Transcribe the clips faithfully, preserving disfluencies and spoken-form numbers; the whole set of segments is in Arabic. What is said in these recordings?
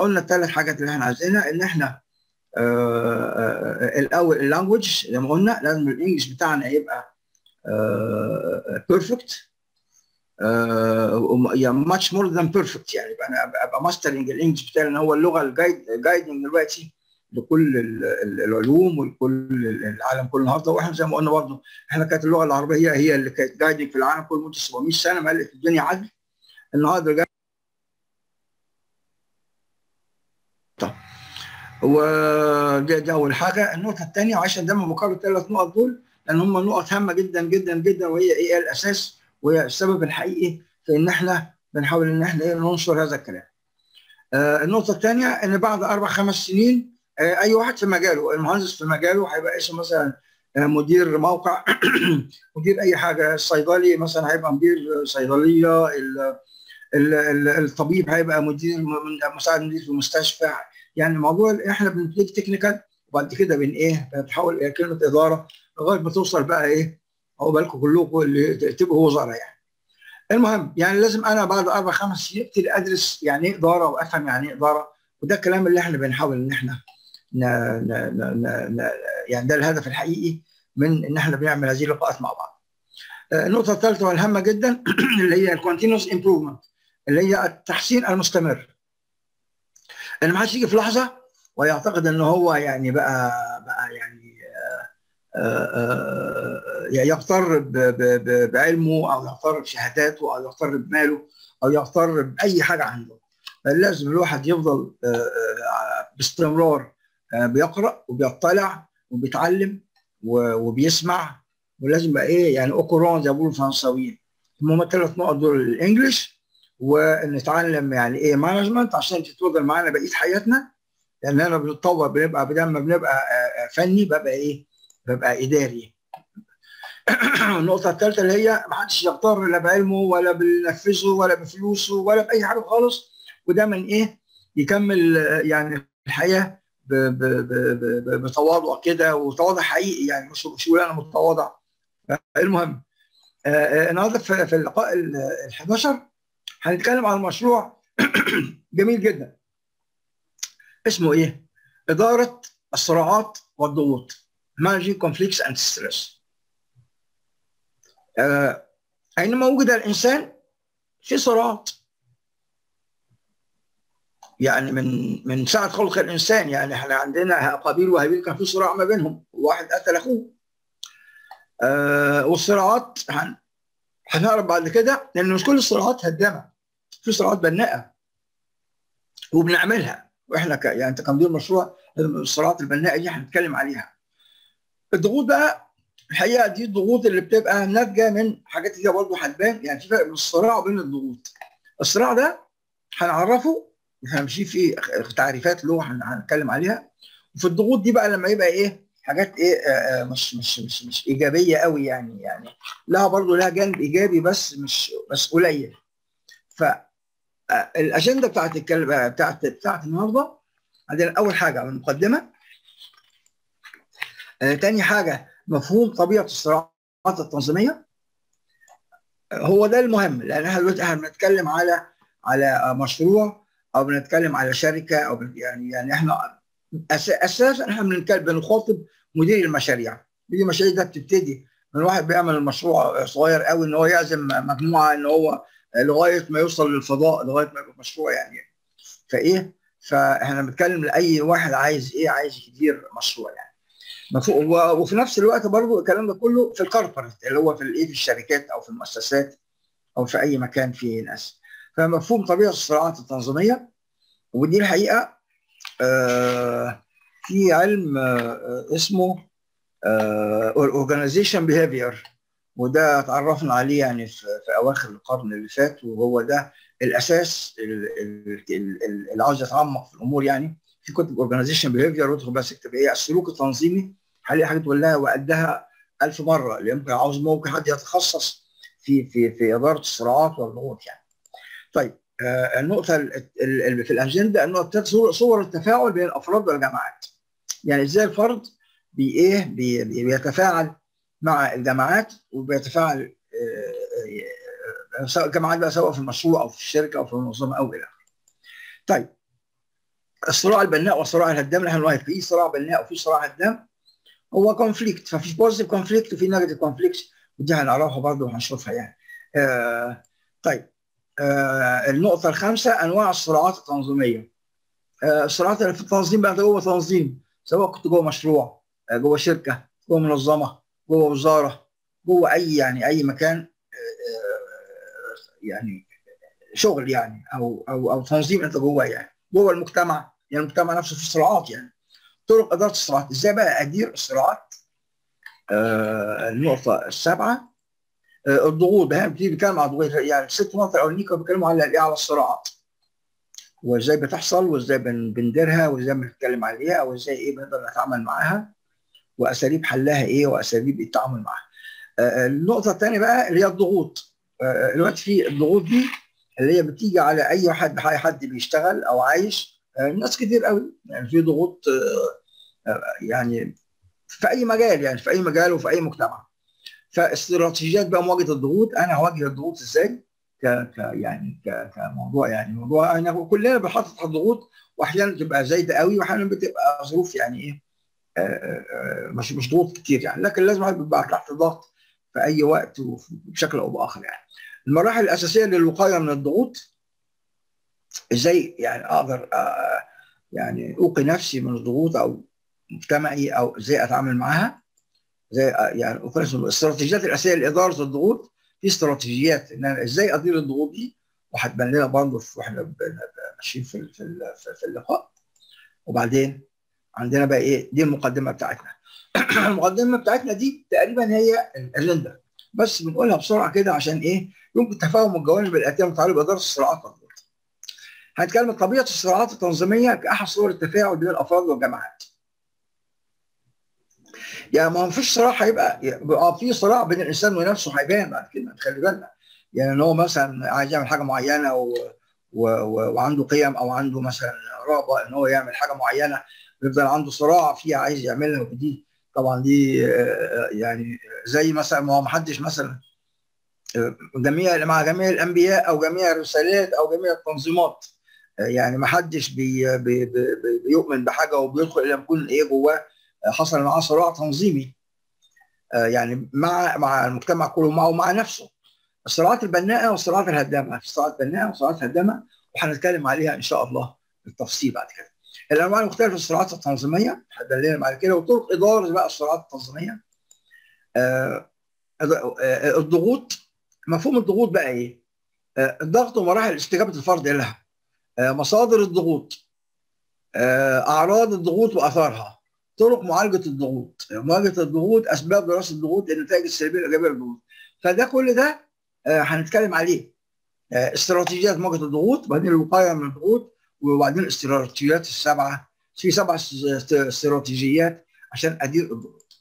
قلنا الثلاث حاجات اللي احنا عايزينها، ان احنا الاول اللانجوج زي ما قلنا لازم الانجليش بتاعنا يبقى بيرفكت، يعني ماتش مور ذان بيرفكت، يعني انا ابقى ماسترنج الانجليش بتاعي، لان هو اللغه الجايد جايدنج دلوقتي لكل العلوم ولكل العالم كله النهارده. واحنا زي ما قلنا برضه احنا كانت اللغه العربيه هي اللي كانت جايدنج في العالم كله مده سبعمية سنه، ما قلت الدنيا عدل. النهارده جاي وده ده اول حاجه. النقطه الثانيه، وعشان دايما بكرر الثلاث نقط دول لان هم نقط هامه جدا جدا جدا، وهي ايه الاساس وهي السبب الحقيقي في ان احنا بنحاول ان احنا ايه ننشر هذا الكلام. آه النقطه الثانيه ان بعد اربع خمس سنين آه اي واحد في مجاله، المهندس في مجاله هيبقى اسمه مثلا آه مدير موقع مدير اي حاجه، الصيدلي مثلا هيبقى مدير صيدليه، الطبيب هيبقى مدير مساعد مدير في المستشفى. يعني الموضوع احنا بنبتدي تكنيكال وبعد كده بن ايه بنتحول الى كلمه اداره لغايه ما توصل بقى ايه هو بالكم كلكم اللي تبقوا وزراء يعني. المهم يعني لازم انا بعد اربع خمس سنين ابتدي ادرس يعني ايه اداره وافهم يعني ايه اداره، وده الكلام اللي احنا بنحاول ان احنا ن ن ن ن يعني ده الهدف الحقيقي من ان احنا بنعمل هذه اللقاءات مع بعض. النقطه الثالثه والهامه جدا اللي هي الكونتينوس امبروفمنت، اللي هي التحسين المستمر. ان ما حدش يجي في لحظه ويعتقد ان هو يعني بقى بقى يعني آآ آآ يغتر بعلمه او يغتر بشهاداته او يغتر بماله او يغتر باي حاجه عنده. لازم الواحد يفضل باستمرار بيقرا وبيطلع وبيتعلم وبيسمع، ولازم بقى ايه يعني اوكورون زي ما بيقولوا الفرنساويين. هم الثلاث نقط دول الانجليش، ونتعلم يعني ايه مانجمنت عشان تتوجد معانا بقيه حياتنا، لاننا بنتطور بنبقى بدل ما بنبقى فني ببقى ايه ببقى اداري. النقطه الثالثه اللي هي ما حدش يغتر لا بعلمه ولا بنفذه ولا بفلوسه ولا باي حاجه خالص، وده من ايه يكمل يعني الحياه بتواضع كده، وتواضع حقيقي يعني مش شغلانه متواضع. المهم النهارده في اللقاء ال احد عشر هنتكلم عن مشروع جميل جدا اسمه ايه؟ إدارة الصراعات والضغوط. Managing Conflicts and Stress. آه أينما وجد الإنسان في صراعات. يعني من من ساعة خلق الإنسان، يعني احنا عندنا قابيل وهابيل كان في صراع ما بينهم، وواحد قتل أخوه. آه والصراعات هن هنعرف بعد كده لأن مش كل الصراعات هدامة، في صراعات بناءة وبنعملها، واحنا ك... يعني انت كمدير مشروع الصراعات البناءه دي هنتكلم عليها. الضغوط بقى الحقيقه دي الضغوط اللي بتبقى ناتجه من حاجات كده برضه هتبان، يعني في فرق بين الصراع وبين الضغوط. الصراع ده هنعرفه وهنمشي فيه تعريفات له هنتكلم عليها، وفي الضغوط دي بقى لما يبقى ايه حاجات ايه آه مش مش مش مش ايجابيه قوي، يعني يعني لها برضه لها جانب ايجابي بس مش بس قليل. ف الاجنده بتاعت الكلمه بتاعت بتاعت النهارده عندنا اول حاجه المقدمه، آه، تاني حاجه مفهوم طبيعه الصراعات التنظيميه. آه، هو ده المهم، لان احنا دلوقتي احنا بنتكلم على على مشروع او بنتكلم على شركه او يعني يعني احنا أس اساسا احنا بنتكلم بنخاطب مدير المشاريع. مدير المشاريع ده بتبتدي من واحد بيعمل مشروع صغير قوي ان هو يعزم مجموعه ان هو لغايه ما يوصل للفضاء، لغايه ما يبقى مشروع يعني. فايه فاحنا بنتكلم لاي واحد عايز ايه عايز يدير مشروع يعني. وفي نفس الوقت برضو الكلام ده كله في الكوربريت اللي هو في الايه في الشركات او في المؤسسات او في اي مكان فيه ناس. فمفهوم طبيعه الصراعات التنظيميه، ودي الحقيقه آه في علم آه اسمه اورجانيزيشن بيهافير، وده اتعرفنا عليه يعني في, في اواخر القرن اللي فات، وهو ده الاساس اللي عاوز يتعمق في الامور. يعني في كتب اورجانيزيشن بيهافير وادخل بس اكتب ايه السلوك التنظيمي، هلاقي حاجه تقول لها وقدها ألف مره، اللي يمكن عاوز ممكن حد يتخصص في في في اداره الصراعات والضغوط يعني. طيب آه النقطه اللي في الاجنده النقطه الثالثه صور التفاعل بين الافراد والجماعات. يعني ازاي الفرد بي ايه بي بيتفاعل مع الجماعات وبيتفاعل سواء الجماعات بقى سواء في المشروع او في الشركه او في المنظمه او الى اخره. طيب الصراع البناء والصراع الهدام، نحن نقول في صراع بناء وفي صراع هدام، هو كونفليكت، ففي بوزيتيف كونفليكت وفي نيجاتيف كونفليكت، ودي هنعرفها برضه وهنشوفها يعني. آه طيب، آه النقطة الخامسة أنواع الصراعات التنظيمية. آه الصراعات اللي في التنظيم بقى جوه تنظيم، سواء كنت جوه مشروع، آه جوه شركة، جوه منظمة، جوه وزارة، جوه أي يعني أي مكان، آه يعني شغل يعني، أو أو أو تنظيم أنت جوه يعني، جوه المجتمع، يعني المجتمع نفسه في صراعات يعني. طرق إدارة الصراعات، إزاي بقى أدير الصراعات؟ آه النقطة السابعة، آه الضغوط، بقى بتيجي بتتكلم على الضغوط، يعني الست نقط الأولانية كانوا بيتكلموا على الإيه، على الصراعات وازاي بتحصل وازاي بن- بنديرها وازاي بنتكلم عليها وازاي ايه بنقدر نتعامل معاها واساليب حلها ايه واساليب التعامل معاها. آه النقطة الثانية بقى اللي هي الضغوط. آه دلوقتي في الضغوط دي اللي هي بتيجي على أي حد، أي حد بيشتغل أو عايش، آه ناس كتير قوي يعني، في ضغوط آه آه يعني في اي مجال، يعني في اي مجال وفي اي مجتمع. فاستراتيجيات بقى مواجهه الضغوط، انا هواجه الضغوط ازاي؟ ك ك يعني ك كموضوع، يعني موضوع انا كلنا بنحط تحت ضغوط، واحيانا بتبقى زايده قوي واحيانا بتبقى ظروف يعني ايه، آه، آه، مش مش ضغوط كتير يعني، لكن لازم الواحد يبقى تحت ضغط في اي وقت وبشكل او باخر يعني. المراحل الاساسيه للوقايه من الضغوط، ازاي يعني اقدر آه، يعني اوقي نفسي من الضغوط او مجتمعي، او ازاي اتعامل معاها، زي يعني الاستراتيجيات الاساسيه لاداره الضغوط. في استراتيجيات ان انا ازاي ادير الضغوط دي، وهتبان لنا برضه واحنا ماشيين في في في اللقاء. وبعدين عندنا بقى ايه، دي المقدمه بتاعتنا. المقدمه بتاعتنا دي تقريبا هي الاجنده، بس بنقولها بسرعه كده عشان ايه، يمكن تفاهم الجوانب الاتيه المتعلقه باداره الصراعات والضغوط. هنتكلم عن طبيعه الصراعات التنظيميه كاحد صور التفاعل بين الافراد والجماعات. يعني ما فيش صراع، هيبقى يبقى في صراع بين الانسان ونفسه، هيبان بعد كده، خلي بالنا. يعني ان هو مثلا عايز يعمل حاجه معينه و... و... و... وعنده قيم، او عنده مثلا رغبه ان هو يعمل حاجه معينه، بيفضل عنده صراع فيها عايز يعملها. ودي طبعا دي يعني زي مثلا، ما هو ما حدش مثلا جميع مع جميع الانبياء او جميع الرسالات او جميع التنظيمات، يعني ما حدش بي... بي... بي... بيؤمن بحاجه وبيدخل الى يكون ايه جواه حصل معاه صراع تنظيمي، يعني مع مع المجتمع كله، معه ومع نفسه. الصراعات البناءه والصراعات الهدامه، في صراعات بناءه وصراعات هدامه، وهنتكلم عليها ان شاء الله بالتفصيل بعد كده. الانواع المختلفه للصراعات التنظيميه هدلنا بعد كده، وطرق اداره بقى الصراعات التنظيميه. آه آه الضغوط، مفهوم الضغوط بقى ايه؟ آه الضغط ومراحل استجابه الفرد لها، آه مصادر الضغوط، آه اعراض الضغوط واثارها، طرق معالجه الضغوط، مواجهه الضغوط، اسباب دراسه الضغوط، النتائج السلبيه والايجابيه للضغوط. فده كل ده آه هنتكلم عليه. آه استراتيجيات مواجهه الضغوط، وبعدين الوقايه من الضغوط، وبعدين الاستراتيجيات السبعه، في سبع استراتيجيات عشان ادير الضغوط.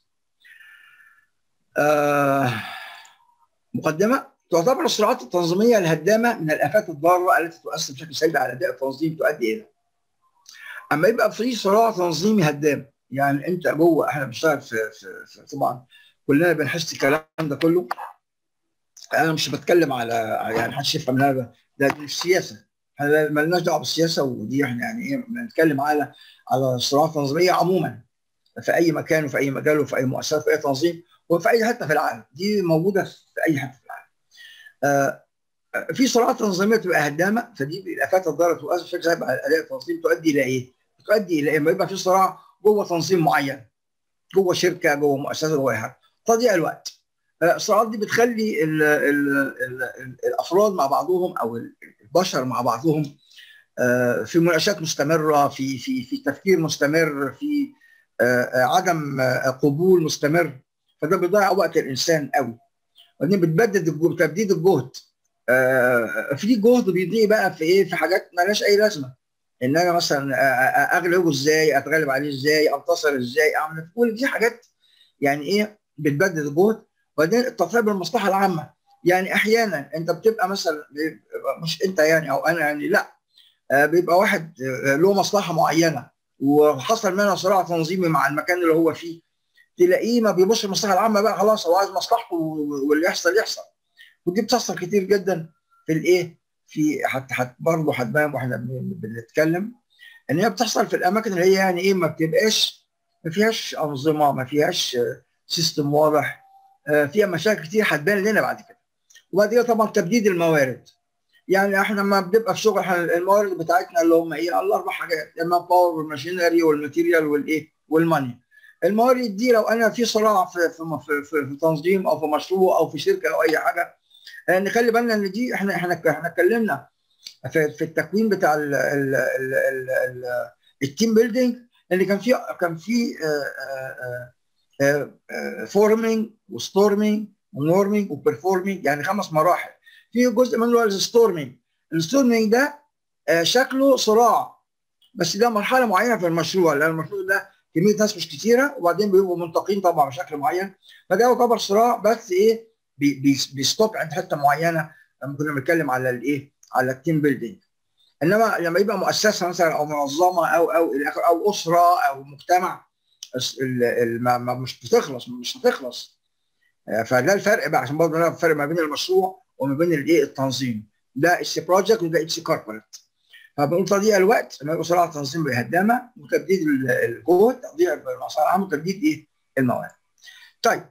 آه مقدمه، تعتبر الصراعات التنظيميه الهدامه من الافات الضاره التي تؤثر بشكل سلبي على اداء التنظيم، تؤدي الى اما يبقى في صراع تنظيمي هدام، يعني انت جوه، احنا بنشتغل في, في, في طبعا كلنا بنحس الكلام ده كله. انا مش بتكلم على يعني محدش يفهم هذا، ده دي السياسه، احنا مالناش دعوه بالسياسه، ودي احنا يعني ايه بنتكلم على على الصراعات التنظيميه عموما في اي مكان وفي اي مجال وفي اي مؤسسه وفي اي تنظيم وفي اي حته في العالم، دي موجوده في اي حته في العالم. آه في صراعات تنظيميه تبقى هدامه، فدي الافات الضاره تؤثر بشكل سلبي على اداء التنظيم، تؤدي الى ايه؟ تؤدي الى اما يبقى في صراع جوه تنظيم معين، جوه شركه، جوه مؤسسه، جوه حاجه، تضييع الوقت. الصراعات دي بتخلي ال ال ال ال الافراد مع بعضهم او البشر مع بعضهم في مناقشات مستمره، في في في تفكير مستمر، في عدم قبول مستمر، فده بيضيع وقت الانسان قوي. وبعدين بتبدد تبديد الجهد، في جهد بيضيع بقى في ايه، في حاجات مالهاش اي لازمه، ان انا مثلا اغلبه ازاي، اتغلب عليه ازاي، انتصر ازاي، اعمل كل دي حاجات يعني ايه بتبدد الجهد. وبعدين التضحيه بالمصلحه العامه، يعني احيانا انت بتبقى مثلا، مش انت يعني او انا يعني، لا بيبقى واحد له مصلحه معينه وحصل منها صراع تنظيمي مع المكان اللي هو فيه، تلاقيه ما بيبصش المصلحه العامه بقى، خلاص هو عايز مصلحته واللي يحصل يحصل. ودي بتحصل كتير جدا في الايه، في حتى حت برضه هتبان واحنا بنتكلم ان هي بتحصل في الاماكن اللي هي يعني ايه ما بتبقاش ما فيهاش انظمه، ما فيهاش سيستم واضح، فيها مشاكل كتير هتبان لنا بعد كده. وبعد كده طبعا تبديد الموارد. يعني احنا لما بنبقى في شغل الموارد بتاعتنا اللي هم ايه الاربع حاجات، المان باور والماشينري والماتيريال والايه والماني. الموارد دي لو انا في صراع في في في, في تنظيم او في مشروع او في شركه او اي حاجه، نخلي بالنا ان دي احنا احنا احنا اتكلمنا في, في التكوين بتاع ال ال ال ال ال التيم بيلدينج، ان كان في كان في فورمينج وستورمينج ونورمينج وبرفورمينج، يعني خمس مراحل. في جزء منه الستورمينج. الستورمينج ده شكله صراع، بس ده مرحله معينه في المشروع، لان المشروع ده كميه ناس مش كتيره وبعدين بيبقوا منتقين طبعا بشكل معين، فده يعتبر صراع، بس ايه بي بي بيستوب عند حته معينه لما كنا بنتكلم على الايه على التيم بيلدينج. انما لما يبقى مؤسسه مثلا او منظمه او او او اسره او مجتمع، مش بتخلص مش هتخلص. فده الفرق بقى، عشان برضه نعرف الفرق ما بين المشروع وما بين الايه التنظيم. ده اتس بروجكت وده اتس كوربريت. فبنقول تضييع الوقت لما يبقى صراع التنظيم بهدامه، وتبديد الجهد، تضييع المسار العام، وتبديد ايه المواد. طيب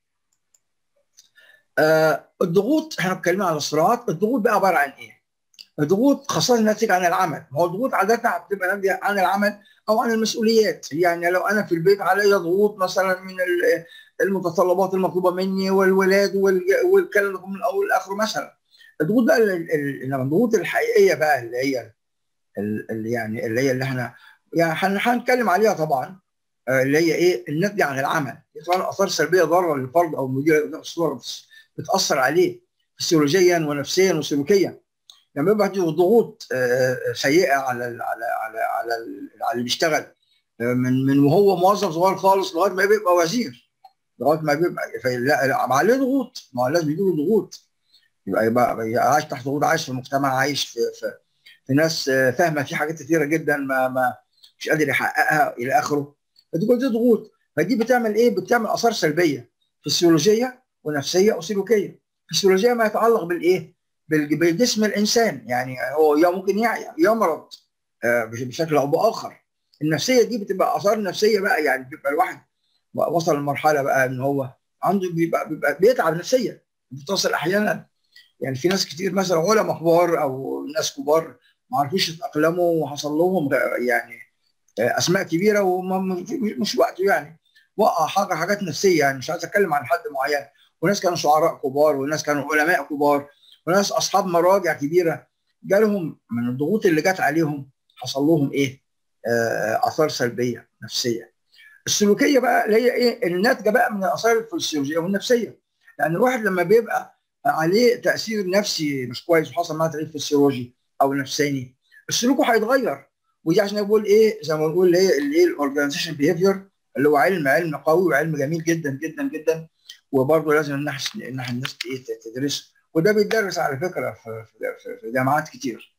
آه الضغوط، احنا اتكلمنا عن الصراعات. الضغوط بقى عباره عن ايه؟ الضغوط خاصه ناتجه عن العمل. ما هو الضغوط عاده بتبقى ناتجه عن العمل او عن المسؤوليات. يعني لو انا في البيت علي ضغوط مثلا من المتطلبات المطلوبه مني والولاد والكلام ده من الاول لاخره مثلا. الضغوط بقى الضغوط الحقيقيه بقى اللي هي اللي يعني اللي هي اللي احنا يعني هنتكلم عليها طبعا، اللي هي ايه الناتجه عن العمل. طبعا اثار سلبيه ضاره للفرد او المدير الصوره بتاثر عليه فسيولوجيا ونفسيا وسلوكيا. لما يبقى في ضغوط سيئه على على على على على اللي بيشتغل من من وهو موظف صغير خالص لغايه ما بيبقى وزير، لغايه ما بيبقى لا عليه ضغوط، ما هو لازم يجيله ضغوط. يبقى يبقى عايش تحت ضغوط، عايش في مجتمع، عايش في في, في ناس فاهمه في حاجات كثيره جدا ما ما مش قادر يحققها الى اخره. فدي كل دي ضغوط، فدي بتعمل ايه؟ بتعمل اثار سلبيه فسيولوجيه ونفسيه وسلوكيه. فسيولوجيه ما يتعلق بالايه؟ بالجسم الانسان، يعني هو يا ممكن يعيا يمرض بشكل او باخر. النفسيه دي بتبقى اثار نفسيه بقى، يعني بيبقى الواحد وصل لمرحله بقى ان هو عنده بيبقى, بيبقى بيتعب نفسيا. بتصل احيانا يعني في ناس كتير مثلا علماء كبار او ناس كبار ما عرفوش يتاقلموا وحصل لهم يعني اسماء كبيره ومش وقته، يعني وقع حاجه حاجات نفسيه. يعني مش عايز اتكلم عن حد معين، وناس كانوا شعراء كبار وناس كانوا علماء كبار وناس اصحاب مراجع كبيره جالهم من الضغوط اللي جت عليهم حصل لهم ايه؟ آه اثار سلبيه نفسيه. السلوكيه بقى اللي هي ايه؟ الناتجه بقى من الاثار الفسيولوجيه والنفسيه. يعني الواحد لما بيبقى عليه تاثير نفسي مش كويس وحصل معاه تغيير فسيولوجي او نفساني، سلوكه هيتغير. ودي عشان بقول ايه زي ما بنقول اللي هي الايه الاورجانيزيشن بيهيفير، اللي هو علم علم قوي وعلم جميل جدا جدا جدا، وبرضه لازم ان احنا الناس تدرسه. وده بيدرس على فكره في في جامعات كتير،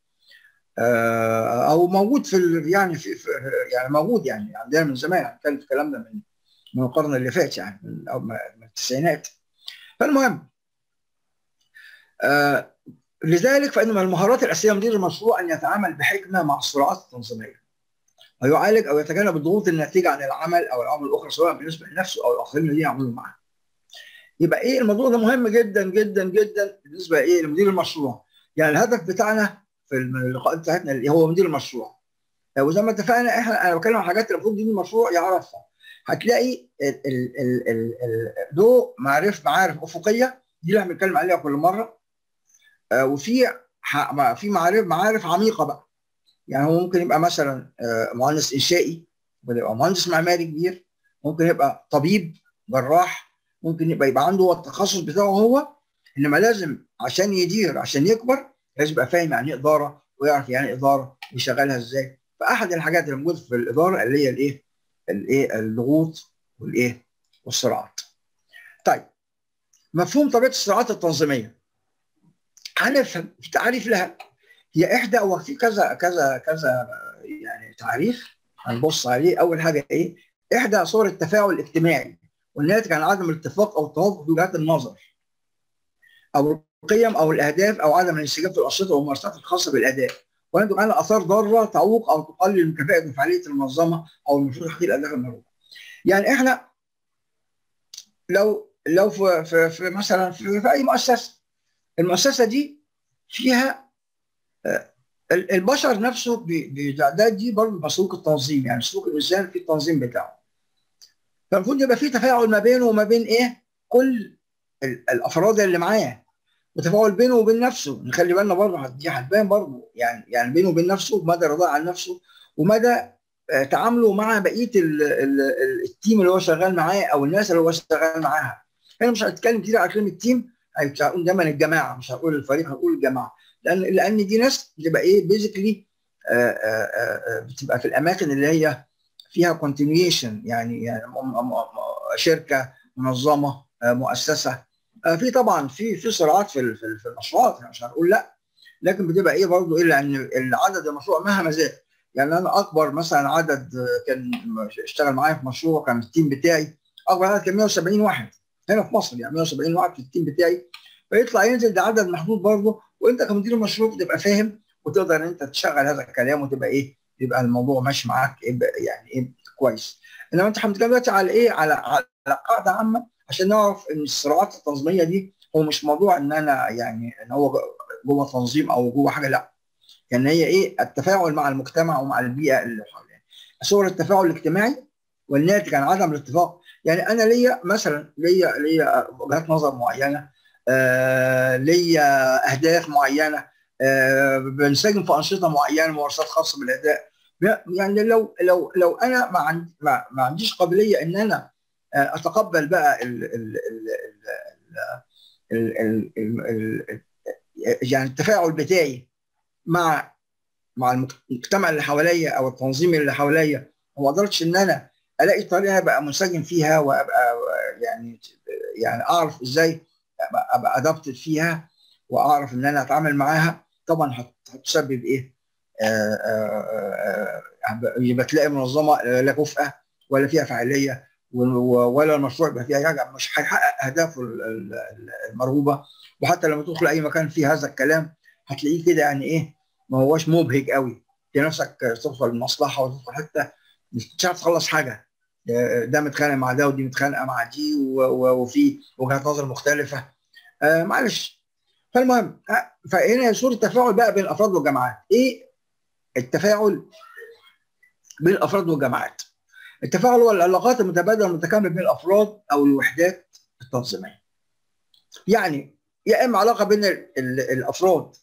او موجود في يعني في يعني موجود يعني عندنا من زمان. هنتكلم في الكلام ده من من القرن اللي فات، يعني من من التسعينات. فالمهم آه لذلك فإن من المهارات الأساسية لمدير المشروع أن يتعامل بحكمة مع الصراعات التنظيمية، ويعالج أو يتجنب الضغوط الناتجة عن العمل أو العوامل الأخرى سواء بالنسبة لنفسه أو الآخرين اللي يعملوا معاه. يبقى إيه الموضوع ده مهم جدا جدا جدا بالنسبة إيه لمدير المشروع. يعني الهدف بتاعنا في اللقاءات بتاعتنا اللي هو مدير المشروع، وزي ما اتفقنا احنا انا بتكلم عن حاجات المفروض مدير المشروع يعرفها. هتلاقي ال ال ال ال له معارف معارف افقيه، دي اللي احنا بنتكلم عليها كل مره. آه وفي في معارف معارف عميقه بقى. يعني هو ممكن يبقى مثلا آه مهندس انشائي، ممكن يبقى مهندس معماري كبير، ممكن يبقى طبيب جراح، ممكن يبقى يبقى عنده التخصص بتاعه هو. انما لازم عشان يدير عشان يكبر لازم يبقى فاهم يعني ايه اداره، ويعرف يعني ايه اداره ويشغلها ازاي. فاحد الحاجات اللي موجوده في الاداره اللي هي الايه؟ الايه؟ الضغوط والايه؟ والصراعات. طيب مفهوم طبيعه الصراعات التنظيميه هنفهم في تعريف لها. هي احدى او في كذا كذا كذا يعني تعريف هنبص عليه. اول حاجه ايه؟ احدى صور التفاعل الاجتماعي والناتج عن عدم الاتفاق او التوافق في وجهات النظر او القيم او الاهداف او عدم الانسجام في الانشطه والممارسات الخاصه بالاداء وينتج عنها اثار ضاره تعوق او تقلل من كفاءه وفعاليه المنظمه او المشروع تحقيق الاهداف المرغوبه. يعني احنا لو لو في, في, في مثلا في, في اي مؤسسه، المؤسسه دي فيها البشر نفسه بالاعداد دي برضه مسلوك التنظيم، يعني سلوك الانسان في التنظيم بتاعه. فالمفروض يبقى في تفاعل ما بينه وما بين ايه؟ كل الافراد اللي معاه، وتفاعل بينه وبين نفسه. نخلي بالنا برضه دي هتبان برضه، يعني يعني بينه وبين نفسه مدى رضاه عن نفسه، ومدى تعامله مع بقيه ال ال التيم اللي هو شغال معاه او الناس اللي هو شغال معاها. انا مش هتكلم كتير على كلمه تيم، هنقول دايما الجماعه، مش هقول الفريق، هنقول الجماعه، لان لان دي ناس بتبقى ايه بيزيكلي بتبقى في الاماكن اللي هي فيها كونتينيوشن، يعني يعني شركه، منظمه، مؤسسه. في طبعا في في صراعات في في المشروعات، مش هنقول لا، لكن بتبقى ايه برضه ايه، لان العدد المشروع مهما زاد. يعني انا اكبر مثلا عدد كان اشتغل معايا في مشروع كان التيم بتاعي اكبر عدد كان مية وسبعين واحد هنا في مصر، يعني مية وسبعين واحد في التيم بتاعي، فيطلع ينزل ده عدد محدود برضه، وانت كمدير المشروع بتبقى فاهم وتقدر ان انت تشغل هذا الكلام وتبقى ايه، يبقى الموضوع ماشي معاك إيه يعني ايه كويس. انما انت هنتكلم دلوقتي على ايه، على على قاعده عامه عشان نعرف ان الصراعات التنظيميه دي هو مش موضوع ان انا يعني ان هو جوه تنظيم او جوه حاجه، لا، يعني هي ايه التفاعل مع المجتمع ومع البيئه اللي حوالينا. صور التفاعل الاجتماعي والناتج عن عدم الاتفاق. يعني انا ليا مثلا ليا ليا وجهات نظر معينه، آه ليا اهداف معينه، آه بنسجم في انشطه معينه، ممارسات خاصه بالاداء. يعني لو لو لو انا ما, عند ما, ما عنديش قابليه ان انا اتقبل بقى ال ال ال ال ال ال يعني التفاعل بتاعي مع مع المجتمع اللي حواليا او التنظيم اللي حواليا، وما قدرتش ان انا الاقي طريقه ابقى منسجم فيها وابقى يعني يعني اعرف ازاي ابقى ادابتد فيها واعرف ان انا اتعامل معاها، طبعا هتسبب ايه؟ آآ آآ يبقى تلاقي منظمه لا كفءه ولا فيها فاعليه، ولا المشروع يبقى فيها حاجه، مش هيحقق اهدافه المرغوبه. وحتى لما تدخل اي مكان فيه هذا الكلام هتلاقيه كده يعني ايه، ما هوش مبهج قوي، تلاقي نفسك تدخل المصلحه وتدخل حتى مش عارف تخلص حاجه، ده متخانق مع ده ودي متخانقه مع دي وفي وجهات نظر مختلفه. آه معلش. فالمهم فهنا صوره التفاعل بقى بين الافراد والجماعات. ايه التفاعل بين الافراد والجماعات؟ التفاعل هو العلاقات المتبادله المتكامله بين الافراد او الوحدات التنظيميه. يعني يا اما علاقه بين ال ال الافراد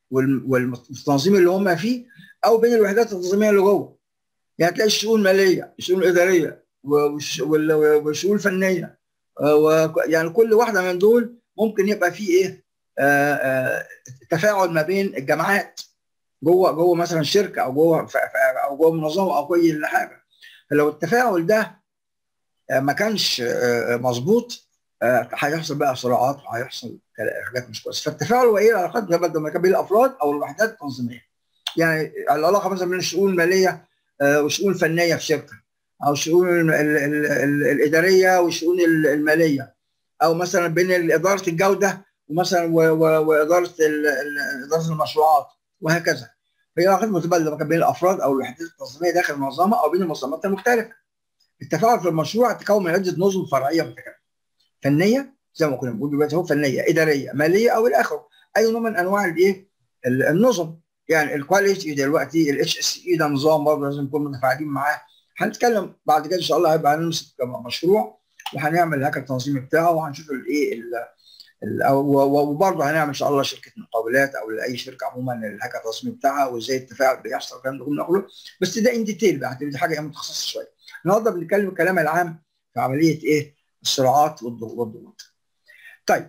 والتنظيم اللي هم فيه، او بين الوحدات التنظيميه اللي جوه. يعني تلاقي الشؤون الماليه، الشؤون الاداريه، والشؤون الفنيه، يعني كل واحده من دول ممكن يبقى فيه ايه؟ آآ آآ تفاعل ما بين الجماعات جوه جوه مثلا شركه او جوه او جوه منظمه او كل حاجه. فلو التفاعل ده ما كانش مظبوط هيحصل بقى صراعات وهيحصل حاجات مش كويسه. فالتفاعل هو ايه؟ العلاقات ما بين الافراد او الوحدات التنظيميه. يعني العلاقه مثلا بين الشؤون الماليه والشؤون الفنيه في شركه، او الشؤون الاداريه والشؤون الماليه، او مثلا بين اداره الجوده ومثلا واداره اداره المشروعات وهكذا. هي علاقات متبادله بين الافراد او الوحدات التنظيميه داخل المنظمه او بين المنظمات المختلفه. التفاعل في المشروع تكون من عده نظم فرعيه متكامله، فنيه زي ما كنا بنقول دلوقتي، هو فنيه، اداريه، ماليه، او الى اخره، اي نوع من انواع الايه؟ النظم. يعني الكواليتي دلوقتي الاتش اس اي ده نظام برضه لازم نكون متفاعلين معاه. هنتكلم بعد كده ان شاء الله، هيبقى هنمسك مشروع وهنعمل الهيكل التنظيمي بتاعه وهنشوف الايه، وبرضه هنعمل ان شاء الله شركه مقاولات او لاي شركه عموما الهيكل التنظيمي بتاعها وازاي التفاعل بيحصل والكلام ده كله، بس ده ان ديتيل بقى، دي حاجه متخصصه شويه. النهارده بنتكلم الكلام العام في عمليه ايه؟ الصراعات والضغوط. طيب،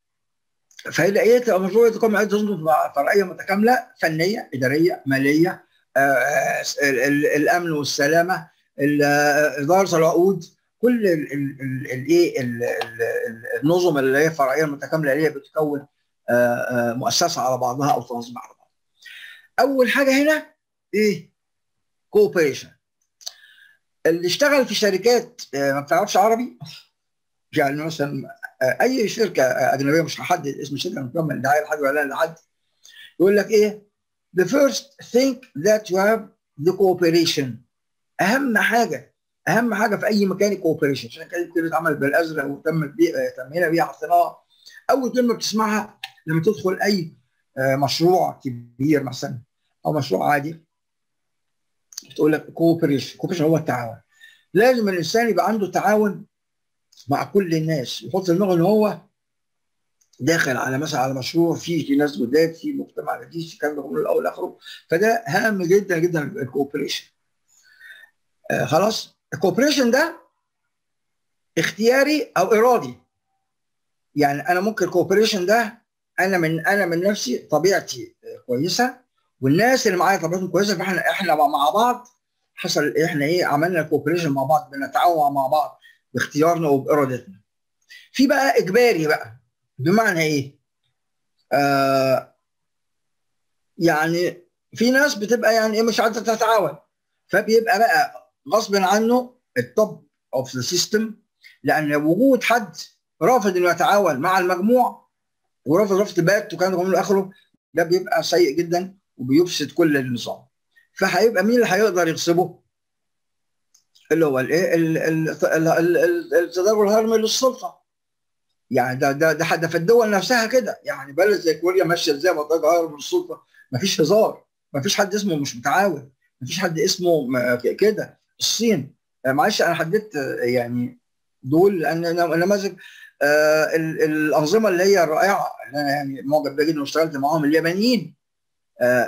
فهي ايه؟ المشروع تكون من عده نظم فرعيه متكامله، فنيه، اداريه، ماليه، آه الامن والسلامه، اداره العقود، كل الايه النظم اللي هي فرعيه متكامله اللي هي بتكون آه مؤسسه على بعضها او تنظيم على بعضها. اول حاجه هنا ايه؟ كوبريشن. اللي اشتغل في شركات ما بتعرفش عربي، يعني مثلا اي شركه اجنبيه، مش هحدد اسم الشركه من دعايه لحد ولا لحد، يقول لك ايه؟ the first think that you have the cooperation. اهم حاجه اهم حاجه في اي مكان cooperation. عشان كده كلمه اتعملت بالازرق وتم تمينا بيها حطيناها اول كلمه بتسمعها لما تدخل اي مشروع كبير مثلا او مشروع عادي، بتقول لك cooperation. cooperation هو التعاون. لازم الانسان يبقى عنده تعاون مع كل الناس، يحط في دماغه ان هو داخل على مثلا على مشروع فيه في ناس جداد، في مجتمع جديد، في الكلام ده من الاول لاخره. فده هام جدا جدا الكوبريشن. آه خلاص، الكوبريشن ده اختياري او ارادي. يعني انا ممكن الكوبريشن ده انا من انا من نفسي طبيعتي كويسه، والناس اللي معايا طبيعتهم كويسه، فاحنا احنا مع بعض حصل احنا ايه عملنا الكوبريشن مع بعض، بنتعاون مع بعض باختيارنا وبارادتنا. في بقى اجباري بقى، بمعنى ايه؟ آه يعني في ناس بتبقى يعني ايه مش عايزه تتعاون، فبيبقى بقى غصب عنه التوب اوف ذا سيستم، لان وجود حد رافض انه يتعاون مع المجموع ورافض رفض بات وكان من اخره، ده بيبقى سيء جدا وبيفسد كل النظام. فهيبقى مين اللي هيقدر يغصبه؟ اللي هو الايه التدرج الهرمي للسلطه. يعني ده ده ده ده في الدول نفسها كده، يعني بلد زي كوريا ماشيه ازاي تدرج هرمي للسلطه، مفيش هزار، مفيش حد اسمه مش متعاون، مفيش حد اسمه كده. الصين معلش انا حددت يعني دول لان نماذج آه الانظمه اللي هي الرائعه اللي انا يعني معجب بيها جدا واشتغلت معاهم، اليابانيين. آه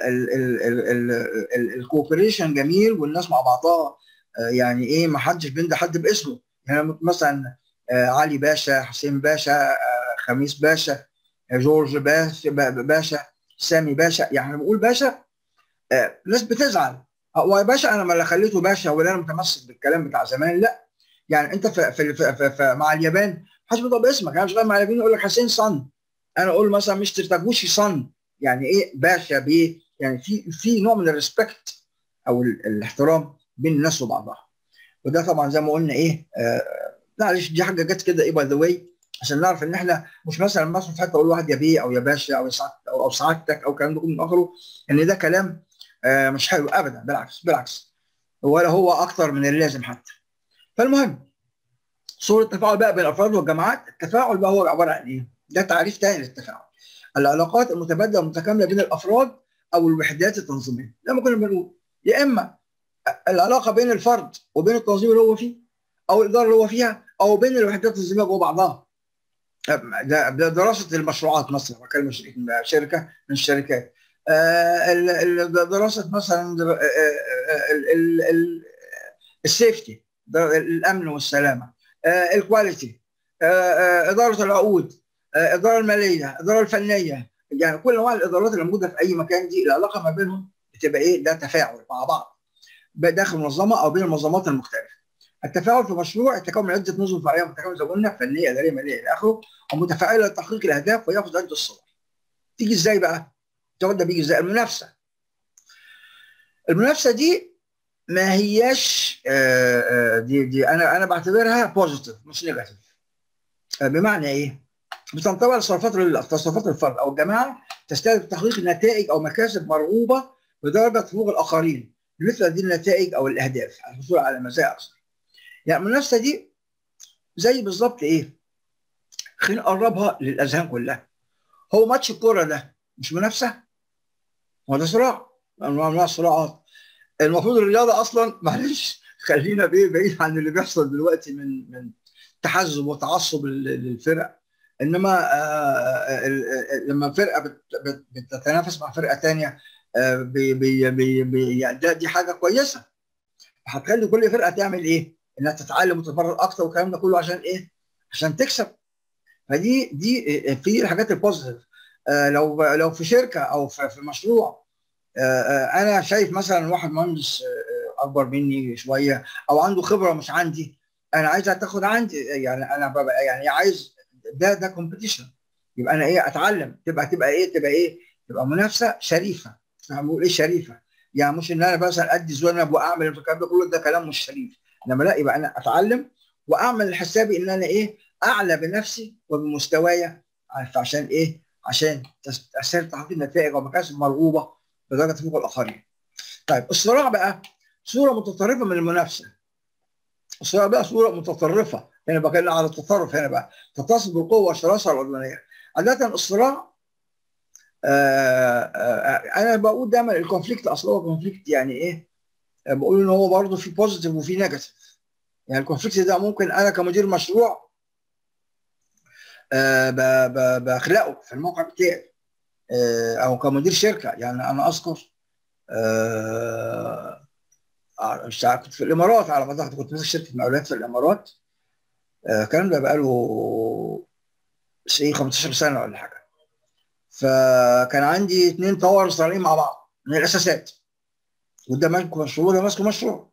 الكوبريشن جميل والناس مع بعضها آه يعني ايه ما حدش بيندى حد باسمه. يعني مثلا آه علي باشا، حسين باشا، آه خميس باشا، جورج باشا, باشا سامي باشا. يعني بقول باشا آه ناس بتزعل، هو يا باشا انا ما خليته باشا ولا انا متمسك بالكلام بتاع زمان، لا. يعني انت في في, في, في, في مع اليابان محدش بيطلب باسمك. انا شغال مع اليابان يقول لك حسين صن، انا اقول مثلا مستر تاجوشي صن، يعني ايه باشا بيه، يعني في في نوع من الريسبكت او الاحترام بين الناس وبعضها. وده طبعا زي ما قلنا ايه آه معلش دي حاجه جت كده ايه باي ذا واي عشان نعرف ان احنا مش مثلا مثلا في حته اقول واحد يا بيه او يا باشا او سعادتك او سعادتك او الكلام ده كله من اخره، ان ده كلام آه مش حلو ابدا، بالعكس بالعكس، ولا هو اكتر من اللازم حتى. فالمهم صورة التفاعل بقى بين الافراد والجماعات. التفاعل بقى هو عباره عن ايه؟ ده تعريف تاني للتفاعل: العلاقات المتبادله والمتكامله بين الافراد او الوحدات التنظيميه. لما كنا بنقول يا اما العلاقه بين الفرد وبين التنظيم اللي هو فيه او الاداره اللي هو فيها، او بين الوحدات التنظيميه جوه بعضها. ده دراسه المشروعات مثلا، بكلم شركه من الشركات، دراسه مثلا السيفتي، الامن والسلامه، الكواليتي، اداره العقود، الاداره الماليه، الاداره الفنيه. يعني كل انواع الادارات اللي موجوده في اي مكان دي العلاقه ما بينهم بتبقى ايه؟ ده تفاعل مع بعض داخل منظمه او بين المنظمات المختلفه. التفاعل في مشروع يتكون من عده نظم فرعيه متكامله زي ما قلنا، فنيه اداريه ماليه الى اخره، ومتفاعله لتحقيق الاهداف وياخذ عده الصور. تيجي ازاي بقى؟ التفاعل ده بيجي ازاي؟ المنافسه. المنافسه دي ما هياش دي دي انا انا بعتبرها بوزيتيف مش نيجاتيف. بمعنى ايه؟ بتنطبق تصرفات تصرفات الفرد او الجماعه تستهدف تحقيق نتائج او مكاسب مرغوبه بدرجه تفوق الاخرين مثل هذه النتائج او الاهداف الحصول على مزايا اكثر. يعني المنافسه دي زي بالظبط ايه؟ خلينا نقربها للاذهان كلها. هو ماتش الكوره ده مش منافسه؟ هو ده صراع، انواع من الصراعات. المفروض الرياضه اصلا معلش خلينا بعيد عن اللي بيحصل دلوقتي من من تحزب وتعصب للفرق. انما لما فرقه بتتنافس مع فرقه ثانيه بي بي بي بي يعني ده دي حاجه كويسه، هتخلي كل فرقه تعمل ايه؟ انها تتعلم وتتمرن اكتر والكلام ده كله عشان ايه؟ عشان تكسب. فدي دي في الحاجات البوزيتيف. لو لو في شركه او في مشروع انا شايف مثلا واحد مهندس اكبر مني شويه او عنده خبره مش عندي، انا عايزها تاخد عندي، يعني انا ببقى يعني عايز ده ده كومبيتيشن، يبقى انا ايه اتعلم، تبقى تبقى ايه تبقى ايه تبقى منافسه شريفه. بقول ايه شريفه؟ يعني مش ان انا مثلا ادي زوانب واعمل الكلام ده كله، ده كلام مش شريف. انما لا، يبقى انا اتعلم واعمل حسابي ان انا ايه اعلى بنفسي وبمستوايا، عشان ايه؟ عشان عشان تحقيق نتائج ومكاسب مرغوبه بدرجه تفوق الاخرين. طيب الصراع بقى صوره متطرفه من المنافسه. الصراع بقى صوره متطرفه، هنا بتكلم على التطرف، هنا بقى تتصل بالقوه والشراسه العدوانيه. عاده الصراع آآ آآ انا بقول دايما الكونفليكت اصلا هو كونفليكت يعني ايه؟ بقول ان هو برضه في بوزيتيف وفي نيجاتيف. يعني الكونفليكت ده ممكن انا كمدير مشروع آه بخلقه في الموقع بتاعي، آه او كمدير شركه. يعني انا اذكر آه كنت في الامارات على ما اعتقد، كنت ماسك شركه مقاولات في الامارات. آه الكلام ده بقاله خمستاشر سنه ولا حاجه. فكان عندي اثنين تاور طالعين مع بعض من الاساسات، وده ماسك مشروع وده ماسك مشروع.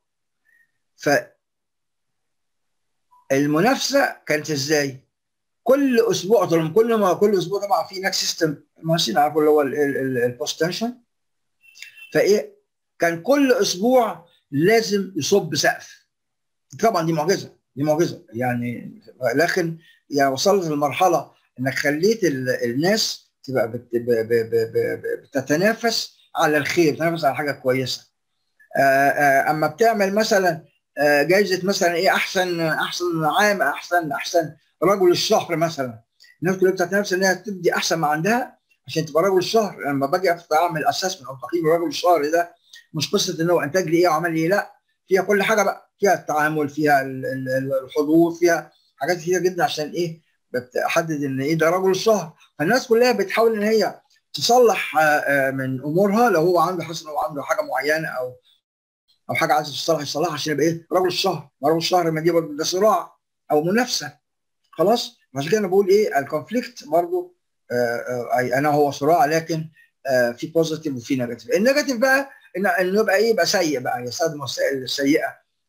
فالمنافسه كانت ازاي؟ كل اسبوع طبعا، كل ما كل اسبوع طبعا في هناك سيستم المهندسين عارفوا اللي هو البوست تنشن. فايه كان كل اسبوع لازم يصب سقف. طبعا دي معجزه، دي معجزه يعني. لكن يعني وصلت للمرحله انك خليت الناس تبقى بت بتتنافس على الخير، بتتنافس على حاجه كويسه. اما بتعمل مثلا جايزه مثلا ايه احسن احسن عام، احسن احسن رجل الشهر مثلا، الناس كلها بتتنافس انها تدي احسن ما عندها عشان تبقى رجل الشهر. لما باجي اعمل اسسمنت او تقييم رجل الشهر ده مش قصه ان هو انتاج لي ايه وعمل لي ايه، لا، فيها كل حاجه بقى، فيها التعامل، فيها الحضور، فيها حاجات كتيره جدا عشان ايه بتحدد ان ايه ده رجل الشهر. فالناس كلها بتحاول ان هي تصلح من امورها، لو هو عنده حسن او عنده حاجه معينه او او حاجه عايز تصلح يصلحها عشان يبقى ايه رجل الشهر. رجل الشهر ما دي برضه ده صراع او منافسه. خلاص، عشان كده انا بقول ايه الكونفليكت برضه اي انا هو صراع، لكن آه في بوزيتيف وفي نيجاتيف. النيجاتيف بقى ان انه يبقى ايه يبقى سيء بقى، يستخدم وسائل سيئه.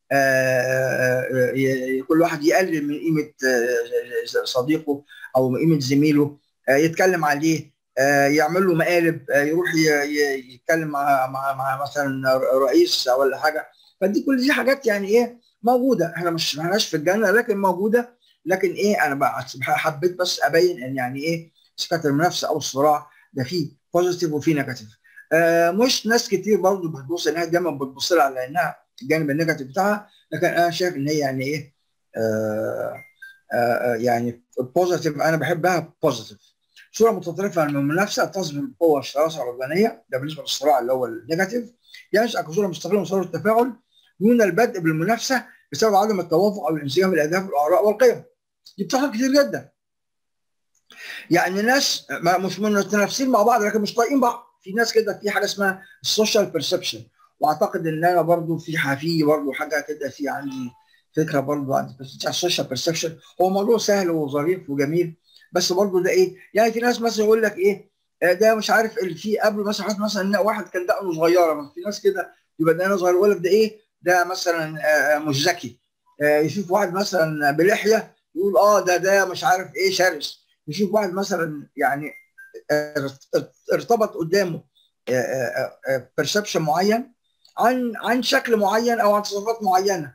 آه كل واحد يقلل من قيمه صديقه او من قيمه زميله، آه يتكلم عليه، آه يعمل له مقالب، آه يروح يتكلم مع مع مع مثلا رئيس ولا حاجه. فدي كل دي حاجات يعني ايه موجوده، احنا مش ما احناش في الجنه لكن موجوده. لكن ايه انا بقى حبيت بس ابين ان يعني ايه سكات المنافسه او الصراع ده فيه بوزيتيف وفيه نيجاتيف. آه مش ناس كتير برضه بتبص انها دايما بتبص لها على انها الجانب النيجاتيف بتاعها، لكن انا شايف ان هي يعني ايه آه آه يعني بوزيتيف، انا بحبها بوزيتيف. صوره متطرفه من المنافسه تصل بالقوه والشراسه العدوانيه، ده بالنسبه للصراع اللي هو النيجاتيف. ينشا كصوره مستقله من صور التفاعل دون البدء بالمنافسه بسبب عدم التوافق او الانسجام الاهداف والاراء والقيم. دي بتحصل كتير جدا. يعني ناس مش متنافسين مع بعض لكن مش طايقين بعض. في ناس كده، في حاجه اسمها السوشيال بيرسبشن، واعتقد ان انا برضو في في برضو حاجه كده، في عندي فكره برضو عن السوشيال بيرسبشن. هو موضوع سهل وظريف وجميل، بس برضو ده ايه يعني في ناس مثلا يقول لك ايه ده مش عارف في قبل مثلا مثلا واحد كان دقنه صغيره، في ناس كده يبقى دقنه صغيره يقول لك ده ايه ده مثلا مش ذكي. يشوف واحد مثلا بلحيه يقول اه ده ده مش عارف ايه شرس. يشوف واحد مثلا يعني ارتبط قدامه بيرسبشن معين عن عن شكل معين او عن تصرفات معينه.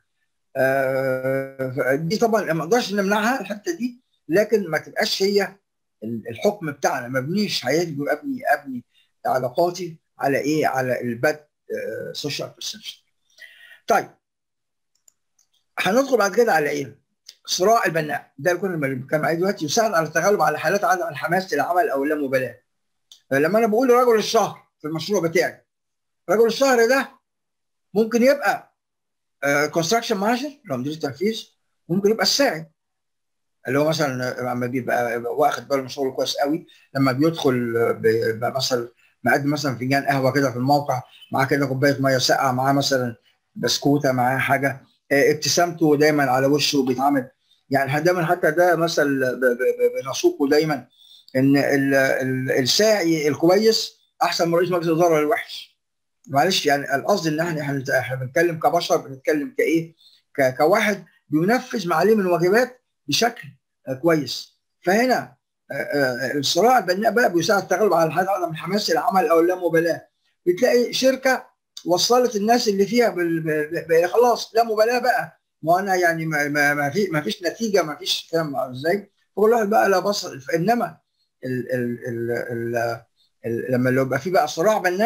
دي طبعا ما نقدرش نمنعها الحته دي، لكن ما تبقاش هي الحكم بتاعنا. ما ابنيش حياتي وابني ابني علاقاتي على ايه؟ على الباد سوشيال بيرسبشن. طيب هندخل بعد كده على ايه؟ صراع البناء، ده اللي كنا بنتكلم عليه دلوقتي. يساعد على التغلب على حالات عدم الحماس للعمل او اللامبالاه. لما انا بقول رجل الشهر في المشروع بتاعي، رجل الشهر ده ممكن يبقى كونستراكشن مانجر لو مدير التنفيذ، ممكن يبقى الساعد اللي هو مثلا لما بيبقى واخد باله من شغله كويس قوي، لما بيدخل بيبقى مثلا مقدم مثلا فنجان قهوه كده في الموقع، معاه كده كوبايه ميه ساقعه، معاه مثلا بسكوته، معاه حاجه، ابتسامته دايما على وشه بيتعامل. يعني دايما حتى ده مثل بنسوقه دايما ان الساعي الكويس احسن من رئيس مجلس الاداره الوحش. معلش يعني القصد ان احنا احنا بنتكلم كبشر، بنتكلم كايه كواحد بينفذ ما عليه من واجبات بشكل كويس. فهنا الصراع البناء بقى بيساعد التغلب على حالة عدم الحماس العمل او اللامبالاه. بتلاقي شركه وصلت الناس اللي فيها خلاص لا مبالاه بقى، ما انا يعني ما, ما, ما, في ما فيش نتيجه، ما فيش كلام ازاي، كل واحد بقى لا بص. انما ال ال ال ال ال لما لو يبقى في بقى صراع بناء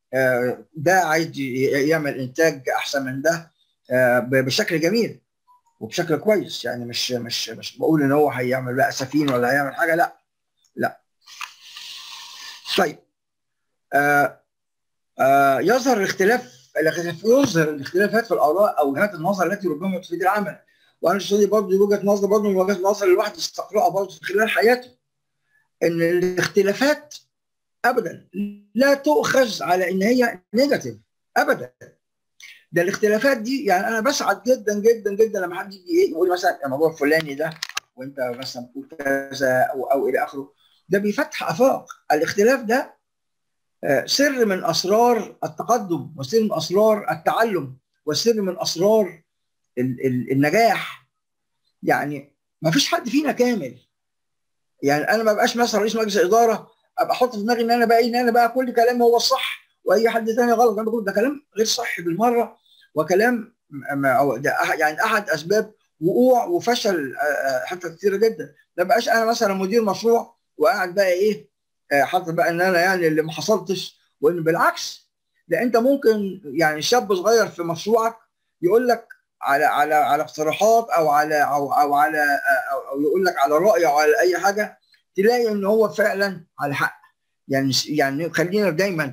ده عايز يعمل انتاج احسن من ده بشكل جميل وبشكل كويس، يعني مش مش مش بقول ان هو هيعمل بقى سفين ولا هيعمل حاجه، لا لا. طيب آه آه يظهر الاختلاف يظهر الاختلافات في الاراء او وجهات النظر التي ربما تفيد العمل. وانا اشتري برضه وجهه نظر برضه من وجهات النظر اللي الواحد يستقرأها برضه في خلال حياته، ان الاختلافات ابدا لا تؤخذ على ان هي نيجاتيف ابدا. ده الاختلافات دي يعني انا بسعد جدا جدا جدا لما حد يجي يقول مثلا الموضوع الفلاني ده وانت مثلا بتقول كذا او او الى اخره، ده بيفتح افاق. الاختلاف ده سر من اسرار التقدم، وسر من اسرار التعلم، وسر من اسرار النجاح. يعني ما فيش حد فينا كامل. يعني انا ما بقاش مثلا رئيس مجلس اداره ابقى احط في دماغي ان انا بقى ان انا بقى كل كلامي هو الصح واي حد ثاني غلط. انا بقول ده كلام غير صح بالمره، وكلام ده يعني احد اسباب وقوع وفشل حتى كتيره جدا. ما بقاش انا مثلا مدير مشروع وقاعد بقى ايه حاطط بقى ان انا يعني اللي ما حصلتش، وان بالعكس ده انت ممكن يعني شاب صغير في مشروعك يقول لك على على على اقتراحات او على او او على او, أو يقول لك على راي او على اي حاجه، تلاقي ان هو فعلا على حق. يعني يعني خلينا دايما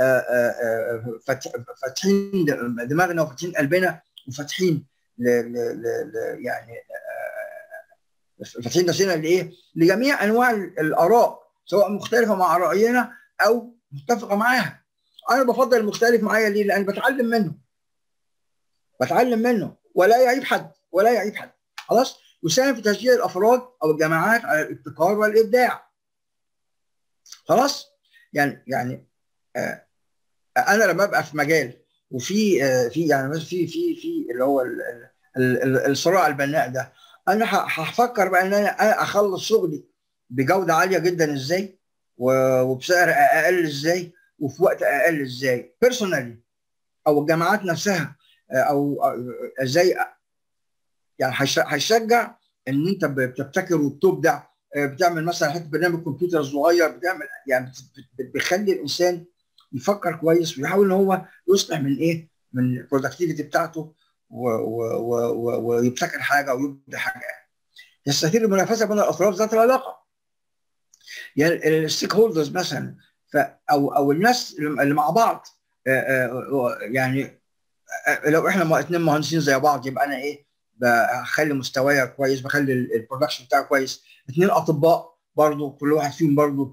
فاتحين دماغنا وفاتحين قلبنا وفاتحين يعني فاتحين نفسنا لايه؟ لجميع انواع الاراء سواء مختلفه مع راينا او متفقه معاها. انا بفضل المختلف معايا ليه؟ لان بتعلم منه. بتعلم منه ولا يعيب حد ولا يعيب حد. خلاص؟ يساهم في تشجيع الافراد او الجماعات على الابتكار والابداع. خلاص؟ يعني يعني آه انا لما ابقى في مجال وفي آه في يعني في في في اللي هو ال ال ال الصراع البناء ده، انا هفكر بقى ان انا اخلص شغلي بجوده عاليه جدا ازاي، وبسعر اقل ازاي، وفي وقت اقل ازاي بيرسونالي، او الجامعات نفسها او ازاي يعني هيشجع ان انت بتبتكر وبتبدع. بتعمل مثلا حته برنامج كمبيوتر صغير، بتعمل يعني بيخلي الانسان يفكر كويس ويحاول ان هو يصلح من ايه؟ من البرودكتيفيتي بتاعته ويبتكر حاجه او يبدع حاجه. يستثير المنافسه بين الاطراف ذات العلاقه. يعني الستيك هولدرز مثلا او او الناس اللي مع بعض، يعني لو احنا اثنين مهندسين زي بعض يبقى انا ايه؟ بخلي مستوايا كويس، بخلي البرودكشن بتاعي كويس. اثنين اطباء برضو كل واحد فيهم برضو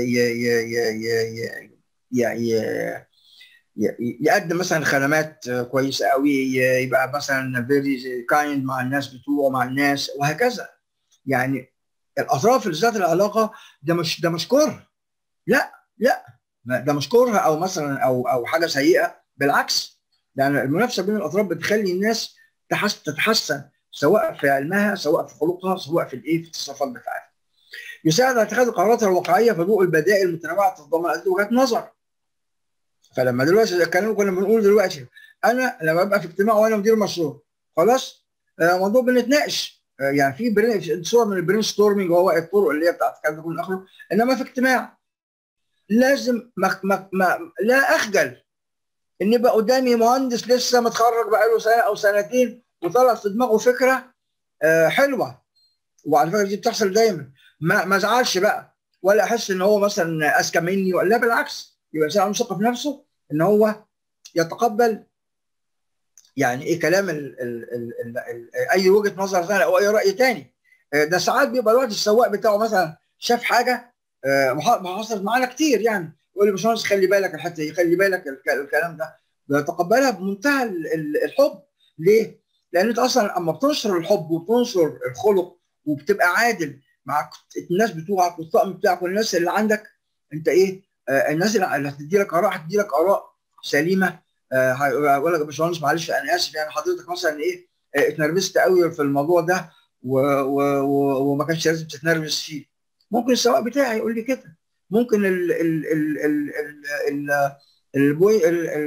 يقدم مثلا خدمات كويسه قوي، يبقى مثلا فيري كايند مع الناس بتوعه مع الناس وهكذا. يعني الاطراف اللي ذات العلاقه ده مش ده مش كره، لا لا، ده مش كره او مثلا او او حاجه سيئه، بالعكس. يعني المنافسه بين الاطراف بتخلي الناس تتحسن سواء في علمها سواء في خلقها سواء في الايه في التصرفات بتاعتها. يساعد على اتخاذ القرارات الواقعيه في ضوء البدائل المتنوعه تتضمن عده وجهات نظر. فلما دلوقتي الكلام كنا بنقول دلوقتي انا لما ابقى في اجتماع وانا مدير مشروع خلاص آه موضوع بنتناقش آه يعني في صور من البرين ستورمنج وهو الطرق اللي هي بتاعت الكلام ده كله اخره. انما في اجتماع لازم ما ما ما لا اخجل ان يبقى قدامي مهندس لسه متخرج بقاله سنه او سنتين وطلع في دماغه فكره آه حلوه، وعلى فكره دي بتحصل دايما. ما ما ازعلش بقى ولا احس ان هو مثلا اذكى مني، ولا بالعكس يبقى انسان عنده ثقه في نفسه ان هو يتقبل يعني ايه كلام ال ال ال ال ال اي وجهه نظر ثانيه او اي راي ثاني. ده ساعات بيبقى الوقت السواق بتاعه مثلا شاف حاجه ما حصلت معانا كتير، يعني يقول لي باشمهندس خلي بالك الحته دي، خلي بالك الكلام ده، بتقبلها بمنتهى الحب. ليه؟ لان انت اصلا اما بتنشر الحب وبتنشر الخلق وبتبقى عادل مع الناس بتوعك والطاقم بتاعك والناس اللي عندك، انت ايه؟ آه الناس اللي هتدي لك اراء هتدي لك اراء سليمه. هقول لك يا باشمهندس معلش انا اسف، يعني حضرتك مثلا ايه اتنرفزت قوي في الموضوع ده و و و وما كانش لازم تتنرفز فيه. ممكن السواق بتاعي يقول لي كده، ممكن ال ال ال ال ال البوي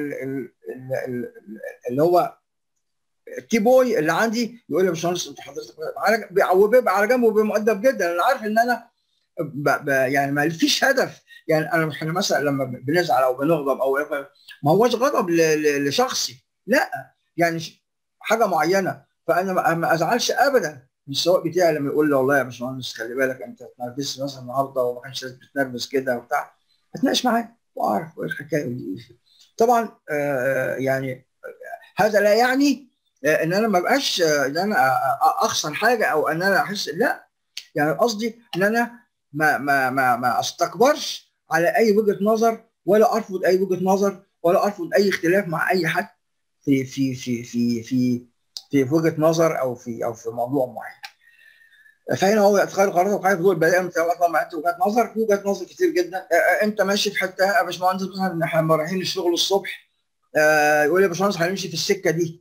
اللي هو التي بوي اللي عندي يقول لي يا باشمهندس انت حضرتك، وبيبقى على جنبه وبيبقى مؤدب جدا. انا عارف ان انا ب... ب... يعني ما فيش هدف. يعني انا احنا مثلا لما بنزعل او بنغضب او ما هوش غضب ل... ل... لشخصي، لا، يعني حاجه معينه، فانا ما ما ازعلش ابدا من السواق بتاعي لما يقول لي والله يا باشمهندس خلي بالك انت اتنرفزت مثلا النهارده وما كانش لازم تتنرفز كده وبتاع، اتناقش معاه واعرف ايه الحكايه دي. طبعا آه يعني هذا لا يعني ان انا ما بقاش ان انا اخسر حاجه او ان انا احس، لا، يعني قصدي ان انا ما ما ما ما استكبرش على اي وجهه نظر، ولا ارفض اي وجهه نظر، ولا ارفض اي اختلاف مع اي حد في في في في في في وجهه نظر او في او في موضوع معين. فهنا هو اتخاذ القرارات وقاعد دول بدائل متوازنه مع وجهات نظر، في وجهات نظر كتير جدا. انت ماشي في حته يا باشمهندس مثلا احنا رايحين الشغل الصبح، يقول لي يا باشمهندس هنمشي في السكه دي،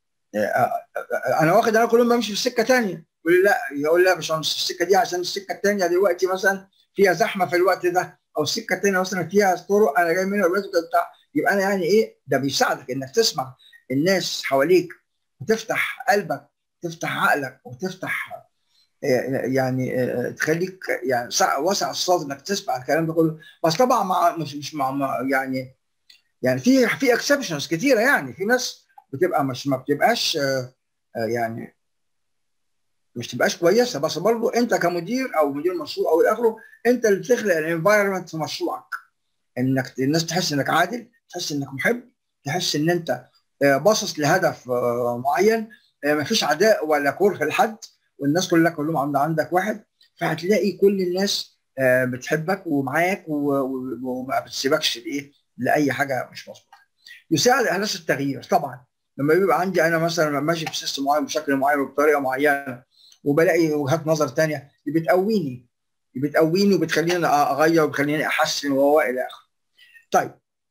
انا واخد انا كل يوم بمشي في سكه ثانيه، يقول لي لا، يقول لي لا مش السكه دي عشان السكه الثانيه دلوقتي مثلا فيها زحمه في الوقت ده، او السكه الثانيه مثلا فيها طرق انا جاي منها الوقت بتاع، يبقى انا يعني ايه ده بيساعدك انك تسمع الناس حواليك وتفتح قلبك، تفتح عقلك وتفتح يعني تخليك يعني واسع الصدر انك تسمع الكلام ده كله. بس طبعا مع مش مش مع يعني يعني في في اكسبشنز كتيره، يعني في ناس بتبقى مش ما بتبقاش يعني مش تبقاش كويسه، بس برضه انت كمدير او مدير مشروع او الى اخره انت اللي بتخلق الانفايرمنت في مشروعك، انك الناس تحس انك عادل، تحس انك محب، تحس ان انت باصص لهدف معين، ما فيش عداء ولا كره لحد، والناس كلها كلهم عندك واحد، فهتلاقي كل الناس بتحبك ومعاك وما بتسيبكش لايه لاي حاجه مش مظبوطه. يساعد احداث التغيير طبعا، لما بيبقى عندي انا مثلا ماشي في سيستم معين بشكل معين وبطريقه معينه وبلاقي وجهات نظر ثانيه بتقويني بتقويني وبتخليني اغير وبتخليني احسن وهو الى اخره. طيب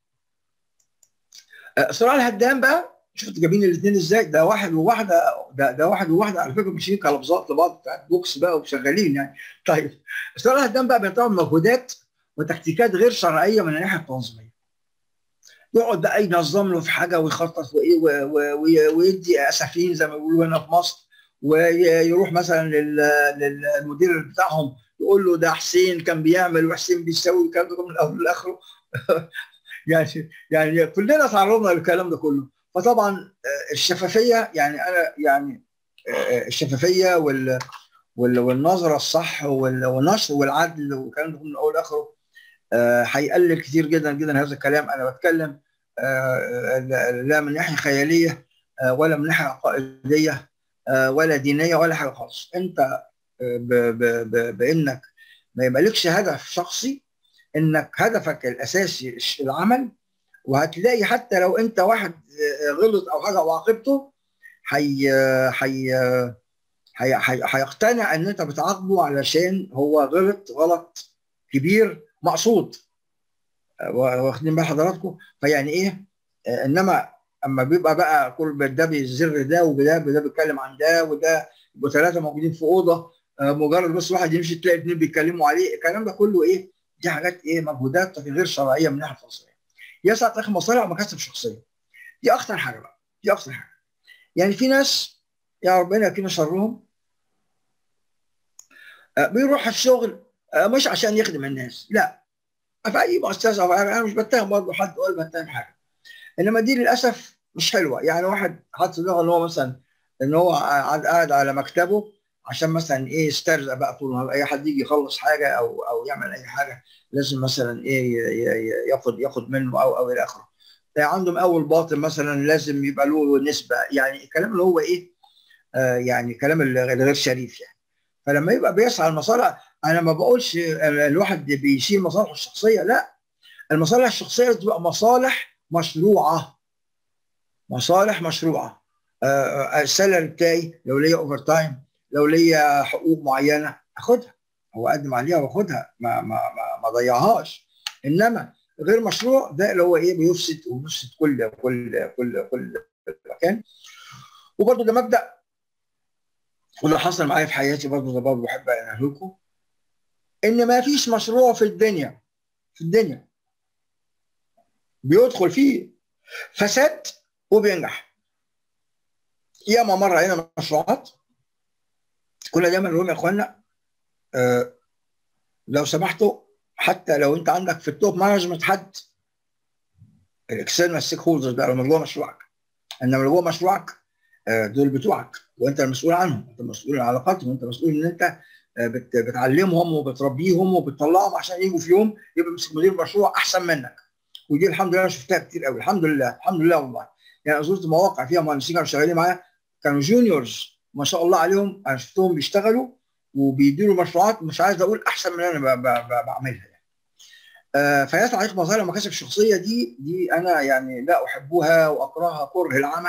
صراع الهدام بقى، شفت جايبين الاثنين ازاي؟ ده واحد وواحده، ده ده واحد وواحده على فكره ماشيين كلبزات لبعض بتاعت بوكس بقى وشغالين يعني. طيب صراع الهدام بقى بيعتبر مجهودات وتكتيكات غير شرعيه من الناحيه التنظيميه. يقعد بقى ينظم له في حاجه ويخطط وايه ويدي اسفين زي ما بيقولوا هنا في مصر، ويروح مثلا للمدير بتاعهم يقول له ده حسين كان بيعمل وحسين بيسوي الكلام ده من الاول لاخره. يعني يعني كلنا تعرضنا للكلام ده كله. فطبعا الشفافيه، يعني انا يعني الشفافيه وال والنظره الصح والنشر والعدل والكلام ده من الاول لاخره هيقلل كتير جدا جدا هذا الكلام. انا بتكلم لا من ناحيه خياليه ولا من ناحيه عقائديه ولا دينيه ولا حاجه خالص. انت ب ب ب بانك ما يبقالكش هدف شخصي، انك هدفك الاساسي العمل، وهتلاقي حتى لو انت واحد غلط او حاجه وعاقبته هي هي هيقتنع ان انت بتعاقبه علشان هو غلط غلط كبير مقصود، واخدين بال حضراتكم؟ فيعني ايه، انما اما بيبقى بقى كل ده بيزر ده وده ده بيتكلم عن ده وده، يبقوا ثلاثه موجودين في اوضه مجرد بس واحد يمشي تلاقي اثنين بيتكلموا عليه، الكلام ده كله ايه؟ دي حاجات ايه؟ مجهودات غير شرعيه من الناحيه الفلسفيه. يسعى تاخد مصالح ومكاسب شخصيه. دي اخطر حاجه بقى، دي اخطر حاجه. يعني في ناس يا ربنا يكون شرهم بيروح الشغل مش عشان يخدم الناس، لا، في اي مؤسسه او انا مش بتهم برضه حد ولا بتهم حاجه، انما دي للاسف مش حلوه. يعني واحد حاطط في دماغه ان هو مثلا ان هو قاعد على مكتبه عشان مثلا ايه يسترزق بقى طول النهار، اي حد يجي يخلص حاجه او او يعمل اي حاجه لازم مثلا ايه ياخد ياخد منه او او الى اخره. عنده مقاول باطن مثلا لازم يبقى له نسبه، يعني الكلام اللي هو ايه آه يعني كلام الغير شريف يعني. فلما يبقى بيسعى المصالح، انا ما بقولش الواحد بيشيل مصالحه الشخصيه، لا، المصالح الشخصيه تبقى مصالح مشروعه، مصالح مشروعه. السالري بتاعي لو ليا اوفر تايم، لو ليا حقوق معينه اخدها، هو اقدم عليها واخدها، ما ما ما, ما ضيعهاش. انما غير مشروع ده اللي هو ايه بيفسد وبيفسد كل كل كل كل مكان. وبرضه ده مبدا، وده حصل معايا في حياتي برضه، ده برضه بحب اقول لكم ان ما فيش مشروع في الدنيا في الدنيا بيدخل فيه فساد وبينجح. ياما مره علينا مشروعات كنا دايما نقول يا اخوانا آه لو سمحتوا حتى لو انت عندك في التوب مانجمنت حد الاكسترنال ستيك هولدرز بقى اللي جوه مشروعك، انما اللي جوه مشروعك دول بتوعك وانت المسؤول عنهم، انت مسؤول عن علاقاتهم، انت مسؤول ان انت بت بتعلمهم وبتربيهم وبتطلعهم عشان يجوا في يوم يبقى مدير مشروع احسن منك. ودي الحمد لله انا شفتها كتير قوي، الحمد لله الحمد لله والله. يعني زرت مواقع فيها مهندسين كانوا شغالين معايا كانوا جونيورز ما شاء الله عليهم، انا شفتهم بيشتغلوا وبيديروا مشروعات مش عايز اقول احسن من انا بعملها يعني. آه فهي تعليق مظاهر المكاسب الشخصيه دي دي انا يعني لا احبها واكرهها كره العمى.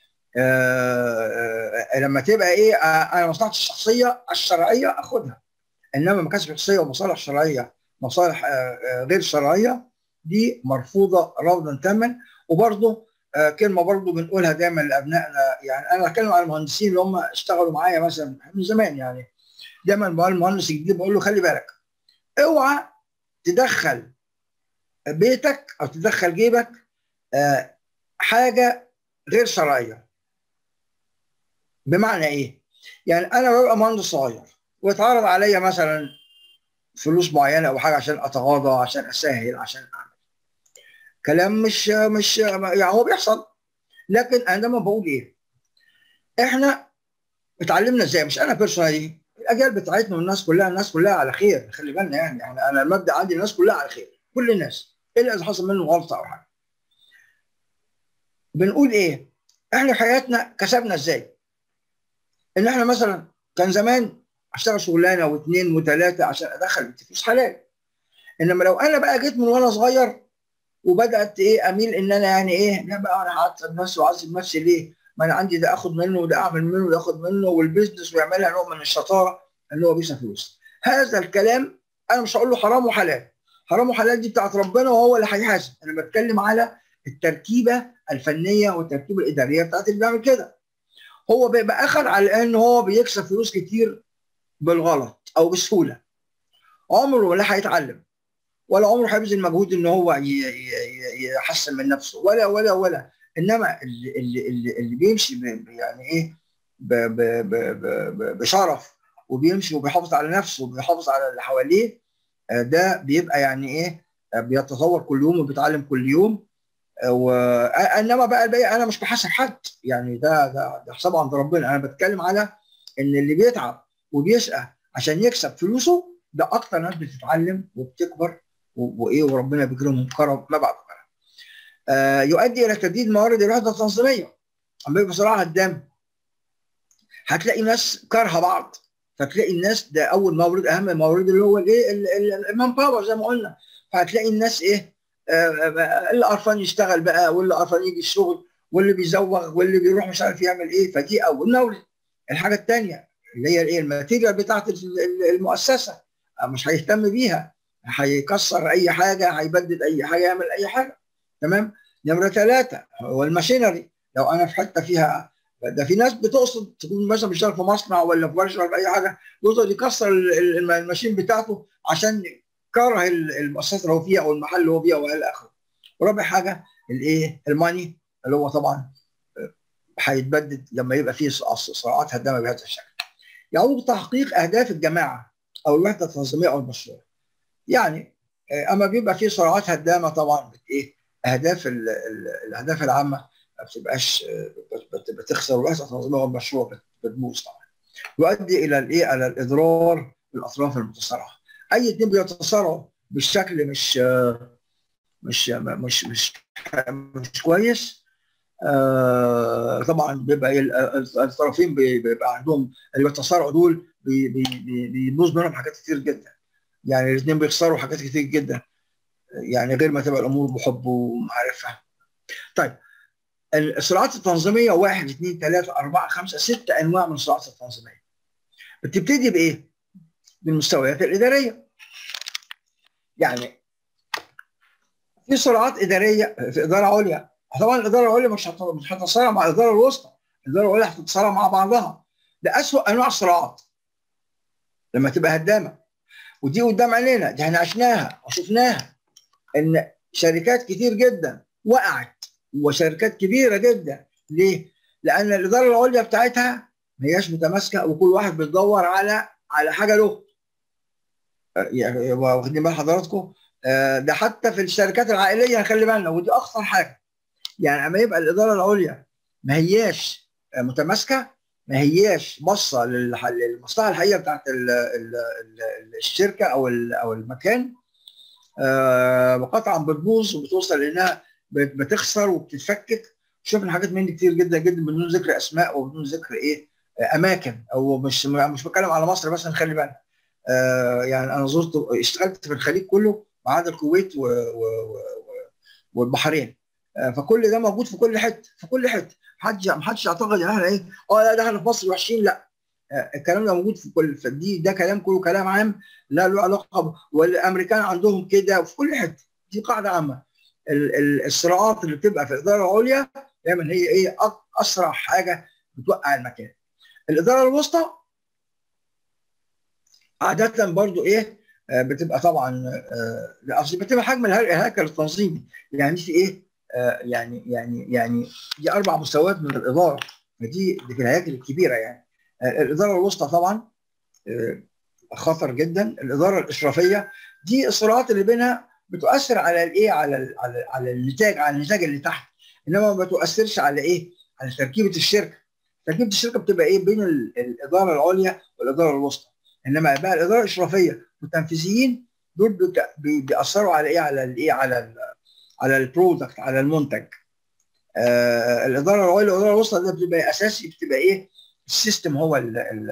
آه آه لما تبقى ايه آه انا مصلحتي الشخصيه الشرعيه اخدها، انما مكاسب شخصيه ومصالح شرعيه مصالح آه غير شرعيه دي مرفوضه رفضا تاما. وبرضه آه كلمه برضه بنقولها دايما لابنائنا، يعني انا بتكلم على المهندسين اللي هم اشتغلوا معايا مثلا من زمان، يعني دايما بقول المهندس الجديد بقول له خلي بالك اوعى تدخل بيتك او تدخل جيبك آه حاجه غير شرعيه. بمعنى ايه؟ يعني انا ببقى مهندس صغير ويتعرض عليا مثلا فلوس معينه او حاجه عشان اتغاضى عشان اسهل عشان اعمل كلام مش مش يعني هو بيحصل، لكن انا دايما بقول ايه؟ احنا اتعلمنا ازاي؟ مش انا بيرسونالي، الاجيال بتاعتنا والناس كلها الناس كلها على خير، خلي بالنا يعني, يعني انا المبدا عندي الناس كلها على خير، كل الناس الا اذا حصل منه غلطه او حاجه. بنقول ايه؟ احنا حياتنا كسبنا ازاي؟ ان احنا مثلا كان زمان اشتغل شغلانه واثنين وثلاثه عشان ادخل فلوس حلال، انما لو انا بقى جيت من وانا صغير وبدات ايه اميل ان انا يعني ايه لا بقى انا هعذب نفسي واعذب نفسي ليه؟ ما انا عندي ده اخد منه وده اعمل منه وده اخد منه، والبيزنس ويعملها نوع من الشطاره ان هو بيكسب فلوس. هذا الكلام انا مش هقول له حرام وحلال، حرام وحلال دي بتاعت ربنا وهو اللي هيحاسب، انا بتكلم على التركيبه الفنيه والتركيبه الاداريه بتاعت اللي بيعمل كده. هو بيبقى اخذ على ان هو بيكسب فلوس كتير بالغلط او بسهوله، عمره لا هيتعلم ولا عمره هيبذل مجهود ان هو يحسن من نفسه ولا ولا ولا انما اللي اللي اللي, اللي بيمشي يعني ايه ب ب ب ب بشرف وبيمشي وبيحافظ على نفسه وبيحافظ على اللي حواليه، ده بيبقى يعني ايه بيتطور كل يوم وبيتعلم كل يوم. وانما بقى الباقي انا مش بحاسب حد، يعني ده ده ده حساب عند ربنا. انا بتكلم على ان اللي بيتعب وبيسعى عشان يكسب فلوسه ده اكتر ناس بتتعلم وبتكبر وايه وربنا بيكرمهم كرم ما بعد كرم. آه يؤدي الى تجديد موارد الوحده التنظيميه. اما يبقى صراع الدم هتلاقي ناس كارهه بعض، فتلاقي الناس ده اول مورد اهم مورد اللي هو الايه المان باور زي ما قلنا، فهتلاقي الناس ايه آه اللي قرفان يشتغل بقى واللي قرفان يجي الشغل واللي بيزوغ واللي بيروح مش عارف يعمل ايه، فدي اول مورد. الحاجه الثانيه اللي هي الايه الماتيريال بتاعت المؤسسه مش هيهتم بيها، هيكسر اي حاجه هيبدد اي حاجه يعمل اي حاجه. تمام. نمره ثلاثه هو الماشينري. لو انا في حته فيها ده في ناس بتقصد تكون مثلا بيشتغل في مصنع ولا في ورشه ولا في اي حاجه يقصد يكسر الماشين بتاعته عشان كره المؤسسه اللي هو فيها او المحل اللي هو فيها والى اخره. ورابع حاجه الايه الماني اللي هو طبعا هيتبدد لما يبقى فيه صراعات هدامه بهذا الشكل. يعود تحقيق اهداف الجماعه او الوحده التنظيميه او المشروع. يعني اما بيبقى فيه صراعات هدامه طبعا ايه اهداف ال ال الاهداف العامه ما بتبقاش بتخسر، الوحده التنظيميه والمشروع بتبوظ طبعا. يؤدي الى الايه على الاضرار بالاطراف المتصارعه. اي اثنين بيتصارعوا بالشكل مش مش مش مش مش كويس آه طبعا بيبقى الطرفين بيبقى عندهم اللي بيتصارعوا دول بيبوظ منهم حاجات كتير جدا، يعني الاثنين بيخسروا حاجات كتير جدا، يعني غير ما تبقى الامور بحب ومعرفه. طيب الصراعات التنظيميه واحد اثنين ثلاثه اربعه خمسه ست انواع من الصراعات التنظيميه. بتبتدي بايه؟ بالمستويات الاداريه. يعني في صراعات اداريه في اداره عليا، طبعا الاداره العليا مش مش هتتصارع مع الاداره الوسطى، الاداره العليا هتتصارع مع بعضها. ده اسوء انواع الصراعات لما تبقى هدامه، ودي قدام عينينا، دي احنا عشناها وشفناها ان شركات كتير جدا وقعت وشركات كبيره جدا. ليه؟ لان الاداره العليا بتاعتها ما هياش متماسكه وكل واحد بيدور على على حاجه له. يعني واخدين بال حضراتكم؟ ده حتى في الشركات العائليه خلي بالنا، ودي اخطر حاجه. يعني اما يبقى الاداره العليا ما هياش متماسكه، ما هياش باصه للمصلحه الحقيقيه بتاعت ال ال ال الشركه او او المكان، قطعا بتبوظ وبتوصل لانها بتخسر وبتتفكك. شفنا حاجات من دي كتير جدا جدا بدون ذكر اسماء وبدون ذكر ايه اماكن، او مش مش بتكلم على مصر بس، نخلي بالنا. آه يعني انا زرت اشتغلت في الخليج كله ما عدا الكويت و و والبحرين. آه فكل ده موجود في كل حته، في كل حته. محدش محدش يعتقد ان احنا ايه اه لا ده احنا في مصر وحشين، لا. آه الكلام ده موجود في كل، فدي ده كلام كله كلام عام لا له علاقه، والامريكان عندهم كده وفي كل حته. دي قاعده عامه. ال ال الصراعات اللي بتبقى في الاداره العليا دايما هي ايه اسرع حاجه بتوقع المكان. الاداره الوسطى عادة برضو ايه آه بتبقى طبعا آه اصل بتبقى حجم الهيكل التنظيمي. يعني في ايه آه يعني يعني يعني دي اربع مستويات من الاداره، فدي دي في الهياكل الكبيره يعني. آه الاداره الوسطى طبعا آه خطر جدا. الاداره الاشرافيه دي الصراعات اللي بينها بتؤثر على الايه على ال على ال على النتاج، على النتاج اللي تحت، انما ما بتؤثرش على ايه على تركيبه الشركه. تركيبه الشركه بتبقى ايه بين الاداره العليا والاداره الوسطى. انما بقى الاداره الاشرافيه والتنفيذيين دول بيأثروا على ايه على الايه على ال على البرودكت، على المنتج. آه الاداره العليا والاداره الوسطى ده بتبقى اساسي، بتبقى ايه السيستم هو ال ال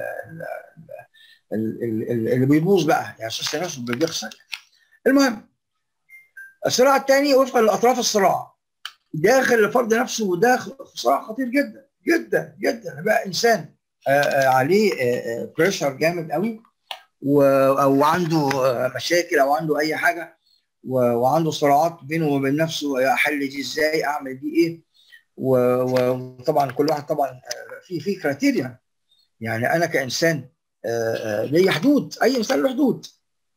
ال ال اللي بيبوظ بقى، يعني السيستم نفسه بيخسر. المهم الصراع الثاني وفقا لاطراف الصراع داخل الفرد نفسه، وده صراع خطير جدا جدا جدا. بقى انسان آه عليه آه بريشر جامد قوي، او عنده مشاكل او عنده اي حاجه، وعنده صراعات بينه وبين نفسه، احل دي ازاي، اعمل دي ايه. وطبعا كل واحد طبعا في في كريتيريا. يعني انا كانسان ليا حدود، اي انسان له حدود.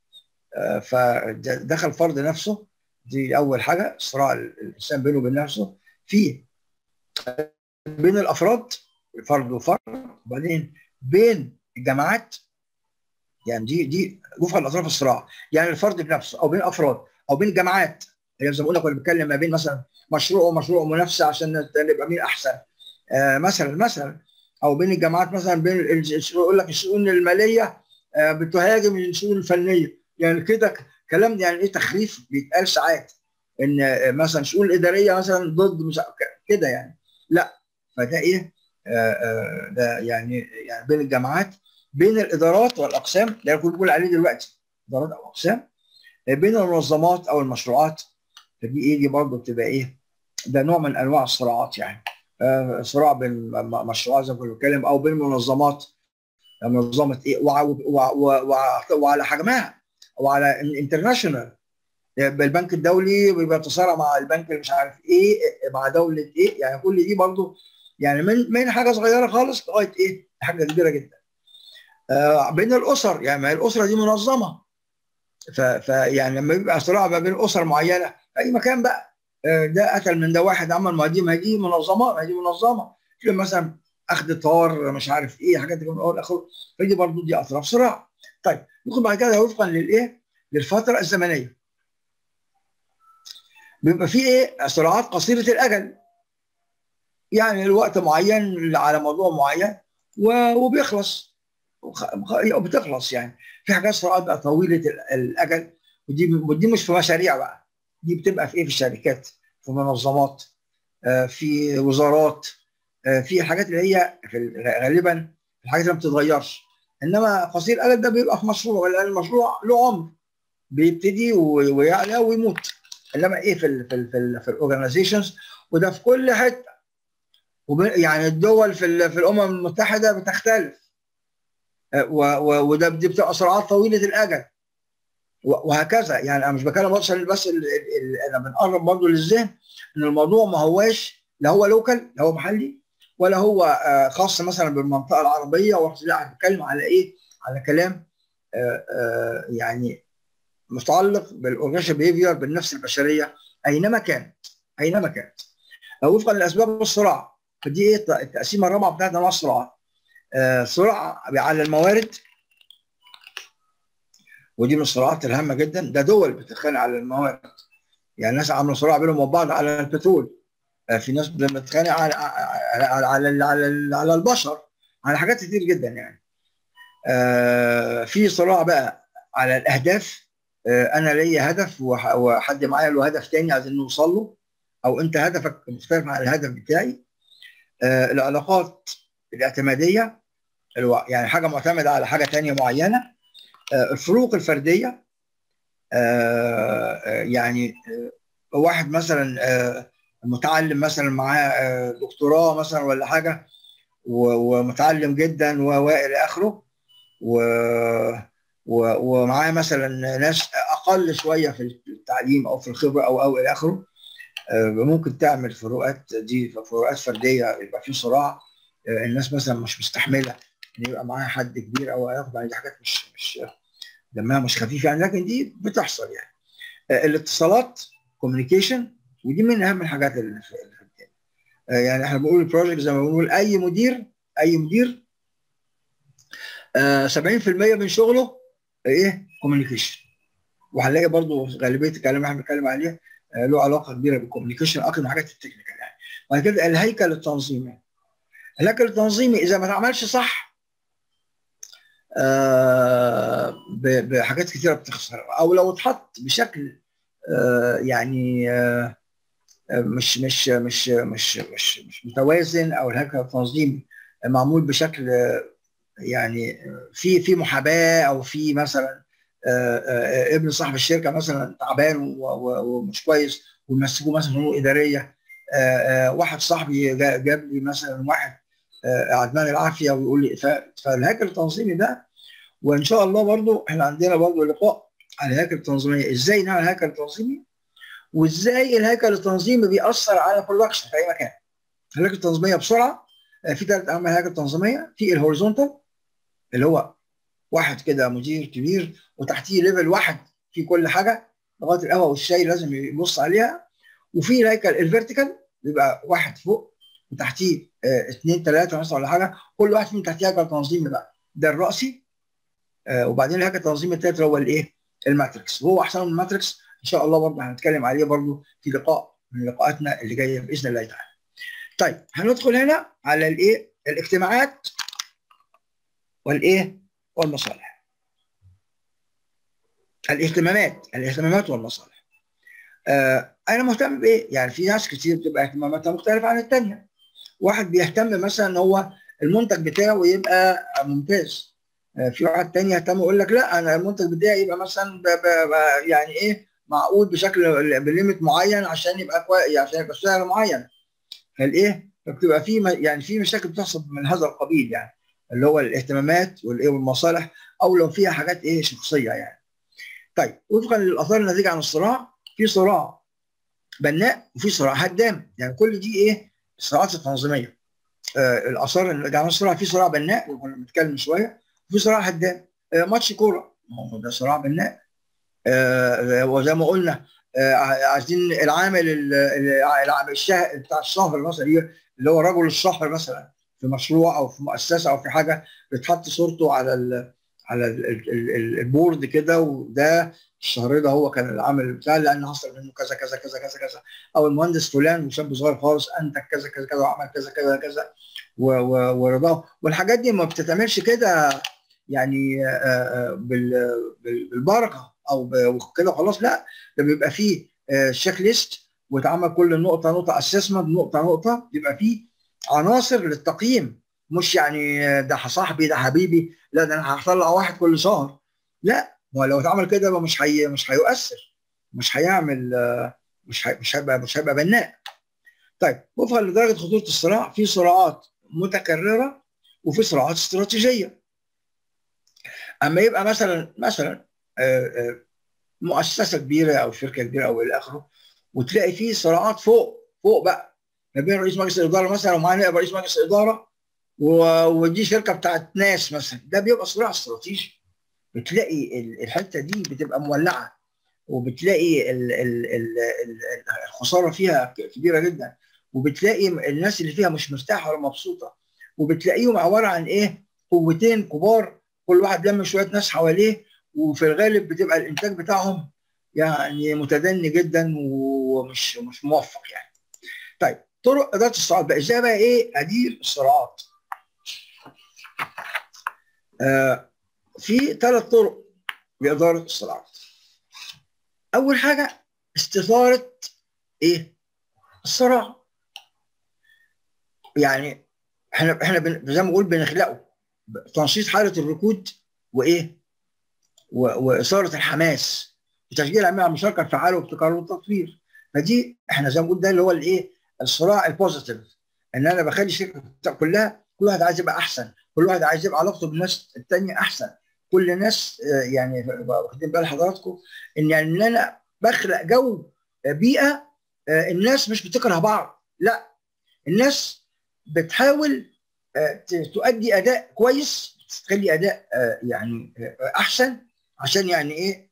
فدخل فرض نفسه، دي اول حاجه. صراع الانسان بينه وبين نفسه، في بين الافراد فرد وفرد، وبعدين بين الجماعات. يعني دي دي وفقا لاطراف الصراع، يعني الفرد بنفسه او بين افراد او بين جماعات. يعني زي ما بقول لك، كنا بنتكلم ما بين مثلا مشروع ومشروع منافسه عشان نبقى مين احسن. آه مثلا مثلا او بين الجماعات، مثلا بين يقول لك الشؤون الماليه آه بتهاجم الشؤون الفنيه. يعني كده كلام يعني ايه تخريف بيتقال ساعات، ان آه مثلا الشؤون الاداريه مثلا ضد مش كده يعني. لا، فده ايه آه آه ده يعني يعني بين الجماعات، بين الادارات والاقسام اللي انا كنت بقول عليه دلوقتي، ادارات او اقسام، بين المنظمات او المشروعات. فدي ايه دي برضه بتبقى ايه ده نوع من انواع الصراعات يعني. آه صراع بين مشروعات زي ما كنا بنتكلم، او بين منظمات، منظمه ايه وعلى حجمها، وعلى الانترناشونال. البنك الدولي بيتصارع مع البنك اللي مش عارف ايه مع دوله ايه. يعني كل دي برضه يعني من من حاجه صغيره خالص لغايه ايه حاجه كبيره جدا. آه بين الاسر، يعني ما هي الاسره دي منظمه. فيعني لما يبقى صراع ما بين اسر معينه في اي مكان بقى، آه ده قتل من ده واحد عمل، ما دي ما دي منظمه، ما دي منظمه. في مثلا اخذ طار مش عارف ايه حاجات من اول اخر، فدي برضه دي اطراف صراع. طيب ندخل بعد كده وفقا للايه للفتره الزمنيه. بيبقى في ايه صراعات قصيره الاجل، يعني الوقت معين على موضوع معين وبيخلص وبتخلص. يعني في حاجات صراعات بقى طويله الاجل، ودي ودي مش في مشاريع بقى، دي بتبقى في ايه في الشركات، في منظمات، في وزارات، في حاجات اللي هي في غالبا الحاجات اللي ما بتتغيرش. انما قصير الاجل ده بيبقى في مشروع، لان المشروع له عمر بيبتدي ويعلى ويموت. انما ايه في ال في ال في, ال في الاورجنايزيشنز، وده في كل حته. يعني الدول في في الامم المتحده بتختلف، وده دي بتبقى صراعات طويله الاجل وهكذا. يعني انا مش بتكلم بس بس انا بنقرب برضه للذهن ان الموضوع ما هواش لا هو لوكال، لا هو محلي، ولا هو خاص مثلا بالمنطقه العربيه. لا، بتكلم على ايه؟ على كلام يعني متعلق بالاورجانيزيشن بيهيفير، بالنفس البشريه اينما كانت، اينما كانت وفقا لاسباب الصراع. فدي ايه التقسيمه الرابعه بتاعت انواع الصراعات. آه صراع على الموارد، ودي من الصراعات الهامه جدا. ده دول بتتخانق على الموارد، يعني الناس عامله صراع بينهم وبين بعض على البترول، في ناس لما تتخانق على على على على, على البشر، على حاجات كتير جدا يعني. آه في صراع بقى على الاهداف. آه انا ليا هدف وحد معايا له هدف تاني عايزين نوصل له، او انت هدفك مختلف عن الهدف بتاعي. آه العلاقات الاعتماديه، يعني حاجه معتمده على حاجه تانيه معينه. آه الفروق الفرديه، آه يعني آه واحد مثلا آه متعلم مثلا معاه آه دكتوراه مثلا ولا حاجه، ومتعلم جدا والى اخره، و ومعاه مثلا ناس اقل شويه في التعليم او في الخبره او او الى اخره. ممكن تعمل فروقات، دي فروقات فرديه، يبقى في صراع. الناس مثلا مش مستحمله ان يبقى معاها حد كبير او ياخد، يعني دي حاجات مش مش دمها مش خفيف يعني، لكن دي بتحصل يعني. الاتصالات كوميونيكيشن، ودي من اهم الحاجات اللي في الدنيا. يعني احنا بنقول البروجكت زي ما بنقول اي مدير اي مدير آه سبعين في المية من شغله ايه؟ كوميونيكيشن. وهنلاقي برضو غالبيه الكلام اللي احنا بنتكلم عليه آه له علاقه كبيره بالكوميونيكيشن اكتر من حاجات التكنيكال يعني. وبعد كده الهيكل التنظيمي. الهيكل التنظيمي اذا ما اتعملش صح آه بحاجات كثيره بتخسر، او لو اتحط بشكل آه يعني آه مش مش مش مش مش مش متوازن، او الهيكل التنظيمي معمول بشكل يعني في في محاباه، او في مثلا آآ آآ ابن صاحب الشركه مثلا تعبان ومش كويس ويمسكوه مثلا امور اداريه. آآ واحد صاحبي جاب لي مثلا واحد عدمان العافيه ويقول لي، فالهيكل التنظيمي ده. وان شاء الله برضو احنا عندنا برضو لقاء على الهيكل التنظيميه، ازاي نعمل هيكل تنظيمي، وازاي الهيكل التنظيمي بيأثر على برودكشن في اي مكان. الهيكل التنظيميه بسرعه، في ثلاث اهم هيكل تنظيميه. في الهوريزونتال اللي هو واحد كده مدير كبير وتحتيه ليفل واحد في كل حاجه، لغايه القهوه والشاي لازم يبص عليها. وفي الهيكل الفيرتيكال بيبقى واحد فوق وتحتيه اه اثنين ثلاثه مثلا ولا حاجه، كل واحد فيهم تحتيه هيكل تنظيمي بقى، ده الرئسي. اه وبعدين الهيكل التنظيمي الثالث هو الايه؟ الماتريكس، وهو احسن من الماتريكس ان شاء الله برضه هنتكلم عليه برضه في لقاء من لقاءاتنا اللي جايه باذن الله تعالى. طيب هندخل هنا على الايه؟ الاجتماعات والايه؟ والمصالح. الاهتمامات الاهتمامات والمصالح. آه انا مهتم بايه؟ يعني في ناس كتير بتبقى اهتماماتها مختلفه عن الثانيه. واحد بيهتم مثلا ان هو المنتج بتاعه يبقى ممتاز. آه في واحد تاني يهتم يقول لك لا، انا المنتج بتاعي يبقى مثلا ب ب ب يعني ايه؟ معقول بشكل بليمت معين عشان يبقى كويس، عشان يبقى سعر معين. فالايه؟ فبتبقى في يعني في مشاكل بتحصل من هذا القبيل يعني، اللي هو الاهتمامات والايه والمصالح، او لو فيها حاجات ايه شخصيه يعني. طيب وفقا للاثار الناتجه عن الصراع، في صراع بناء وفي صراع هدام، يعني كل دي ايه؟ الصراعات التنظيميه. آه الاثار الناتجه عن الصراع، في صراع بناء وكنا بنتكلم شويه، وفي صراع هدام. آه ماتش كوره ما هو ده صراع بناء. آه وزي ما قلنا آه عايزين العامل العامل الشهر بتاع الشهر مثلا، اللي هو رجل الشهر مثلا في مشروع او في مؤسسه او في حاجه، بتحط صورته على ال على ال ال ال البورد كده، وده الشهر ده هو كان العامل بتاع، لان حصل منه كذا كذا كذا كذا كذا، او المهندس فلان وشاب صغير خالص انتج كذا كذا كذا وعمل كذا كذا كذا ورضاه. والحاجات دي ما بتتعملش كده يعني بالبركه او كده خلاص، لا، ده بيبقى فيه شيك ليست وتعمل كل نقطه نقطه اسسمنت نقطه نقطه، بيبقى فيه عناصر للتقييم. مش يعني ده صاحبي ده حبيبي، لا ده انا هطلع واحد كل شهر، لا. هو لو اتعمل كده يبقى مش هي مش هيؤثر، مش هيعمل مش هي مش هيبقى مش هيبقى بناء. طيب وفقا لدرجه خطوره الصراع، في صراعات متكرره وفي صراعات استراتيجيه. اما يبقى مثلا مثلا مؤسسه كبيره او شركه كبيره او الى اخره، وتلاقي فيه صراعات فوق فوق بقى ما بين رئيس مجلس الاداره مثلا ومعاه نائب رئيس مجلس الاداره، ودي شركه بتاعت ناس مثلا، ده بيبقى صراع استراتيجي. بتلاقي الحته دي بتبقى مولعه، وبتلاقي ال ال ال الخساره فيها كبيره جدا، وبتلاقي الناس اللي فيها مش مرتاحه ولا مبسوطه، وبتلاقيهم عباره عن ايه؟ قوتين كبار، كل واحد لم شويه ناس حواليه، وفي الغالب بتبقى الانتاج بتاعهم يعني متدني جدا ومش مش موفق يعني. طيب طرق اداره الصراعات بقى ازاي بقى ايه ادير الصراعات؟ آه في ثلاث طرق لاداره الصراعات. اول حاجه استثاره ايه؟ الصراع. يعني احنا احنا بن- زي ما بقول بنخلقه تنشيط حاله الركود وايه؟ و- واثاره الحماس وتشجيع العمل على المشاركه الفعاله وابتكار والتطوير. فدي احنا زي ما بنقول ده اللي هو الايه؟ الصراع البوزيتيف، ان انا بخلي الشركه كلها كل واحد عايز يبقى احسن، كل واحد عايز يبقى علاقته بالناس الثانيه احسن، كل الناس آه، يعني واخدين بال حضراتكم ان يعني ان انا بخلق جو آه، بيئه آه، الناس مش بتكره بعض، لا الناس بتحاول آه، ت- تؤدي اداء كويس، تخلي اداء آه، يعني آه، احسن عشان يعني ايه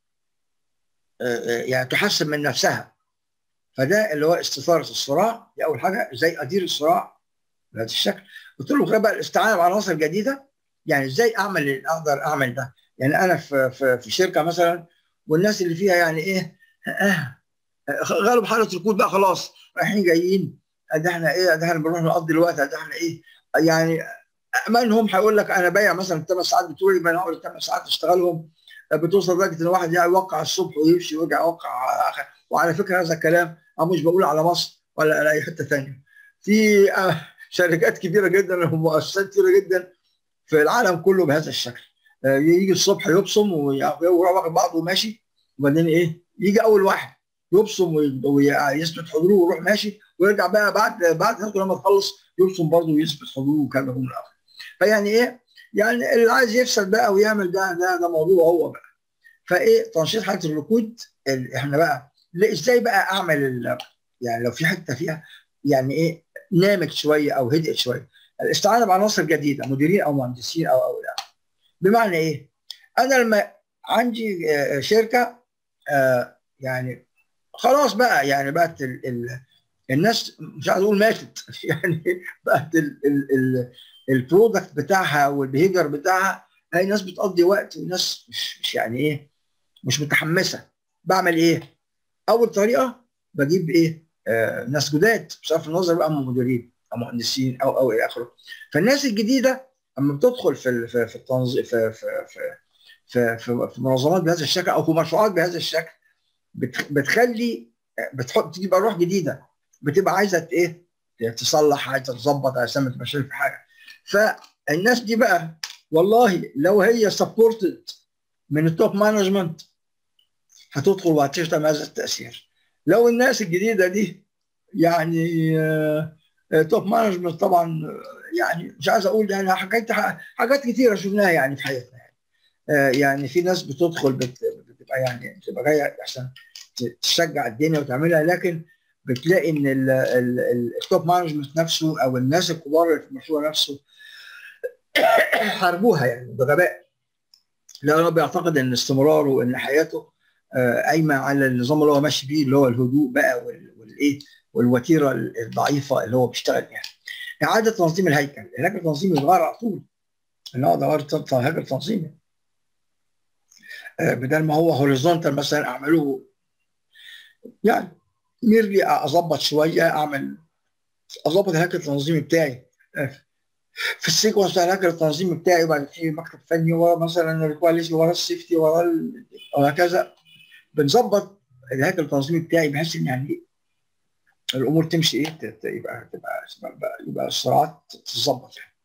آه، آه، يعني تحسن من نفسها. فده اللي هو استثاره الصراع، دي اول حاجه ازاي ادير الصراع بهذا الشكل. قلت له غير بقى الاستعانه بعناصر جديده، يعني ازاي اعمل اقدر اعمل ده؟ يعني انا في في في شركه مثلا والناس اللي فيها يعني ايه آه غالب حاله ركود بقى خلاص رايحين جايين، ده احنا ايه ده احنا بنروح نقضي الوقت، ده احنا ايه يعني امانهم هيقول لك انا بايع مثلا الثمان ساعات بتوعي ما انا اقعد الثمان ساعات اشتغلهم، بتوصل لدرجه ان واحد يعني يوقع الصبح ويمشي ويرجع يوقع على اخر. وعلى فكره هذا الكلام انا مش بقول على مصر ولا على اي حته ثانيه، في آه، شركات كبيره جدا ومؤسسات كبيره جدا في العالم كله بهذا الشكل. آه، يجي الصبح يبصم ويروح واخد بعضه وماشي، وبعدين ايه يجي اول واحد يبصم وي- ويثبت حضوره ويروح ماشي ويرجع بقى بعد بعد لما تخلص يبصم برضه ويثبت حضوره وكذا من الاخر. فيعني ايه يعني اللي عايز يفسد بقى ويعمل ده ده ده موضوع هو بقى. فايه تنشيط حاله الركود ال- احنا بقى لا، ازاي بقى اعمل ال- يعني لو في حته فيها يعني ايه نامت شويه او هدئت شويه، الاستعانه بعناصر جديده مديرين او مهندسين او او لا. بمعنى ايه؟ انا لما عندي آه، شركه آه، يعني خلاص بقى يعني بقت ال ال الناس مش عايز اقول ماتت يعني بقت ال ال ال البرودكت بتاعها والبيهيفير بتاعها هي الناس بتقضي وقت وناس مش مش يعني ايه مش متحمسه. بعمل ايه؟ اول طريقه بجيب ايه؟ آه ناس جداد بصرف النظر بقى من مديرين او مهندسين او او الى اخره. فالناس الجديده اما بتدخل في ال- في في التنظيم في في في في, في, في منظمات بهذا الشكل او في مشروعات بهذا الشكل بتخ- بتخلي بتحط تجيب روح جديده، بتبقى عايزه ايه؟ تصلح، عايزه تظبط، عايزه تعمل مشاكل في حاجه. فالناس دي بقى والله لو هي سبورتد من التوب مانجمنت هتدخل وهتشتم هذا التأثير. لو الناس الجديدة دي يعني آه، آه، توب مانجمنت طبعا آه، يعني مش عايز اقول يعني حاجات حاجات كتيره شفناها يعني في حياتنا يعني. آه، يعني في ناس بتدخل بت- بتبقى يعني بتبقى جايه عشان ت- تشجع الدنيا وتعملها، لكن بتلاقي ان ال- ال- ال- التوب مانجمنت نفسه او الناس الكبار اللي في المشروع نفسه حاربوها يعني بغباء، لانه بيعتقد ان استمراره وان حياته آه، قايمه على النظام اللي هو ماشي بيه اللي هو الهدوء بقى وال- والايه والوتيره الضعيفه اللي هو بيشتغل بيها. اعاده تنظيم الهيكل، الهيكل التنظيمي يتغير على طول. انا اقدر اغير تن- هيكل تنظيمي آه، بدل ما هو هوريزونتال مثلا اعمله يعني ميرلي اظبط شويه، اعمل اظبط الهيكل التنظيمي بتاعي آه، في السيكونس بتاع الهيكل التنظيمي بتاعي، وبعد في مكتب فني ورا مثلا الكواليتي ورا السيفتي ورا ال- وهكذا. بنظبط الهيكل التنظيمي بتاعي بحيث ان يعني الامور تمشي ايه ت- ت- يبقى تبقى يبقى, يبقى السرعات تتظبط يعني.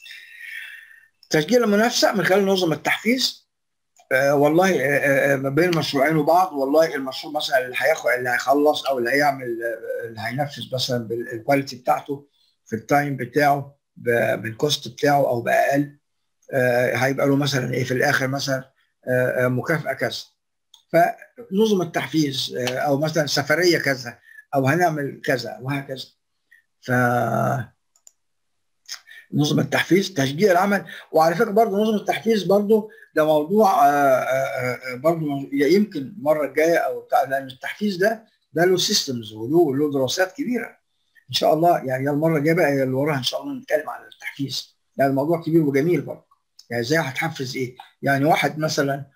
تشجيع المنافسه من خلال نظم التحفيز. آه والله آه آه ما بين المشروعين وبعض، والله المشروع مثلا اللي هياخد اللي هيخلص او اللي هيعمل آه اللي هينفذ مثلا بالكواليتي بتاعته في التايم بتاعه ب- بالكوست بتاعه او باقل، آه هيبقى له مثلا ايه في الاخر مثلا آه آه مكافاه كذا. فنظم التحفيز آه او مثلا سفريه كذا او هنعمل كذا وهكذا. ف نظم التحفيز تشجيع العمل. وعلى فكره برضه نظم التحفيز برضه ده موضوع آه، آه، آه، برضه يمكن المره الجايه او بتاع، لان التحفيز ده ده له سيستمز وله له دراسات كبيره ان شاء الله يعني. يا المره الجايه بقى يا اللي وراها ان شاء الله نتكلم عن التحفيز، يعني الموضوع كبير وجميل برضه. يعني ازاي هتحفز ايه؟ يعني واحد مثلا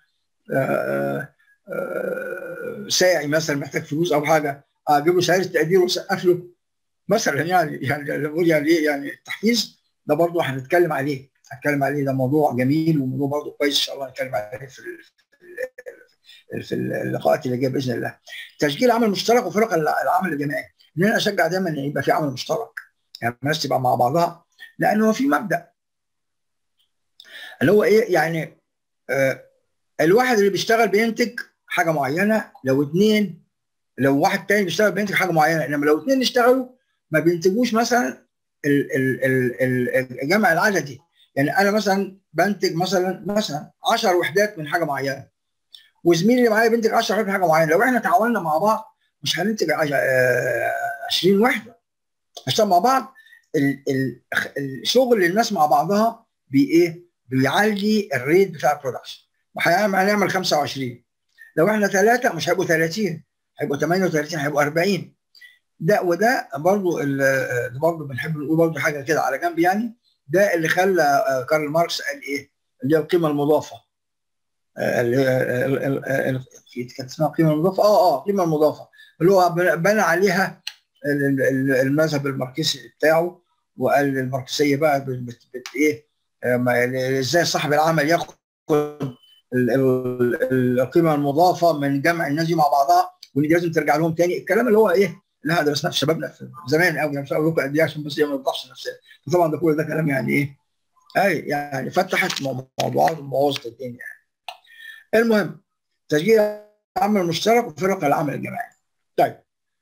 آه، آه، ساعي مثلا محتاج فلوس او حاجه، اجيب له شهاده تقدير واسقف له مثلا. يعني يعني بقول يعني ايه، يعني التحفيز ده برضه هنتكلم عليه، هنتكلم عليه، ده موضوع جميل وموضوع برضه كويس ان شاء الله نتكلم عليه في في اللقاءات اللي جايه باذن الله. تشجيع العمل المشترك وفرق العمل الجماعي، ان انا اشجع دايما ان يبقى في عمل مشترك، يعني الناس تبقى مع بعضها، لان هو في مبدا اللي هو ايه يعني، آه الواحد اللي بيشتغل بينتج حاجه معينه، لو اثنين، لو واحد تاني بيشتغل بينتج حاجه معينه، انما لو اثنين اشتغلوا ما بينتجوش مثلا ال- ال- ال- ال- الجمع العددي. يعني انا مثلا بنتج مثلا مثلا عشر وحدات من حاجه معينه، وزميلي اللي معايا بينتج عشر وحدات من حاجه معينه، لو احنا تعاوننا مع بعض مش هننتج عشرين وحده. عشان مع بعض ال- ال- الشغل الناس مع بعضها بي ايه بيعلي الريت بتاع البرودكشن، وهنعمل خمسة وعشرين. لو احنا ثلاثه مش هيبقوا ثلاثين، هيبقوا ثمانية وثلاثين، هيبقوا أربعين. ده وده برضو ال- ده برضو بنحب نقول برضو حاجه كده على جنب يعني. ده اللي خلى آه، كارل ماركس قال ايه، اللي هي القيمه المضافه، آه، اللي هي ال- ال- ال- في- كانت اسمها القيمه المضافه، اه اه القيمه المضافه، اللي هو بنى عليها ال- ال- المذهب الماركسي بتاعه. وقال الماركسيه بقى بت بت- بت- ايه، آه، ما- ازاي صاحب العمل ياخد ال- ال- القيمه المضافه من جمع الناس دي مع بعضها، وان دي لازم ترجع لهم تاني، الكلام اللي هو ايه اللي احنا درسناه في شبابنا في زمان قوي، مش هقول لكم قد ايه عشان بس إيه ما نفضحش نفسنا. طبعا ده كل ده كلام يعني ايه، اي يعني فتحت مو- موضوعات وبوظت الدنيا يعني. المهم، تشجيع العمل المشترك وفرق العمل الجماعي. طيب،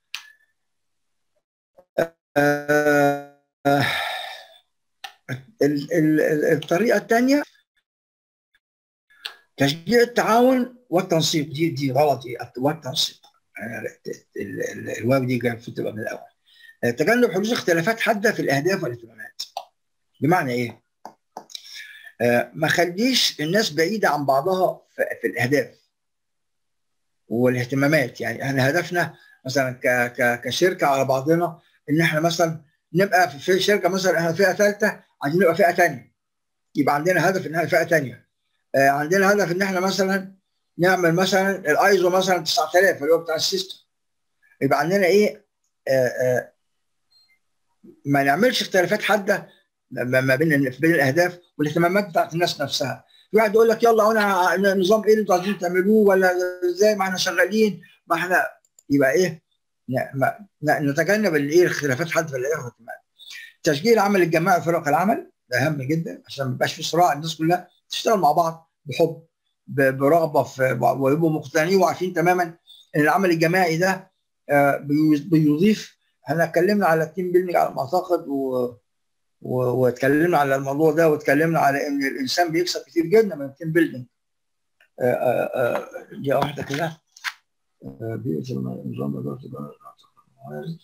آه آه ال- ال- ال- الطريقه الثانيه تشجيع التعاون والتنسيق. دي دي غلط، دي والتنسيق، يعني ال- ال- الواو دي كانت تبقى من الاول. آه، تجنب حدوث اختلافات حاده في الاهداف والاهتمامات. بمعنى ايه؟ آه، ما خليش الناس بعيده عن بعضها في, في الاهداف والاهتمامات. يعني احنا هدفنا مثلا ك ك كشركه على بعضنا ان احنا مثلا نبقى في في شركه مثلا احنا فئه ثالثه، عايزين نبقى فئه ثانيه، يبقى عندنا هدف ان احنا فئه ثانيه. آه، عندنا هدف ان احنا مثلا نعمل مثلا الايزو مثلا تسعة آلاف اللي هو بتاع السيستم، يبقى عندنا ايه، آه آه ما نعملش اختلافات حاده ما ما بين بين الاهداف والاهتمامات بتاعت الناس نفسها. في واحد يقول لك يلا انا نظام ايه اللي انتوا عايزين تعملوه، ولا ازاي ما احنا شغالين، ما احنا يبقى ايه، ن- ما- ن- نتجنب الايه الاختلافات حاده في الاهداف والاهتمامات. تشجيع العمل الجماعي وفرق العمل ده اهم جدا عشان ما يبقاش في صراع، الناس كلها تشتغل مع بعض بحب، ب- برغبه في، ويبقوا مقتنعين وعارفين تماما ان العمل الجماعي ده آه، بي- بيضيف. احنا اتكلمنا على التيم بيلدينج على ما اعتقد، و- و- واتكلمنا على الموضوع ده، واتكلمنا على ان الانسان بيكسب كتير جدا من التيم بيلدينج. آه، آه، آه، دي واحده كده، آه، بيئه نظام اداره الموارد.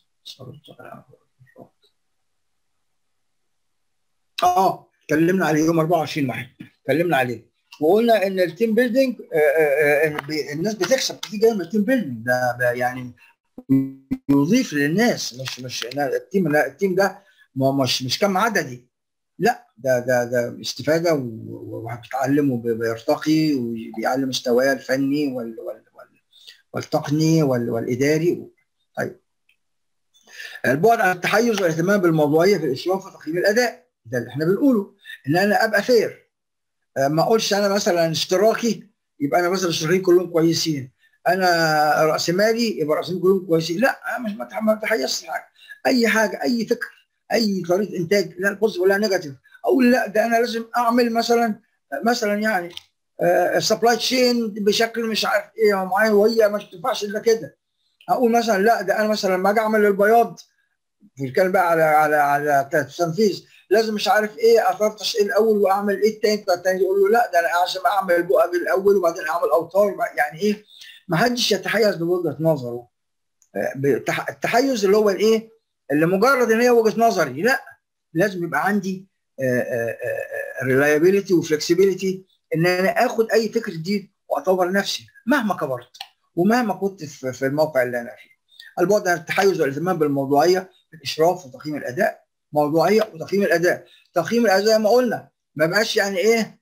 اه اتكلمنا عليه يوم أربعة وعشرين واحد، اتكلمنا عليه وقلنا ان التيم بيلدينج آه، آه، آه، بي- الناس بتكسب كتير جدا من التيم بيلدينج ده, ده يعني يضيف للناس، مش مش لا، التيم لا التيم ده ما- مش مش كم عددي، لا ده ده ده استفاده، و- وبيتعلم وبيرتقي وبيعلم مستواه الفني وال وال وال والتقني وال والاداري. طيب، البعد عن التحيز والاهتمام بالموضوعيه في الاشراف وتقييم الاداء، ده اللي احنا بنقوله، ان انا ابقى فير. ما اقولش انا مثلا اشتراكي يبقى انا مثلا الاشتراكيين كلهم كويسين، انا راس مالي يبقى راس مالي كلهم كويسين، لا مش ما تحيزش حاجه، اي حاجه، اي فكر، اي طريقه انتاج، لا بوزيتيف ولا نيجاتيف، اقول لا ده انا لازم اعمل مثلا مثلا يعني سبلاي تشين بشكل مش عارف ايه معين، وهي ما تنفعش الا كده. اقول مثلا لا ده انا مثلا لما اجي اعمل البياض، بنتكلم بقى على على على التنفيذ، لازم مش عارف ايه اطرطش ايه الاول واعمل ايه التاني، التاني يقول له لا ده انا عشان اعمل البقى الاول وبعدين اعمل اوتار، يعني ايه، ما حدش يتحيز بوجهه نظره. التحيز اللي هو الايه، اللي مجرد ان هي وجهه نظري، لا لازم يبقى عندي ريلايبيليتي وفلكسبيليتي ان انا اخد اي فكر جديد واطور نفسي مهما كبرت ومهما كنت في الموقع اللي انا فيه. البعد عن التحيز والاهتمام بالموضوعيه في الاشراف وتقييم الاداء. موضوعيه وتقييم الاداء. تقييم الاداء زي ما قلنا ما بقاش يعني ايه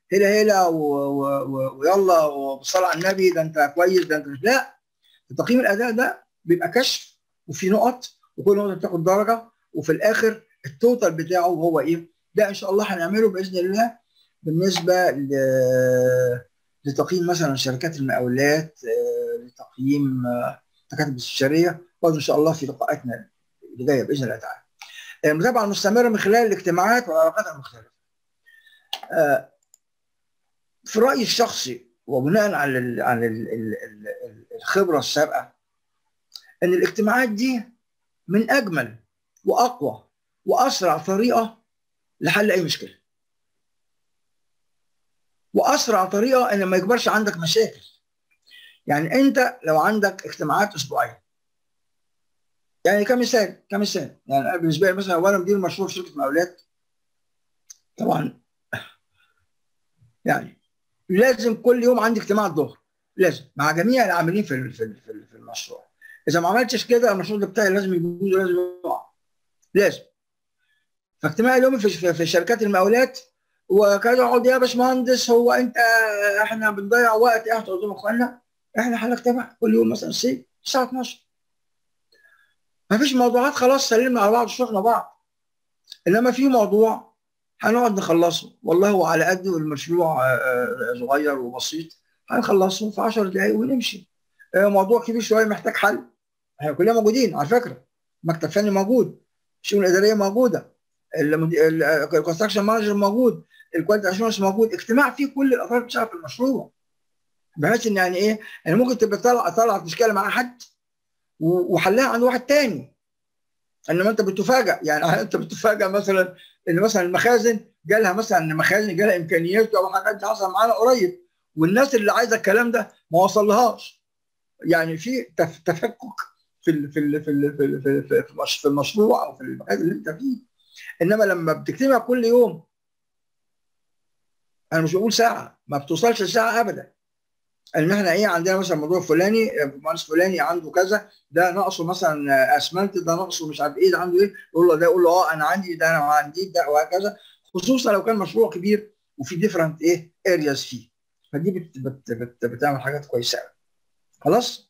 هلا هلا ويلا وبالصلاه على النبي، ده انت كويس، ده انت مش. لا، تقييم الاداء ده بيبقى كشف وفي نقط، وكل نقطه بتاخد درجه، وفي الاخر التوتال بتاعه هو ايه. ده ان شاء الله هنعمله باذن الله بالنسبه ل... لتقييم مثلا شركات المقاولات، لتقييم تكاتب الاستشاريه، برضه ان شاء الله في لقاءاتنا اللي جايه باذن الله تعالى. المتابعه المستمره من خلال الاجتماعات والعلاقات المختلفه. في رايي الشخصي وبناء على ال على ال ال الخبره السابقه، ان الاجتماعات دي من اجمل واقوى واسرع طريقه لحل اي مشكله، واسرع طريقه ان ما يكبرش عندك مشاكل. يعني انت لو عندك اجتماعات اسبوعيه، يعني كمثال كمثال يعني أنا بالنسبه لي مثلا، وانا مدير مشروع في شركه مقاولات، طبعا يعني لازم كل يوم عندي اجتماع الظهر، لازم مع جميع العاملين في في في المشروع. اذا ما عملتش كده المشروع ده بتاعي لازم يبوظ ولازم يقع، لازم. فاجتماع اليومي في في شركات المقاولات، وكان يقعد يا باشمهندس هو انت احنا بنضيع وقت، احنا قلت لهم اخوانا احنا هنجتمع كل يوم مثلا سي الساعه اتناشر، ما فيش موضوعات، خلاص سلمنا على بعض وشرحنا بعض. انما في موضوع هنقعد نخلصه، والله هو على قد المشروع صغير وبسيط، هنخلصه في عشر دقائق ونمشي. موضوع كبير شويه محتاج حل، احنا كلنا موجودين على فكره، مكتب فني موجود، الشؤون الاداريه موجوده، الكونستراكشن مانجر موجود، الكواليتي اشورنس موجود، اجتماع فيه كل الاطراف بتشتغل في المشروع، بحيث ان يعني ايه، يعني ممكن تبقى طالع طالعه مشكله مع حد وحلها عند واحد تاني، انما انت بتفاجئ، يعني انت بتفاجئ مثلا ان مثلا المخازن جالها مثلا المخازن جالها امكانيات او حاجات حصل معانا قريب، والناس اللي عايزه الكلام ده ما وصلهاش، يعني في تفكك في ال في ال في ال في ال في, ال في المشروع او في المكان اللي انت فيه. انما لما بتجتمع كل يوم، انا مش بقول ساعه، ما بتوصلش ساعه ابدا، ان احنا ايه عندنا مثلا موضوع فلاني، مهندس فلاني عنده كذا، ده ناقصه مثلا اسمنت، ده ناقصه مش عارف ايه، ده عنده ايه، يقول له ده، يقول له اه انا عندي ده، انا ما عندي ده، وهكذا، خصوصا لو كان مشروع كبير وفي ديفرنت ايه ارياز فيه، فدي بت بت بت بتعمل حاجات كويسه قوي. خلاص.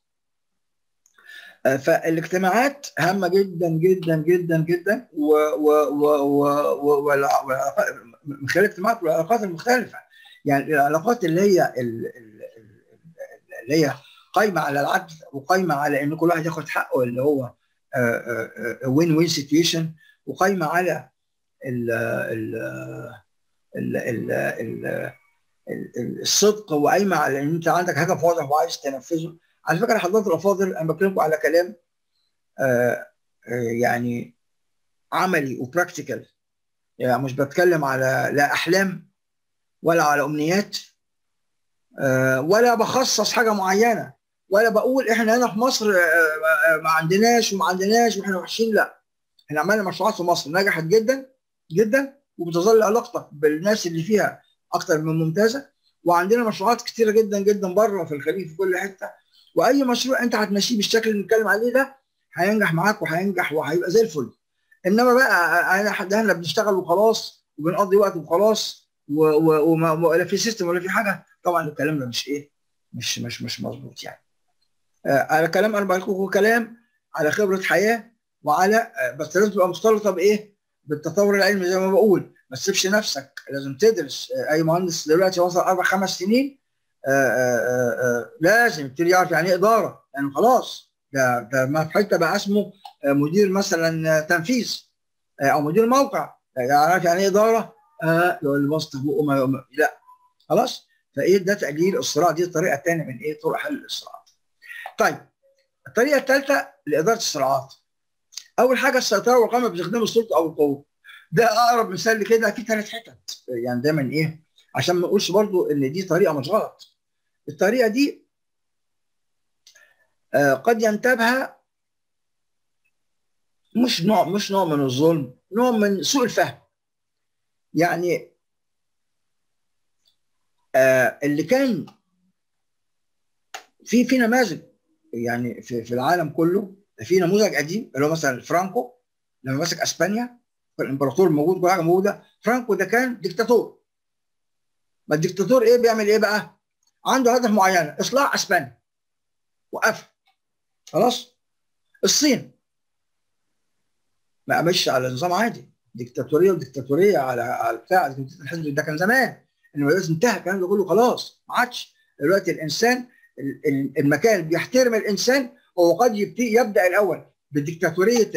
فالاجتماعات هامه جدا جدا جدا جدا، و و و و و من خلال الاجتماعات والعلاقات المختلفه، يعني العلاقات اللي هي اللي هي قايمه على العدل، وقايمه على ان كل واحد ياخد حقه اللي هو وين وين سيتويشن، وقايمه على ال ال ال الصدق، وقايمه على ان انت عندك هدف واضح وعايز تنفذه. على فكره حضرات الافاضل، انا بكلمكم على كلام آآ آآ يعني عملي وبراكتيكال، يعني مش بتكلم على لا احلام ولا على امنيات، ولا بخصص حاجه معينه، ولا بقول احنا هنا في مصر ما عندناش وما عندناش واحنا وحشين، لا، احنا عملنا مشروعات في مصر نجحت جدا جدا، وبتظل علاقتك بالناس اللي فيها اكتر من ممتازه، وعندنا مشروعات كتيره جدا جدا بره في الخليج في كل حته، واي مشروع انت هتمشيه بالشكل اللي بنتكلم عليه ده هينجح معاك وهينجح وهيبقى زي الفل. انما بقى احنا بنشتغل وخلاص وبنقضي وقت وخلاص، ولا في سيستم ولا في حاجه، طبعا الكلام ده مش ايه مش مش مش مظبوط يعني. آه على كلام، انا بقول لكم كلام على خبره حياه، وعلى آه بس لازم تبقى مختلطه بايه، بالتطور العلمي زي ما بقول، ما تسيبش نفسك، لازم تدرس. آه اي مهندس دلوقتي وصل اربع خمس سنين آه آه آه لازم يبتدي يعرف يعني ايه اداره، يعني خلاص ده ده ما في حته بقى اسمه آه مدير مثلا تنفيذ آه او مدير موقع، يعرف يعني ايه اداره، آه لو اللي بسط بقه لا، خلاص. فايه ده تقليل الصراع، دي الطريقه الثانيه من ايه طرق حل الصراعات. طيب الطريقه الثالثه لاداره الصراعات، اول حاجه السيطره والقمع باستخدام السلطه او القوه. ده اقرب مثال لكده في ثلاث حتت، يعني دايما ايه عشان ما نقولش برضو ان دي طريقه مش غلط. الطريقه دي آه قد ينتابها مش نوع مش نوع من الظلم، نوع من سوء الفهم. يعني آه اللي كان في في نماذج، يعني في, في العالم كله، في نموذج قديم اللي هو مثلا فرانكو لما مسك اسبانيا، الامبراطور موجود، كل حاجه موجوده، فرانكو ده كان ديكتاتور، ما الدكتاتور ايه بيعمل ايه بقى؟ عنده هدف معين، اصلاح اسبانيا، وقفها خلاص. الصين ما قامش على نظام عادي، ديكتاتوريه وديكتاتوريه على على بتاع الحزب ده كان زمان، انما دلوقتي انتهى الكلام ده كله خلاص، ما عادش. دلوقتي الانسان المكان بيحترم الانسان، وقد يبتدي يبدا الاول بديكتاتوريه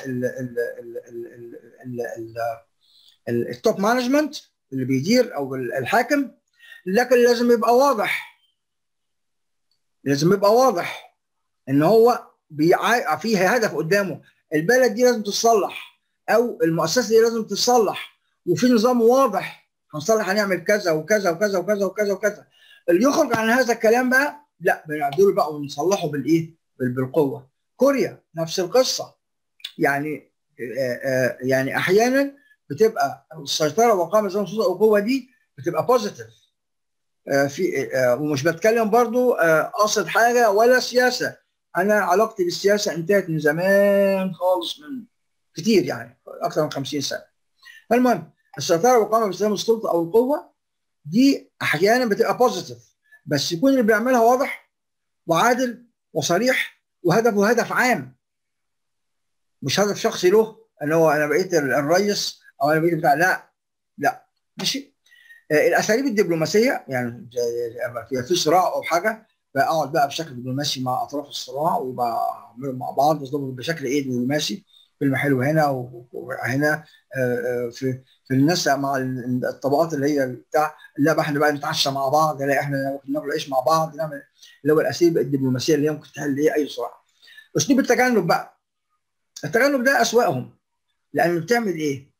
التوب مانجمنت اللي بيدير او الحاكم، لكن لازم يبقى واضح، لازم يبقى واضح ان هو فيه هدف قدامه، البلد دي لازم تتصلح او المؤسسه دي لازم تتصلح، وفي نظام واضح هنصلح، هنعمل كذا وكذا وكذا وكذا وكذا وكذا. اللي يخرج عن هذا الكلام بقى لا، بنعدله بقى ونصلحه بالايه؟ بالقوه. كوريا نفس القصه، يعني آآ آآ يعني احيانا بتبقى السيطره وقامه زي السلطه القوه دي بتبقى بوزيتيف في، ومش بتكلم برضو قصد حاجه ولا سياسه، انا علاقتي بالسياسه انتهت من زمان خالص، من كتير يعني اكثر من خمسين سنه. المهم السيطره والقامه باستخدام السلطه او القوه دي احيانا بتبقى بوزيتيف، بس يكون اللي بيعملها واضح وعادل وصريح، وهدفه هدف عام مش هدف شخصي له، ان هو انا بقيت الرئيس او انا بقيت بتاع، لا لا ماشي. الاساليب الدبلوماسيه يعني في في صراع او حاجه، بقعد بقى بشكل دبلوماسي مع اطراف الصراع، وبعملهم مع بعض بشكل ايه دبلوماسي، فيلم حلو هنا وهنا في في الناس مع الطبقات اللي هي بتاع، لا بقى احنا بقى نتعشى مع بعض، لا احنا ناكل عيش مع بعض، نعمل اللي هو الاساليب الدبلوماسيه اللي هي ممكن تحل ايه اي صراع. اسلوب التجنب بقى، التجنب ده اسوأهم، لان بتعمل ايه؟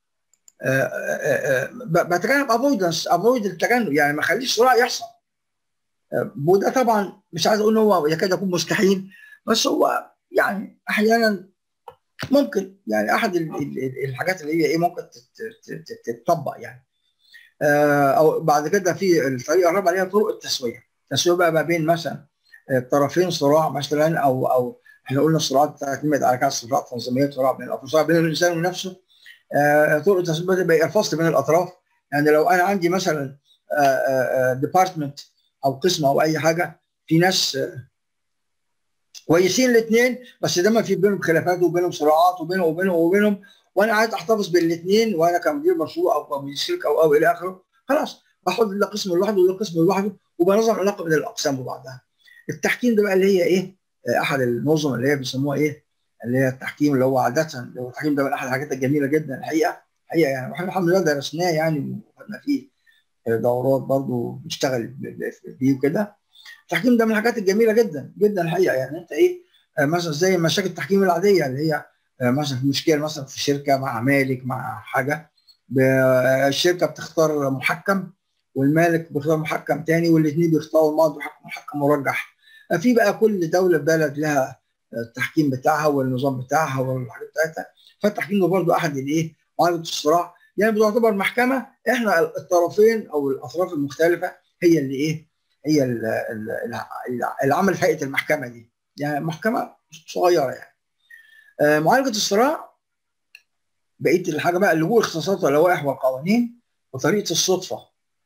بتجنب افويدنس، افويد التجنب، يعني ما اخليش صراع يحصل. وده طبعا مش عايز اقول ان هو يكاد يكون مستحيل، بس هو يعني احيانا ممكن، يعني احد الحاجات اللي هي ايه ممكن تتطبق يعني. او بعد كده في الطريقه الرابعه اللي هي طرق التسويه، التسويه بقى ما بين مثلا طرفين صراع مثلا، او او احنا قلنا الصراعات بتعتمد على كذا صراعات تنظيميه، صراع بين الافراد، صراع بين الانسان ونفسه. آه، طرق التسويه بقى الفصل بين الاطراف، يعني لو انا عندي مثلا ديبارتمنت او قسم او اي حاجه، في ناس آه كويسين الاثنين، بس دايما في بينهم خلافات وبينهم صراعات وبينهم وبينهم وبينهم، وانا عايز احتفظ بالاثنين، وانا كمدير مشروع او كمدير شركه او او الى اخره، خلاص باخد ده قسم لوحده وده قسم لوحده، وبنظم علاقه بين الاقسام ببعضها. التحكيم ده بقى اللي هي ايه؟ آه احد النظم اللي هي بيسموها ايه؟ اللي هي التحكيم، اللي هو عاده اللي هو التحكيم ده من احد الحاجات الجميله جدا الحقيقه، الحقيقه يعني، واحنا الحمد لله درسناه يعني، وخدنا فيه دورات برضه بنشتغل بيه وكده. التحكيم ده من الحاجات الجميله جدا جدا الحقيقه، يعني انت ايه آه مثلا زي مشاكل التحكيم العاديه اللي هي آه مثلا في مشكله مثلا في شركه مع مالك مع حاجه، الشركه بتختار محكم والمالك بيختار محكم تاني، والاثنين بيختاروا بعض محكم مرجح. آه في بقى كل دوله بلد لها التحكيم بتاعها والنظام بتاعها والحاجات بتاعتها، فالتحكيم ده برضه احد الايه معالجه الصراع، يعني بتعتبر محكمه احنا الطرفين او الاطراف المختلفه هي اللي ايه هي اللي عملت هيئه المحكمه دي، يعني محكمه صغيره يعني. آه معالجه الصراع بقيه الحاجه بقى اللي هو اختصاصات اللوائح والقوانين وطريقه الصدفه.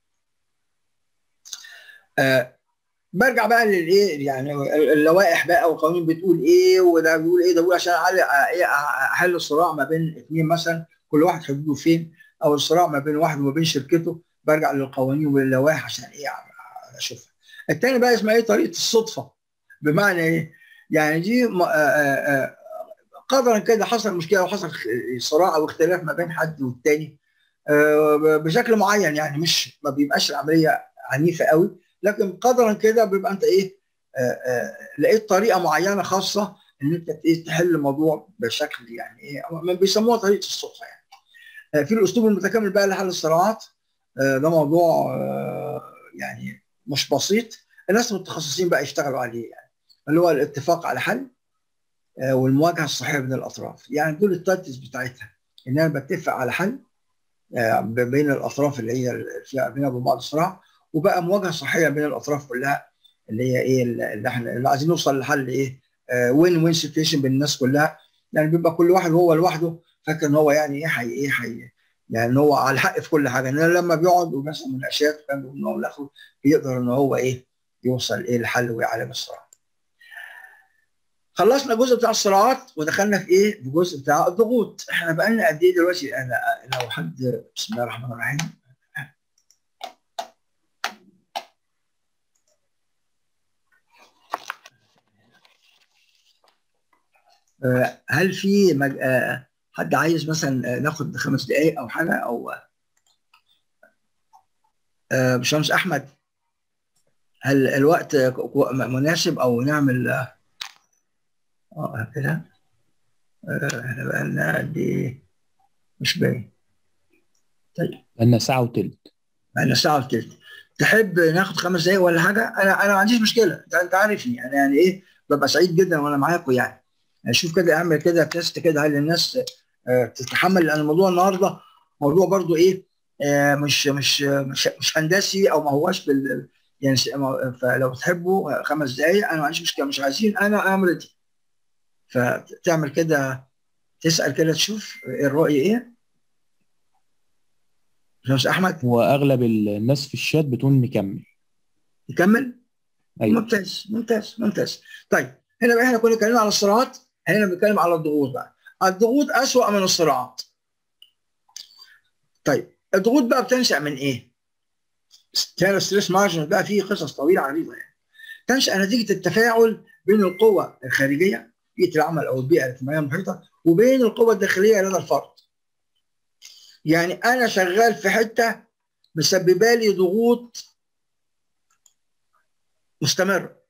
آه برجع بقى للايه يعني اللوائح بقى والقوانين بتقول ايه، وده بيقول ايه، ده بيقول عشان احل الصراع ما بين اثنين مثلا كل واحد حدوده فين، او الصراع ما بين واحد وما بين شركته، برجع للقوانين واللوائح عشان ايه اشوفها. الثاني بقى اسمها ايه؟ طريقه الصدفه. بمعنى ايه؟ يعني دي قدرا كده حصل مشكله وحصل صراع او اختلاف ما بين حد والتاني بشكل معين، يعني مش ما بيبقاش العمليه عنيفه قوي، لكن قدرا كده بيبقى انت ايه آآ آآ لقيت طريقه معينه خاصه ان انت ايه تحل الموضوع بشكل يعني ايه بيسموها طريقه الصدفه يعني. في الاسلوب المتكامل بقى لحل الصراعات، ده موضوع يعني مش بسيط، الناس المتخصصين بقى يشتغلوا عليه، يعني اللي هو الاتفاق على حل والمواجهه الصحيحه بين الاطراف، يعني دول التايتلز بتاعتها، ان انا بتفق على حل بين الاطراف اللي هي فيها بينها وبين بعض الصراع، وبقى مواجهه صحيه بين الاطراف كلها اللي هي ايه اللي احنا اللي عايزين نوصل لحل ايه وين وين سيتويشن بين الناس كلها، يعني بيبقى كل واحد هو لوحده فاكر ان هو يعني ايه حي ايه حي يعني هو على الحق في كل حاجه، ان لما بيقعد وبيحصل مناقشات وكان من الاخر بيقدر ان هو ايه يوصل ايه لحل ويعالج الصراع. خلصنا الجزء بتاع الصراعات ودخلنا في ايه؟ في الجزء بتاع الضغوط. احنا بقى لنا قد ايه دلوقتي؟ انا لو حد بسم الله الرحمن الرحيم. آه هل في مج... آه حد عايز مثلا ناخد خمس دقائق او حاجه او آه باشمهندس احمد، هل الوقت مناسب او نعمل اه كده؟ احنا بقى لنا قد ايه؟ مش باين. طيب بقالنا ساعة وتلت. بقالنا ساعة وتلت. تحب ناخد خمس دقايق ولا حاجة؟ أنا أنا ما عنديش مشكلة، أنت أنت عارفني أنا يعني إيه، ببقى سعيد جدا وأنا معاكم يعني. أشوف كده أعمل كده تيست كده هل الناس آه تتحمل، لأن الموضوع النهاردة موضوع برضو إيه آه مش مش مش مش هندسي أو ما هواش بال يعني. فلو تحبوا خمس دقايق أنا ما عنديش مشكلة، مش عايزين أنا أعمل دي. فتعمل كده تسأل كده تشوف الرأي إيه. باشمهندس احمد واغلب الناس في الشات بتقول نكمل. نكمل. ايوه. ممتاز ممتاز ممتاز. طيب هنا بقى احنا كنا اتكلمنا على الصراعات، هنا بنتكلم على الضغوط بقى. الضغوط اسوأ من الصراعات. طيب الضغوط بقى بتنشأ من ايه؟ ستريس مارجن بقى فيه قصص طويله عريضه يعني. تنشأ نتيجه التفاعل بين القوى الخارجيه بيئه العمل او البيئه الاجتماعيه المحيطه وبين القوى الداخليه لدى الفرد. يعني انا شغال في حته مسببه لي ضغوط مستمره،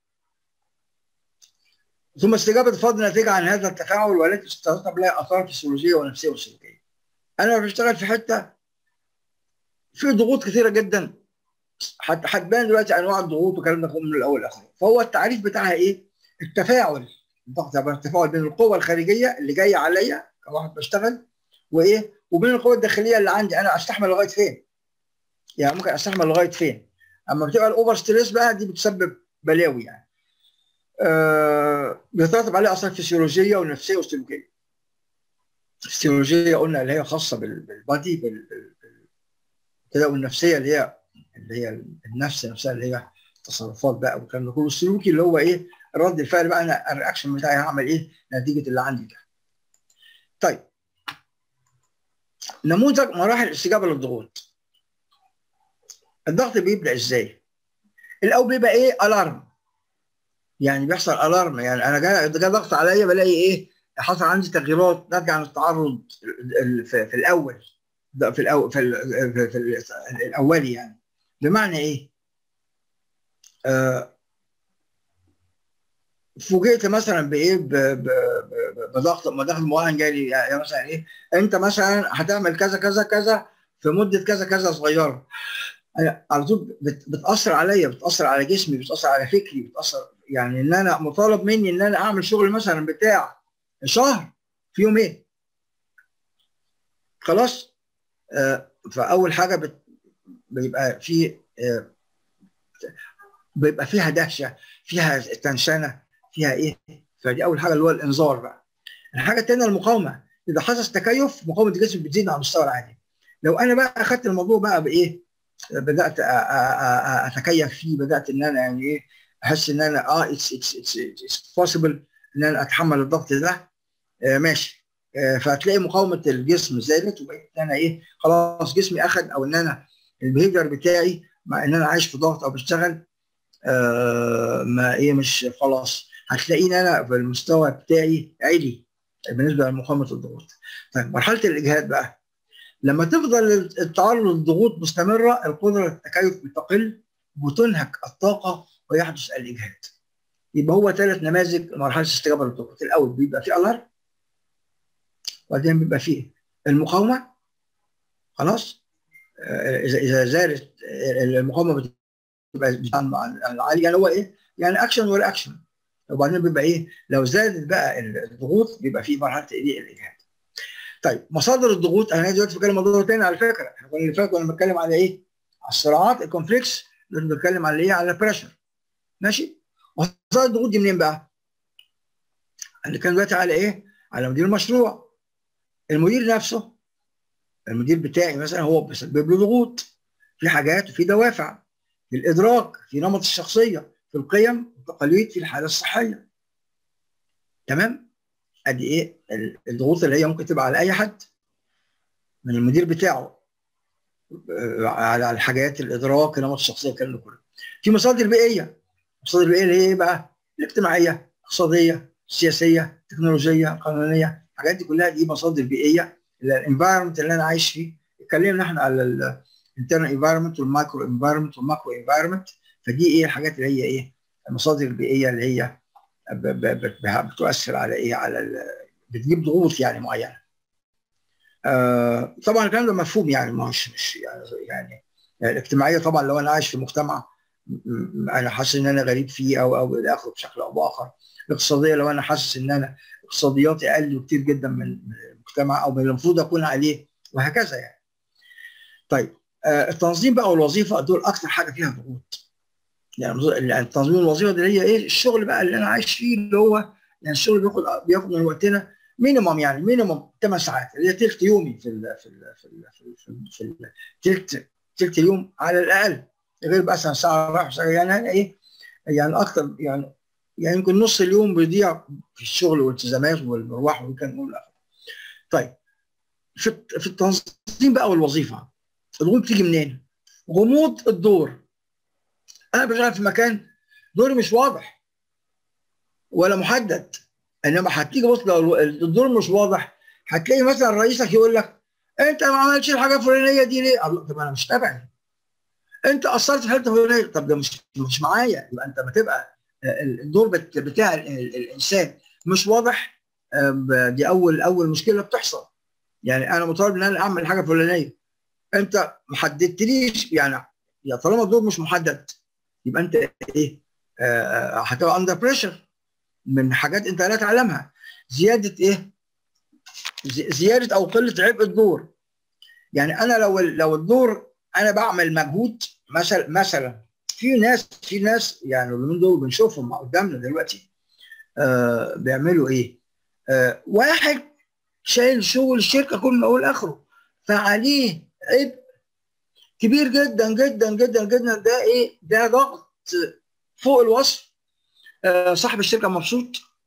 ثم استجابه الفرد ناتجه عن هذا التفاعل والتي تترتب لها اثار فسيولوجيه ونفسيه وسلوكيه. انا بشتغل في حته في ضغوط كثيره جدا، حتى هتبان دلوقتي انواع الضغوط والكلام ده من الاول لاخره. فهو التعريف بتاعها ايه؟ التفاعل، الضغط التفاعل بين القوه الخارجيه اللي جايه عليا كواحد بشتغل وايه وبين القوه الداخليه اللي عندي انا استحمل لغايه فين. يعني ممكن استحمل لغايه فين. اما بتبقى الاوفر ستريس بقى دي بتسبب بلاوي يعني. آه بيترتب عليها اثار فسيولوجيه ونفسيه وسلوكيه. الفسيولوجيه قلنا اللي هي خاصه بالبادي بال كده، والنفسيه اللي هي اللي هي النفس نفسها اللي هي تصرفات بقى والكلام ده كله. السلوكي اللي هو ايه رد الفعل بقى، انا الرياكشن بتاعي هعمل ايه نتيجه اللي عندي ده. طيب نموذج مراحل الاستجابه للضغوط. الضغط بيبدا ازاي؟ الاول بيبقى ايه؟ الارم، يعني بيحصل الارم، يعني انا جاي جاي ضغط عليا بلاقي ايه حصل عندي تغييرات ناتجه عن التعرض في, في الاول في الاول في, ال في, في الاولي يعني. بمعنى ايه؟ آه فوجئت مثلا بايه بضغط بضغط معين جاي لي، يعني مثلا ايه انت مثلا هتعمل كذا كذا كذا في مده كذا كذا صغيره. انا على طول بتاثر عليا، بتاثر على جسمي، بتاثر على فكري، بتاثر يعني ان انا مطالب مني ان انا اعمل شغل مثلا بتاع شهر في يومين. خلاص آه فاول حاجه بت بيبقى في آه بيبقى فيها دهشه، فيها تنشنه، فيها ايه. فدي اول حاجه اللي هو الانذار بقى. الحاجه الثانيه المقاومه، اذا حدث تكيف مقاومه الجسم بتزيد على المستوى العادي. لو انا بقى اخذت الموضوع بقى بايه بدات اتكيف فيه، بدات ان انا يعني ايه احس ان انا اه اتس اتس اتس بوسيبل ان انا اتحمل الضغط ده آه ماشي. آه فهتلاقي مقاومه الجسم زادت وبقيت ان انا ايه خلاص جسمي اخذ، او ان انا البيهيفير بتاعي مع ان انا عايش في ضغط او بشتغل آه ما ايه مش خلاص. هتلاقيني انا في المستوى بتاعي عالي بالنسبه لمقاومه الضغوط. طيب مرحله الاجهاد بقى، لما تفضل التعرض للضغوط مستمره القدره على التكيف بتقل وتنهك الطاقه ويحدث الاجهاد. يبقى هو ثلاث نماذج مرحله الاستجابه للضغوط. الاول بيبقى فيه الارم، وبعدين بيبقى فيه المقاومه. خلاص اذا اذا زادت المقاومه بتبقى عاليه، يعني هو ايه يعني اكشن ولا اكشن. وبعدين بيبقى ايه لو زادت بقى الضغوط بيبقى فيه مرحله ايه الاجهاد. طيب مصادر الضغوط، انا دلوقتي بتكلم موضوع تاني على فكره. احنا كنا اللي فات كنا بنتكلم على ايه؟ على الصراعات الكونفليكس، اللي بنتكلم على ايه؟ على البريشر. ماشي؟ مصادر الضغوط دي منين بقى؟ اللي كان دلوقتي على ايه؟ على مدير المشروع. المدير نفسه المدير بتاعي مثلا هو بيسبب له ضغوط في حاجات وفي دوافع، في الادراك، في نمط الشخصيه، في القيم والتقاليد، في الحاله الصحيه. تمام؟ ادي ايه الضغوط اللي هي ممكن تبقى على اي حد من المدير بتاعه، على الحاجات، الادراك، نمط الشخصيه، الكلام ده كله. في مصادر بيئيه. المصادر البيئيه اللي هي ايه بقى؟ الاجتماعيه، الاقتصاديه، السياسيه، التكنولوجيه، القانونيه، الحاجات دي كلها دي مصادر بيئيه. الانفايرمنت اللي انا عايش فيه، اتكلمنا احنا على الانترنال انفايرمنت والمايكرو انفايرمنت والماكرو انفايرمنت. فدي ايه الحاجات اللي هي ايه؟ المصادر البيئيه اللي هي بتؤثر على ايه؟ على بتجيب ضغوط يعني معينه. آه طبعا الكلام ده مفهوم يعني، مش مش يعني, يعني الاجتماعيه طبعا لو انا عايش في مجتمع انا حاسس ان انا غريب فيه او او الى اخره بشكل او باخر. الاقتصاديه لو انا حاسس ان انا اقتصادياتي اقل بكتير جدا من المجتمع او من المفروض اكون عليه، وهكذا يعني. طيب آه التنظيم بقى والوظيفه دول اكثر حاجه فيها ضغوط. يعني التنظيم والوظيفه دي هي ايه؟ الشغل بقى اللي انا عايش فيه، اللي هو يعني الشغل بياخد بياخد من وقتنا مينيمم، يعني مينيمم ثمان ساعات، اللي هي ثلث يومي في ال في ال في ال في ال في ثلث ثلث اليوم على الاقل، غير بقى ساعه رايح وساعه يعني ايه يعني اكتر يعني يعني يمكن نص اليوم بيضيع في الشغل والالتزامات والمروح والكلام ده. طيب في في التنظيم بقى والوظيفه الغموض بتيجي منين؟ غموض الدور. انا بشتغل في مكان دوري مش واضح ولا محدد، انما هتيجي بص لو الدور مش واضح هتلاقي مثلا رئيسك يقول لك انت ما عملتش الحاجه الفلانيه دي ليه؟ طب انا مش تابعي. انت قصرت في حته فلانيه، طب ده مش مش معايا. يبقى انت ما تبقى الدور بتاع الانسان مش واضح، دي اول اول مشكله بتحصل. يعني انا مطالب ان انا اعمل حاجه فلانيه، انت ما حددتليش يعني. يا طالما الدور مش محدد يبقى انت ايه؟ هتبقى اندر بريشر من حاجات انت لا تعلمها. زياده ايه؟ زياده او قله عبء الدور. يعني انا لو لو الدور انا بعمل مجهود مثلا مثلا في ناس في ناس يعني من دول بنشوفهم قدامنا دلوقتي آه بيعملوا ايه؟ آه واحد شايل شغل الشركه كله من اول لاخره، فعليه عبء كبير جدا جدا جدا جدا. ده ايه؟ ده ضغط فوق الوصف. آه صاحب الشركه مبسوط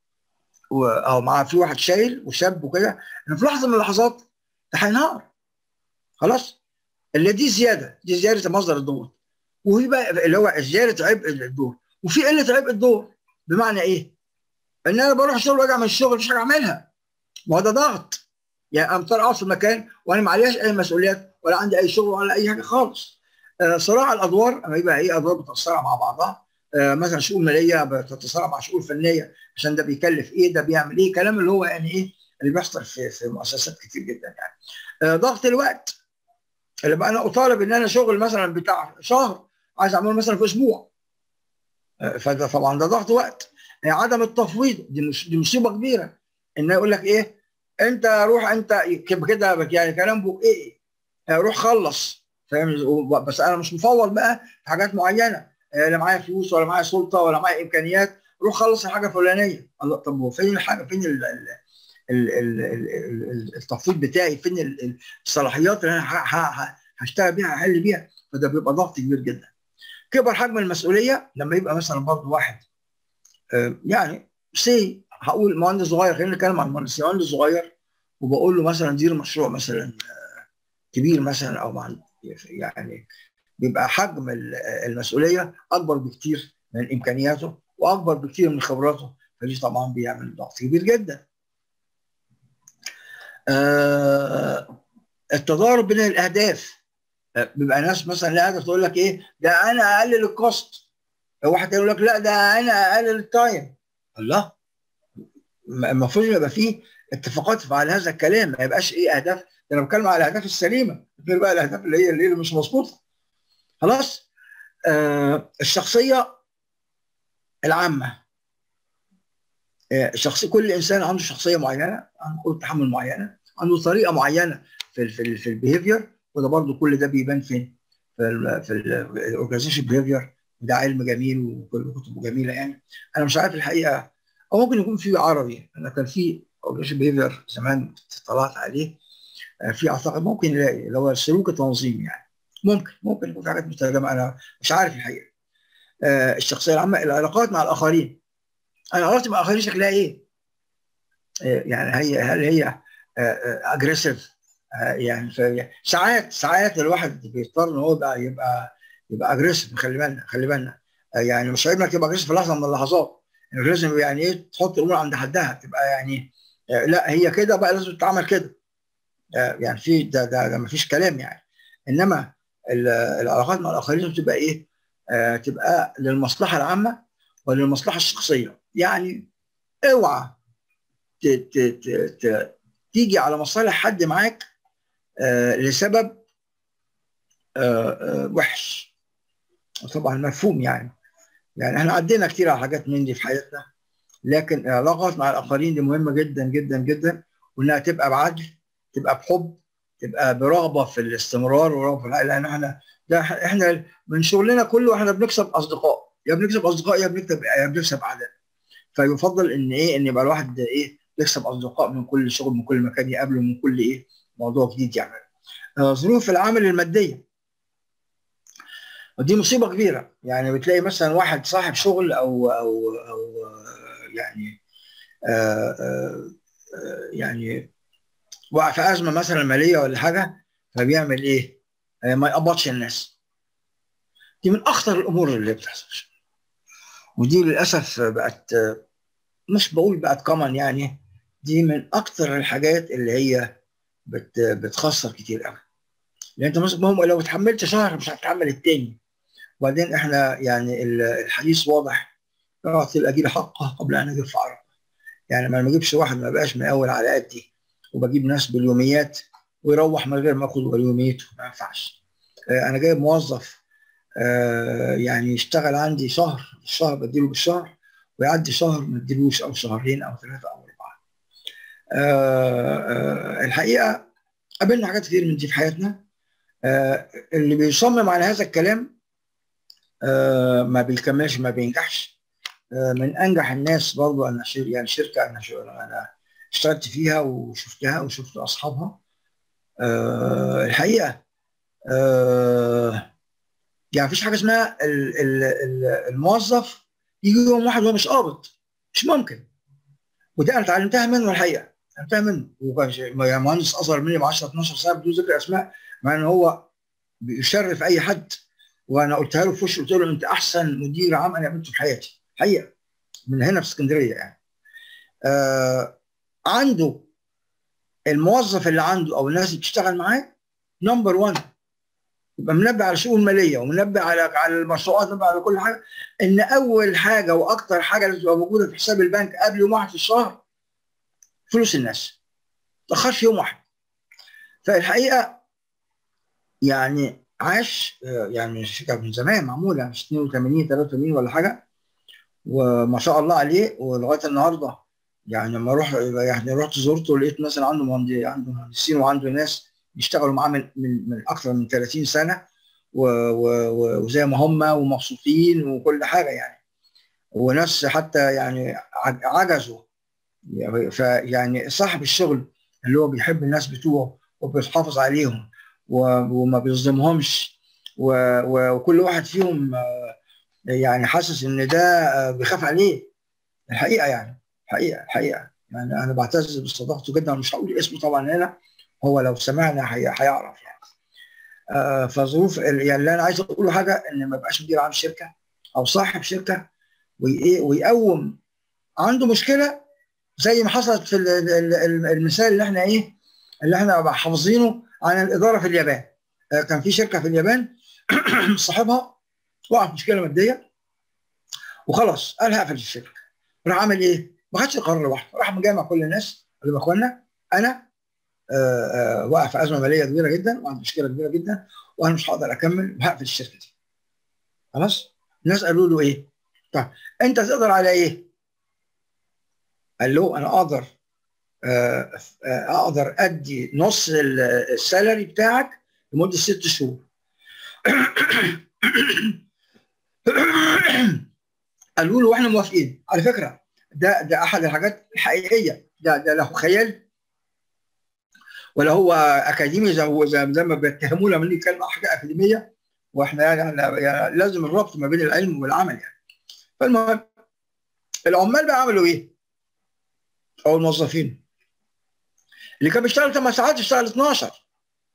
او معاه في واحد شايل وشاب وكده، ان في لحظه من اللحظات ده هينهار خلاص. اللي دي زياده، دي زياده مصدر الضغوط. وفي بقى اللي هو زياده عبء الدور، وفي قله عبء الدور. بمعنى ايه؟ ان انا بروح الشغل وارجع من الشغل مش حاجه اعملها، ما هو ده ضغط. يعني انا مضطر اقعد في المكان وانا ما عليهاش اي مسؤوليات ولا عندي اي شغل ولا اي حاجه خالص. آه صراع الادوار اما يبقى ايه؟ ادوار بتتصارع مع بعضها. آه مثلا شؤون ماليه بتتصارع مع شؤون فنيه عشان ده بيكلف ايه، ده بيعمل ايه، كلام اللي هو يعني ايه اللي بيحصل في في مؤسسات كتير جدا يعني. آه ضغط الوقت، اللي بقى انا اطالب ان انا شغل مثلا بتاع شهر عايز اعمله مثلا في اسبوع. آه فده طبعا ده ضغط وقت. آه عدم التفويض دي مش دي مصيبه كبيره. ان يقول لك ايه؟ انت روح انت كده يعني كلام بوك ايه؟ آه روح خلص، فاهم؟ بس انا مش مفوض بقى في حاجات معينه، آه لا معايا فلوس ولا معايا سلطه ولا معايا امكانيات. روح خلص الحاجه الفلانيه. الله، طب فين الحاجه؟ فين ال ال ال ال التفويض بتاعي؟ فين الصلاحيات اللي انا هشتغل بيها هحل بيها؟ فده بيبقى ضغط كبير جدا. كبر حجم المسؤوليه لما يبقى مثلا برضه واحد آه يعني سي هقول مهندس صغير، خلينا نتكلم عن مهندس مهندس صغير، وبقول له مثلا دير مشروع مثلا كبير مثلا او مع يعني بيبقى حجم المسؤوليه اكبر بكتير من امكانياته واكبر بكتير من خبراته، فدي طبعا بيعمل ضغط كبير جدا. آه التضارب بين الاهداف. آه بيبقى ناس مثلا لها هدف تقول لك ايه؟ ده انا اقلل الكوست، واحد يقول لك لا ده انا اقلل التايم. الله، المفروض يبقى فيه اتفاقات على هذا الكلام، ما يبقاش ايه اهداف. ده انا بتكلم على الاهداف السليمه، غير بقى الاهداف اللي هي اللي مش مظبوطه. خلاص. آه الشخصيه العامه. آه شخصيه كل انسان عنده شخصيه معينه، عنده قوه تحمل معينه، عنده طريقه معينه في ال في ال في البيهيفير. وده برضو كل ده بيبان فين؟ في ال في الاورجنايزيشن بيهيفير. ده علم جميل وكل كتبه جميله يعني. انا مش عارف الحقيقه، او ممكن يكون في عربي. انا كان في اورجنايزيشن بيهيفير زمان طلعت عليه، في اعتقد ممكن نلاقي اللي هو السلوك التنظيمي يعني، ممكن ممكن يكون في حاجات مترجمه، انا مش عارف الحقيقه. آه الشخصيه العامه، العلاقات مع الاخرين، انا علاقتي مع الاخرين شكلها ايه؟ آه يعني هي هل هي اجريسيف؟ آه آه يعني ساعات ساعات الواحد بيضطر ان هو يبقى يبقى يبقى اجريسيف. خلي بالنا خلي بالنا آه يعني مش عيب انك تبقى اجريسيف في لحظه من اللحظات، يعني لازم يعني ايه تحط الامور عند حدها، تبقى يعني آه لا هي كده بقى لازم تتعمل كده. يعني في ده ده, ده ما فيش كلام يعني. انما العلاقات مع الاخرين بتبقى ايه؟ آه تبقى للمصلحه العامه وللمصلحه الشخصيه. يعني اوعى ت ت ت ت تيجي على مصالح حد معاك آه لسبب آه آه وحش. طبعا مفهوم يعني. يعني احنا عدينا كتير على حاجات من دي في حياتنا، لكن العلاقات مع الاخرين دي مهمه جدا جدا جدا، وانها تبقى بعدل، تبقى بحب، تبقى برغبه في الاستمرار ورغبه في الحياه. لان احنا ده احنا من شغلنا كله احنا بنكسب اصدقاء، يا بنكسب اصدقاء يا بنكسب يا بنكسب اعداء. فيفضل ان ايه ان يبقى الواحد ايه يكسب اصدقاء من كل شغل، من كل مكان يقابله، من كل ايه موضوع جديد يعمله. آه ظروف العمل الماديه ودي مصيبه كبيره. يعني بتلاقي مثلا واحد صاحب شغل او او او يعني آه آه يعني وقع في ازمه مثلا ماليه ولا حاجه، فبيعمل ايه؟ ما يقبضش الناس. دي من اخطر الامور اللي بتحصل، ودي للاسف بقت، مش بقول بقت كمان يعني، دي من اكتر الحاجات اللي هي بت بتخسر كتير قوي. لان انت مثلا هم لو اتحملت شهر مش هتتحمل التاني. وبعدين احنا يعني الحديث واضح، اعطي الاجير حقه قبل ان اجيب فعره. يعني ما بجيبش واحد ما بقاش مقاول على قدي وبجيب ناس باليوميات ويروح من غير ما ياخد يوميته، ما ينفعش. انا جايب موظف يعني يشتغل عندي شهر، الشهر بديله بالشهر، ويعدي شهر ما اديلوش، او شهرين او ثلاثه او اربعه. الحقيقه قابلنا حاجات كتير من دي في حياتنا. اللي بيصمم على هذا الكلام ما بيكملش، ما بينجحش. من انجح الناس برضو انا شر يعني شركه انا انا اشتغلت فيها وشفتها وشفت اصحابها. أه الحقيقه أه يعني مفيش حاجه اسمها ال ال ال الموظف يجي يوم واحد وهو مش قابض، مش ممكن. وده انا اتعلمتها منه الحقيقه، اتعلمتها منه. يعني مهندس اصغر مني ب عشرة اتناشر سنه بدون ذكر اسماء، مع ان هو بيشرف اي حد. وانا قلتها له في وشه، قلت له انت احسن مدير عام انا قابلته في حياتي حقيقه، من هنا في اسكندريه يعني. آه عنده الموظف اللي عنده او الناس اللي بتشتغل معاه نمبر واحد، يبقى منبه على الشؤون الماليه ومنبه على على المشروعات، منبه على كل حاجه، ان اول حاجه واكتر حاجه لازم تبقى موجوده في حساب البنك قبل يوم واحد في الشهر فلوس الناس، ما تاخرش يوم واحد. فالحقيقه يعني عاش يعني الشركه من زمان معموله يعني اتنين وتمانين تلاتة وتمانين ولا حاجه، وما شاء الله عليه ولغايه النهارده. يعني لما اروح يعني رحت زرته لقيت مثلا عنده مهندسين، عنده مهندسين وعنده ناس بيشتغلوا معاه من من, من اكثر من تلاتين سنه، وزي ما هم ومبسوطين وكل حاجه يعني. وناس حتى يعني عجزوا. فيعني صاحب الشغل اللي هو بيحب الناس بتوعه وبيحافظ عليهم وما بيظلمهمش، وكل واحد فيهم يعني حاسس ان ده بيخاف عليه. الحقيقه يعني الحقيقه الحقيقه يعني انا بعتز بصداقته جدا، مش هقول اسمه طبعا هنا، هو لو سمعنا هيعرف يعني. آه فظروف يعني اللي انا عايز اقوله حاجه، ان ما يبقاش مدير عام شركه او صاحب شركه ويقوم عنده مشكله زي ما حصلت في المثال اللي احنا ايه اللي احنا حافظينه عن الاداره في اليابان. آه كان في شركه في اليابان صاحبها وقع في مشكله ماديه وخلاص قال هقفل الشركه. راح عمل ايه؟ ما خدش القرار لوحده، راح مجمع كل الناس قال لهم يا اخوانا انا آه آه واقع في ازمه ماليه كبيره جدا وعندي مشكله كبيره جدا وانا مش هقدر اكمل وهقفل الشركه دي. خلاص؟ الناس قالوا له ايه؟ طيب انت تقدر على ايه؟ قال له انا اقدر آه آه اقدر ادي نص السالري بتاعك لمده ست شهور. قالوا له واحنا موافقين. على فكره ده ده احد الحاجات الحقيقيه، ده ده له خيال ولا هو اكاديمي زي زي ما بيتهمونا لما نيجي نتكلم عن حاجه اكاديميه، واحنا يعني, يعني لازم الربط ما بين العلم والعمل يعني. فالمهم العمال بقى عملوا ايه؟ او الموظفين اللي كان بيشتغل ثمان ساعات اشتغل اتناشر.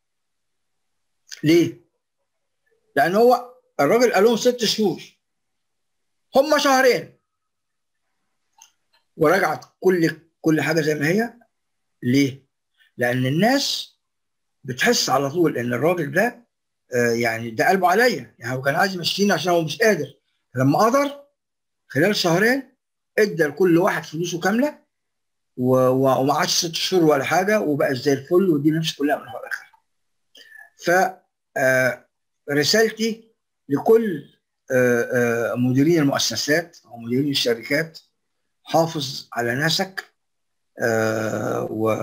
ليه؟ لان هو الراجل قال لهم ست شهور، هم شهرين، ورجعت كل كل حاجه زي ما هي. ليه؟ لان الناس بتحس على طول ان الراجل ده آه يعني ده قلبه عليا، يعني هو كان عايز يمشيني عشان هو مش قادر. لما قدر خلال شهرين ادى لكل واحد فلوسه كامله، وما عادش ست شهور ولا حاجه، وبقى زي الفل، ودي نفس كلها من الاول لاخر. ف آه رسالتي لكل آه آه مديرين المؤسسات او مديرين الشركات: حافظ على ناسك، آه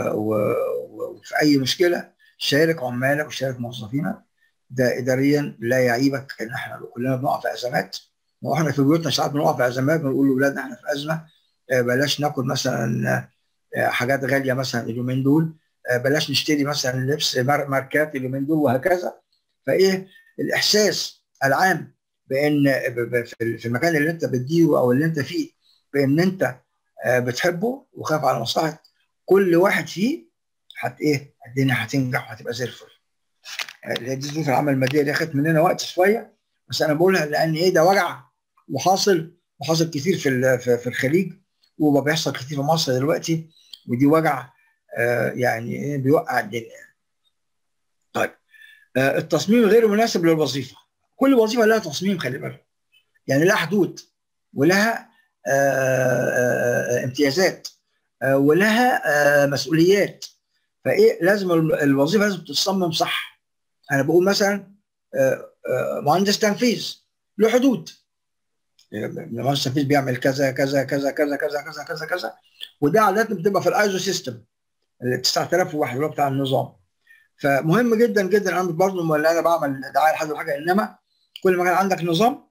وفي اي مشكله شارك عمالك وشارك موظفينك. ده اداريا لا يعيبك ان احنا كلنا بنقع في ازمات، واحنا في بيوتنا ساعات بنقع في ازمات، بنقول لاولادنا احنا في ازمه، آه بلاش ناكل مثلا آه حاجات غاليه مثلا اليومين دول، آه بلاش نشتري مثلا لبس ماركات اليومين دول، وهكذا. فايه الاحساس العام بان في المكان اللي انت بتديره او اللي انت فيه بان انت بتحبه وخاف على مصلحه كل واحد فيه، هت ايه الدنيا هتنجح وهتبقى زي الفل. دي ظروف العمل الماديه دي اخذت مننا وقت شويه، بس انا بقولها لان ايه ده وجع وحاصل وحاصل كتير في في الخليج، وما بيحصل كتير في مصر دلوقتي، ودي وجع آه يعني ايه بيوقع الدنيا. طيب آه التصميم غير مناسب للوظيفه. كل وظيفه لها تصميم، خلي بالك، يعني لها حدود ولها آه آه امتيازات آه ولها آه مسؤوليات. فايه لازم الوظيفه لازم تتصمم صح. انا بقول مثلا آه آه مهندس تنفيذ له حدود، مهندس تنفيذ بيعمل كذا كذا كذا كذا كذا كذا كذا كذا، وده عاده بتبقى في الايزو سيستم تسعة آلاف وواحد اللي هو بتاع النظام. فمهم جدا جدا، انا برضه اللي انا بعمل دعايه لحد حاجه، انما كل ما كان عندك نظام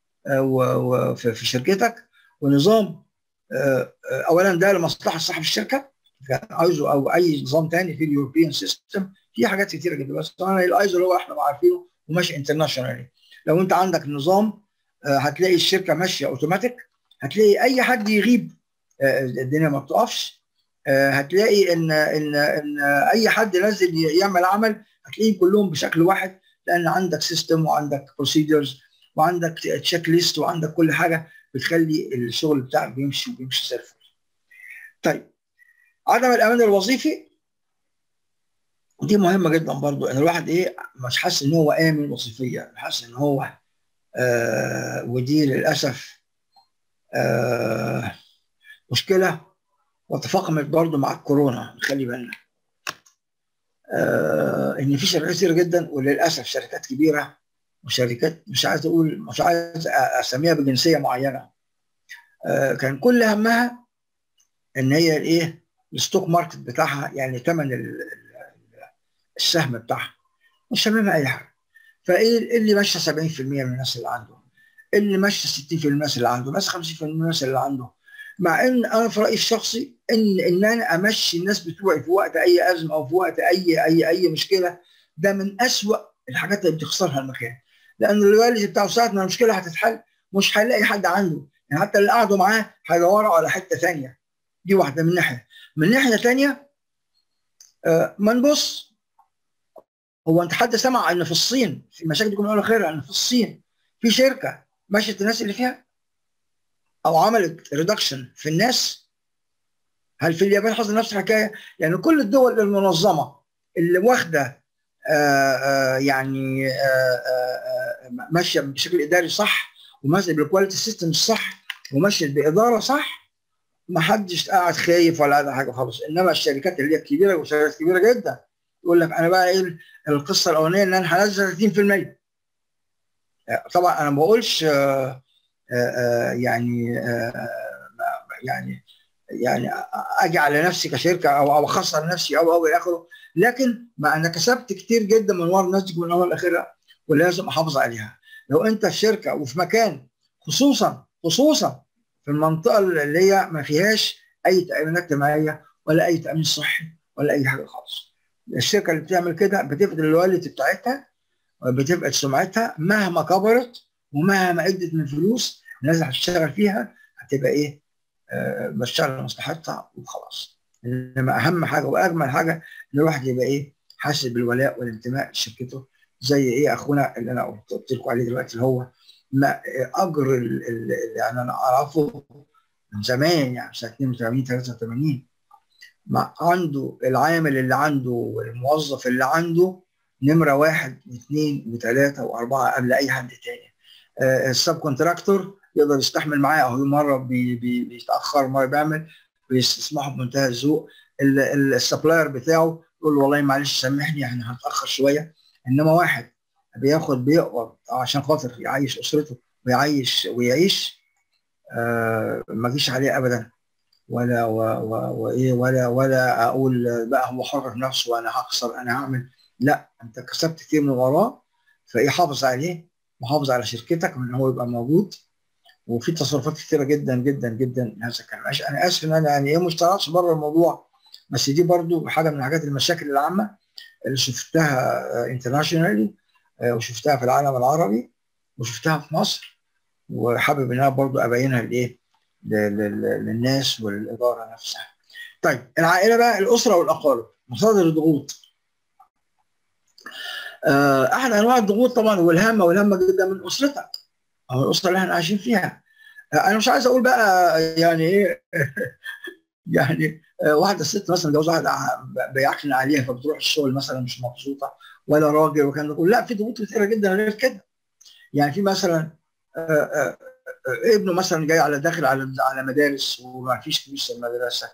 وفي شركتك ونظام اولا ده لمصلحه صاحب الشركه عايزه، او اي نظام ثاني في اليوروبيان سيستم في حاجات كتيره جدا، بس انا الايزو اللي هو احنا عارفينه وماشي انترناشونالي. لو انت عندك نظام هتلاقي الشركه ماشيه اوتوماتيك، هتلاقي اي حد يغيب الدنيا ما بتقفش، هتلاقي ان ان ان اي حد نازل يعمل عمل هتلاقيهم كلهم بشكل واحد، لان عندك سيستم وعندك بروسيدرز وعندك تشيك ليست وعندك كل حاجه بتخلي الشغل بتاعك بيمشي وبيمشي زي الفل. طيب عدم الامان الوظيفي دي مهمه جدا برضو، ان الواحد ايه مش حاسس ان هو امن وظيفيا، حاسس ان هو آه ودي للاسف آه مشكله وتفاقمت برضو مع الكورونا. خلي بالنا آه ان في شركات كتير جدا، وللاسف شركات كبيره وشركات مش عايز اقول مش عايز اسميها بجنسيه معينه، آه كان كل همها ان هي الايه الستوك ماركت بتاعها، يعني ثمن السهم بتاعها، مش همها اي حاجه. فايه اللي ماشيه سبعين في المية من الناس اللي عنده، اللي ماشيه ستين في المية من الناس اللي عنده، بس خمسين في المية من الناس اللي عنده. مع ان انا في رايي الشخصي ان ان انا امشي الناس بتوعي في وقت اي ازمه او في وقت اي اي اي مشكله، ده من اسوأ الحاجات اللي بتخسرها المكان. لان الوالد بتاعه ساعه ما المشكله هتتحل مش هيلاقي حد عنده، يعني حتى اللي قعدوا معاه هيدوروا على حته ثانيه. دي واحده من ناحيه. من ناحيه ثانيه آه ما نبص، هو انت حد سمع ان في الصين في مشاكل دي كلها الاخيره، ان في الصين في شركه مشت الناس اللي فيها او عملت ريدكشن في الناس؟ هل في اليابان حصل نفس الحكايه؟ يعني كل الدول المنظمه اللي واخده آآ آآ يعني آآ ماشيه بشكل اداري صح، وماشيه بالكواليتي سيستم الصح، وماشيه باداره صح، ما حدش قاعد خايف ولا قاعد حاجه خالص. انما الشركات اللي هي الكبيره وشركات كبيره جدا يقول لك انا بقى ايه القصه الاولانيه ان انا هنزل ثلاثين في المية. طبعا انا ما بقولش آآ آآ يعني آآ يعني يعني اجي على نفسي كشركه او او اخسر نفسي او او الى اخره، لكن ما انا كسبت كتير جدا من ورا الناس دي من اول لاخرها، ولازم احافظ عليها. لو انت في شركه وفي مكان، خصوصا خصوصا في المنطقه اللي هي ما فيهاش اي تامينات اجتماعيه ولا اي تامين صحي ولا اي حاجه خالص، الشركه اللي بتعمل كده بتفقد اللويالتي بتاعتها، بتفقد سمعتها مهما كبرت، ومهما ادت من فلوس الناس اللي هتشتغل فيها هتبقى ايه؟ آه بتشتغل لمصلحتها وخلاص. انما اهم حاجه واجمل حاجه ان الواحد يبقى ايه؟ حاسس بالولاء والانتماء لشركته، زي ايه اخونا اللي انا قلت قلت لكم عليه دلوقتي، اللي هو ما اجر اللي يعني انا اعرفه من زمان، يعني سنه اثنين وثمانين ثلاثة وثمانين، ما عنده العامل اللي عنده والموظف اللي عنده نمره واحد واثنين وثلاثه واربعه قبل اي حد تاني. آه السب كونتراكتور يقدر يستحمل معاه، اهو مره بي بي بيتاخر، مره بيعمل، بيسمحه بمنتهى الذوق. السبلاير بتاعه يقول له والله معلش سامحني احنا هنتاخر شويه. انما واحد بياخد بيقبض عشان خاطر يعيش اسرته ويعيش ويعيش، آه ما جيش عليه ابدا، ولا وايه ولا ولا اقول بقى هو حر في نفسه وانا هخسر انا هعمل. لا، انت كسبت كتير من وراه، فايه حافظ عليه وحافظ على شركتك ان هو يبقى موجود. وفي تصرفات كتيره جدا جدا جدا هذا الكلام. انا اسف ان انا يعني ايه مش طلعتش بره الموضوع، بس دي برضو حاجه من الحاجات المشاكل العامه اللي شفتها انترناشونالي، وشفتها في العالم العربي وشفتها في مصر، وحابب ان انا برضو ابينها لايه؟ للناس وللاداره نفسها. طيب العائله بقى، الاسره والاقارب، مصادر الضغوط. احد انواع الضغوط طبعا والهامه والهامه جدا من اسرتك او الاسره اللي احنا عايشين فيها. انا مش عايز اقول بقى يعني ايه يعني واحده ست مثلا جوز واحد بيعكن عليها فبتروح الشغل مثلا مش مبسوطه، ولا راجل وكان ده كله. لا، في ضغوط كتيره جدا غير كده. يعني في مثلا آآ آآ ابنه مثلا جاي على داخل على على مدارس وما فيش فلوس المدرسه،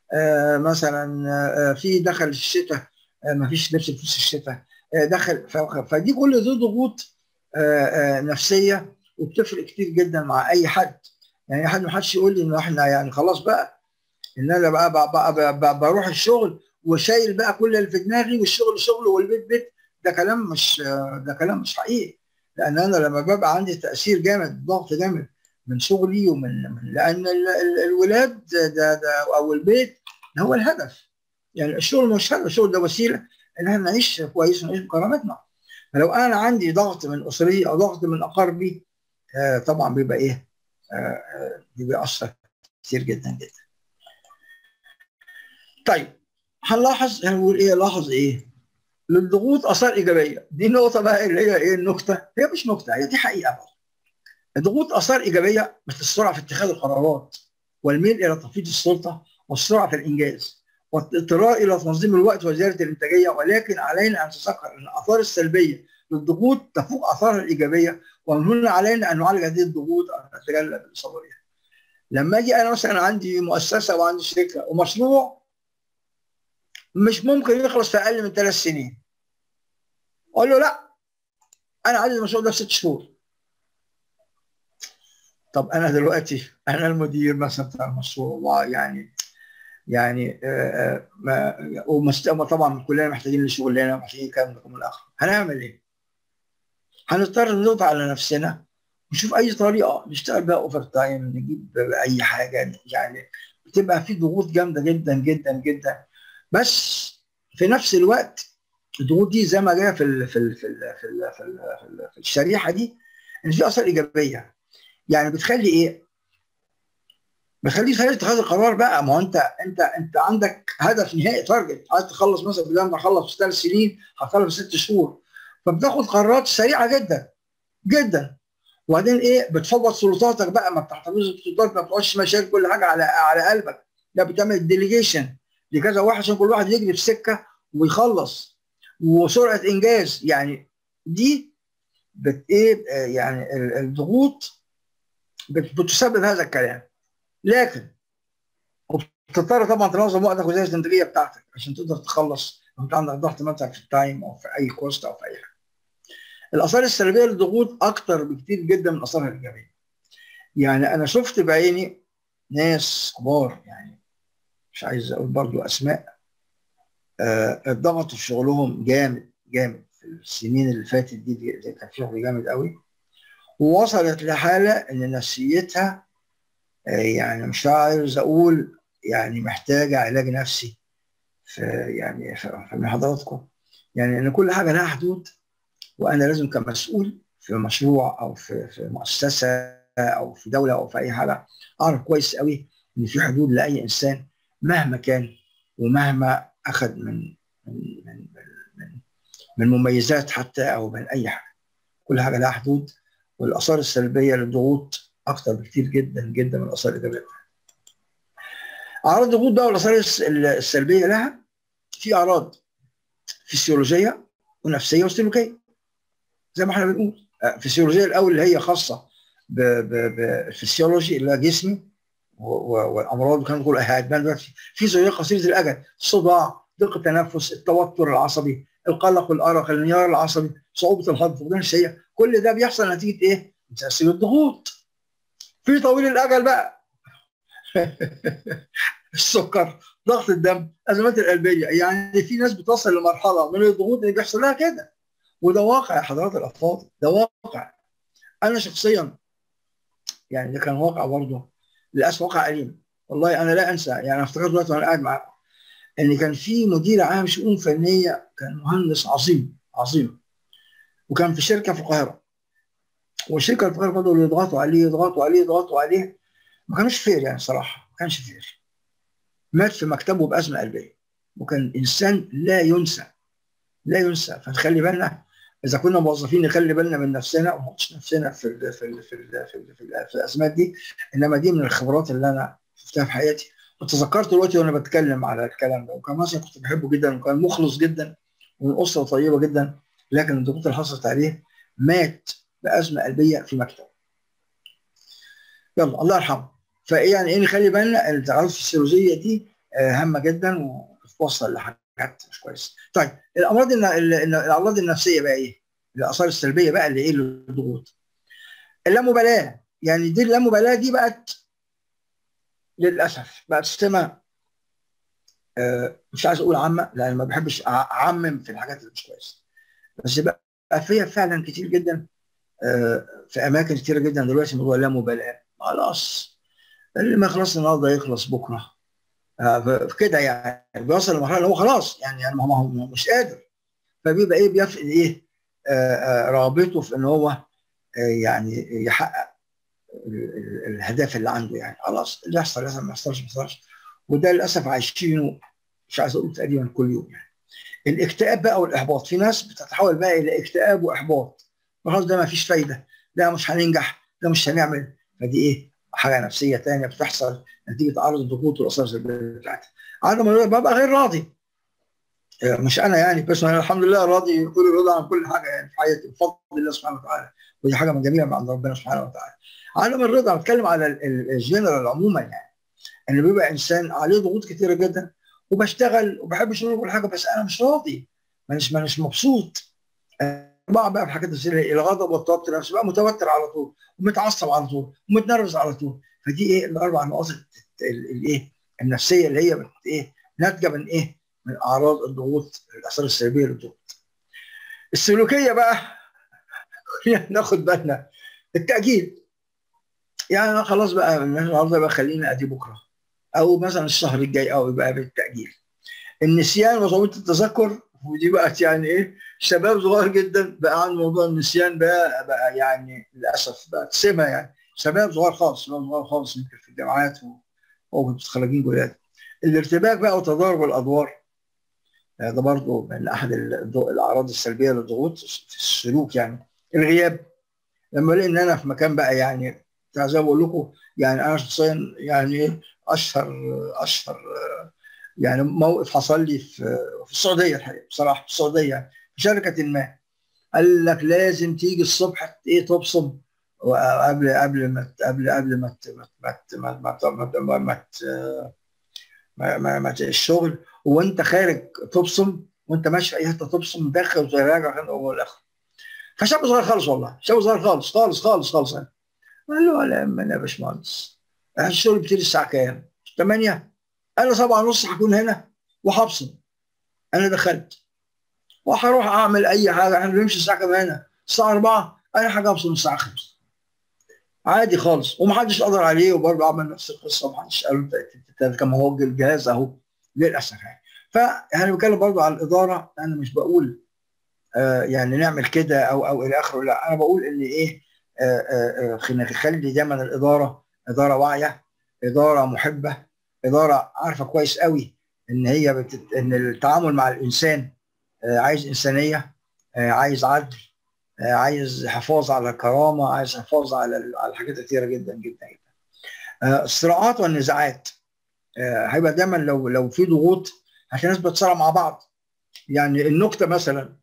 مثلا في دخل الشتاء ما فيش لبس فلوس الشتاء، دخل، فدي كل دي ضغوط نفسيه وبتفرق كتير جدا مع اي حد. يعني حد ما حدش يقول لي ان احنا يعني خلاص بقى ان انا بقى, بقى, بقى, بقى بروح الشغل وشايل بقى كل اللي في دماغي، والشغل شغل والبيت بيت. ده كلام مش ده كلام مش حقيقي. لان انا لما ببقى عندي تاثير جامد، ضغط جامد من شغلي ومن لان الولاد ده, ده او البيت هو الهدف. يعني الشغل مش هدف، الشغل ده وسيله ان احنا نعيش كويس ونعيش بكرامتنا. فلو انا عندي ضغط من اسرتي او ضغط من اقاربي، آه طبعا بيبقى ايه؟ آه بيبقى اثر كتير جدا جدا. طيب هنلاحظ، هنقول ايه؟ لاحظ ايه؟ للضغوط اثار ايجابيه. دي نقطه بقى اللي هي ايه النكته؟ هي مش نكته، هي دي حقيقه بقى. الضغوط اثار ايجابيه مثل السرعه في اتخاذ القرارات، والميل الى تفويض السلطه، والسرعه في الانجاز، والاضطرار الى تنظيم الوقت وزياده الانتاجيه. ولكن علينا ان نتذكر ان الاثار السلبيه للضغوط تفوق اثارها الايجابيه، ومن هنا علينا ان نعالج هذه الضغوط او نتجنب الاصابه بها. لما اجي انا مثلا عندي مؤسسه وعندي شركه ومشروع مش ممكن يخلص في اقل من ثلاث سنين، اقول له لا انا عايز المشروع ده في ست شهور. طب انا دلوقتي انا المدير مثلا بتاع المشروع، يعني يعني آه ما طبعا كلنا محتاجين لشغلنا، محتاجين كلام من الاخر، هنعمل ايه؟ هنضطر نضغط على نفسنا نشوف اي طريقه نشتغل بقى اوفر تايم، نجيب اي حاجه. يعني بتبقى في ضغوط جامده جدا جدا جدا، بس في نفس الوقت الضغوط دي زي ما جايه في ال في ال في ال في ال في, ال في, ال في الشريحه دي ان في اثار ايجابيه. يعني بتخلي ايه؟ بتخلي خلي اتخاذ القرار بقى. ما هو انت انت انت عندك هدف نهائي، تارجت، عايز تخلص مثلا بدل ما اخلص في ثلاث سنين هخلص في ست شهور، فبتاخد قرارات سريعه جدا جدا. وبعدين ايه؟ بتفوض سلطاتك بقى، ما بتحتفظش بسلطاتك، ما بتقعدش مشاكل كل حاجه على على قلبك. لا، بتعمل ديليجيشن لكذا واحد عشان كل واحد يجري في سكه ويخلص، وسرعه انجاز. يعني دي بت ايه يعني الضغوط بتسبب هذا الكلام. لكن وبتضطر طبعا تنظم وقتك وزي الانتاجيه بتاعتك عشان تقدر تخلص لو انت عندك ضغط مثلا في التايم او في اي كوست او في اي حاجه. الاثار السلبيه للضغوط اكتر بكتير جدا من اثارها الايجابيه. يعني انا شفت بعيني ناس كبار، يعني مش عايز اقول برضو اسماء، آه اتضغطوا في شغلهم جامد جامد في السنين اللي فاتت دي, دي, دي كان شغل جامد قوي، ووصلت لحاله ان، يعني مش عايز اقول يعني محتاجه علاج نفسي في يعني في من حضراتكم، يعني ان كل حاجه لها حدود، وانا لازم كمسؤول في مشروع او في في مؤسسه او في دوله او في اي حاجه اعرف كويس قوي ان في حدود لاي انسان مهما كان ومهما اخذ من من من من, من مميزات حتى او من اي حاجه. كل حاجه لها حدود، والاثار السلبيه للضغوط اكثر بكثير جدا جدا من الاثار الايجابيه. اعراض الضغوط بقى والاثار السلبيه لها، في اعراض فسيولوجيه ونفسيه وسلوكيه زي ما احنا بنقول. الفسيولوجيه الاول اللي هي خاصه بالفسيولوجي اللي هي جسمي والامراض، وكان نقول ادمان فيزيولوجيا قصيره الاجل، صداع، ضيق التنفس، التوتر العصبي، القلق والارق، الانهيار العصبي، صعوبه الهضم، فقدان الشهيه، كل ده بيحصل نتيجه ايه؟ تاثير الضغوط. في طويل الاجل بقى السكر، ضغط الدم، الازمات القلبيه، يعني في ناس بتصل لمرحله من الضغوط اللي بيحصل لها كده، وده واقع يا حضرات الافاضل، ده واقع. انا شخصيا يعني ده كان واقع برضه، للاسف واقع اليم والله. انا لا انسى، يعني افتكرت دلوقتي وانا قاعد معاكم ان كان في مدير عام شؤون فنيه، كان مهندس عظيم عظيم، وكان في شركه في القاهره، والشركه في القاهره فضلوا يضغطوا عليه يضغطوا عليه يضغطوا عليه، ما كانش فير يعني صراحه، ما كانش فير. مات في مكتبه بازمه قلبيه، وكان انسان لا ينسى لا ينسى. فنخلي بالنا اذا كنا موظفين نخلي بالنا من نفسنا وما نحطش نفسنا في ال في ال في ال في, ال في, ال في الازمات دي. انما دي من الخبرات اللي انا شفتها في حياتي، وتذكرت دلوقتي وانا بتكلم على الكلام ده. وكان مثلا كنت بحبه جدا، وكان مخلص جدا، ومن اسره طيبه جدا، لكن الضغوط اللي حصلت عليه مات بازمه قلبيه في مكتب. يلا الله يرحمه. فايه يعني ايه، نخلي بالنا التعرض الفسيولوجيه دي هامه جدا وتوصل لحاجات مش كويسه. طيب الامراض الاعراض النفسيه بقى ايه؟ الاثار السلبيه بقى اللي ايه للضغوط. اللامبالاه، يعني دي اللامبالاه دي بقت للاسف بقت سمه، آه مش عايز اقول عامه لان ما بحبش اعمم في الحاجات اللي مش كويسه، بس بقى فيها فعلا كتير جدا، آه في اماكن كتيره جدا دلوقتي موضوع اللامبالاه. خلاص اللي ما يخلص النهارده يخلص بكره، آه كده يعني بيوصل لمرحله اللي هو خلاص يعني يعني ما هو مش قادر، فبيبقى ايه بيفقد ايه آه آه رغبته في ان هو آه يعني يحقق الهدف اللي عنده. يعني خلاص اللي يحصل لازم ما يحصلش ما يحصلش، وده للاسف عايشينه مش عايز اقول تقريبا كل يوم. يعني الاكتئاب بقى والاحباط، في ناس بتتحول بقى الى اكتئاب واحباط، خلاص ده ما فيش فايده، ده مش هننجح، ده مش هنعمل. فدي ايه حاجه نفسيه ثانيه بتحصل نتيجه تعرض الضغوط والاثار السلبيه بتاعتها. عدم الرضا ببقى غير راضي، مش انا يعني بس انا الحمد لله راضي كل الرضا عن كل حاجه يعني في حياتي بفضل الله سبحانه وتعالى، ودي حاجه من جميله من عند ربنا سبحانه وتعالى. عدم الرضا بتكلم على الجنرال عموما، يعني ان بيبقى انسان عليه ضغوط كتيره جدا، وبشتغل وبحب شغلي وكل حاجه، بس انا مش راضي، مانيش مانيش مبسوط. بقى بقى في حاجات زي الغضب والتوتر نفسه، بقى متوتر على طول ومتعصب على طول ومتنرفز على طول. فدي ايه الاربع نقاط الايه النفسيه اللي هي ايه ناتجه من ايه من اعراض الضغوط، الاثار السلبيه للضغوط. السلوكيه بقى ناخد بالنا. التاجيل، يعني انا خلاص بقى النهارده بقى خلينا ادي بكره، او مثلا الشهر الجاي، او يبقى بالتاجيل. النسيان وصعوبه التذكر، ودي بقت يعني ايه شباب صغير جدا بقى عن موضوع النسيان بقى بقى يعني للاسف بقت سمه، يعني شباب صغير خالص شباب صغير خالص يمكن في الجامعات ومتخرجين جداد. الارتباك بقى وتضارب الادوار، ده برضه من احد الاعراض السلبيه للضغوط في السلوك. يعني الغياب، لما الاقي ان انا في مكان بقى يعني زي ما بقول لكم، يعني انا شخصيا يعني اشهر اشهر يعني موقف حصل لي في في السعوديه الحقيقه، بصراحه في السعوديه في شركه ما، قال لك لازم تيجي الصبح ايه تبصم قبل قبل ما قبل قبل ما ما ما ما ما ما ما الشغل، وانت خارج تبصم، وانت ماشي في اي حته تبصم، داخل وراجع كان اول اخر. فشاب صغير خالص والله، شاب صغير خالص خالص خالص خالص. قال له ولا يهمنا يا باشمهندس، الشغل بيبتدي الساعه كام؟ ثمانية. انا سبعة ونص هكون هنا وهبصم. انا دخلت وهروح اعمل اي حاجه، احنا بنمشي الساعه كام هنا؟ الساعه أربعة، اي حاجه ابصم الساعه خمسة. عادي خالص، ومحدش قدر عليه، وبرضه عمل نفس القصه ومحدش قال له كما هو الجهاز اهو، للاسف يعني. فانا بتكلم برضو على الاداره، انا مش بقول آه يعني نعمل كده او او الى اخره، لا انا بقول ان ايه، آه آه آه نخلي دايما الاداره اداره واعيه، اداره محبه، اداره عارفه كويس قوي ان هي بتت... ان التعامل مع الانسان آه عايز انسانيه، آه عايز عدل، آه عايز حفاظ على الكرامه، عايز حفاظ على على حاجات كثيره جدا جدا جدا. آه الصراعات والنزاعات آه هيبقى دايما لو لو في ضغوط عشان الناس بتصارع مع بعض. يعني النكته مثلا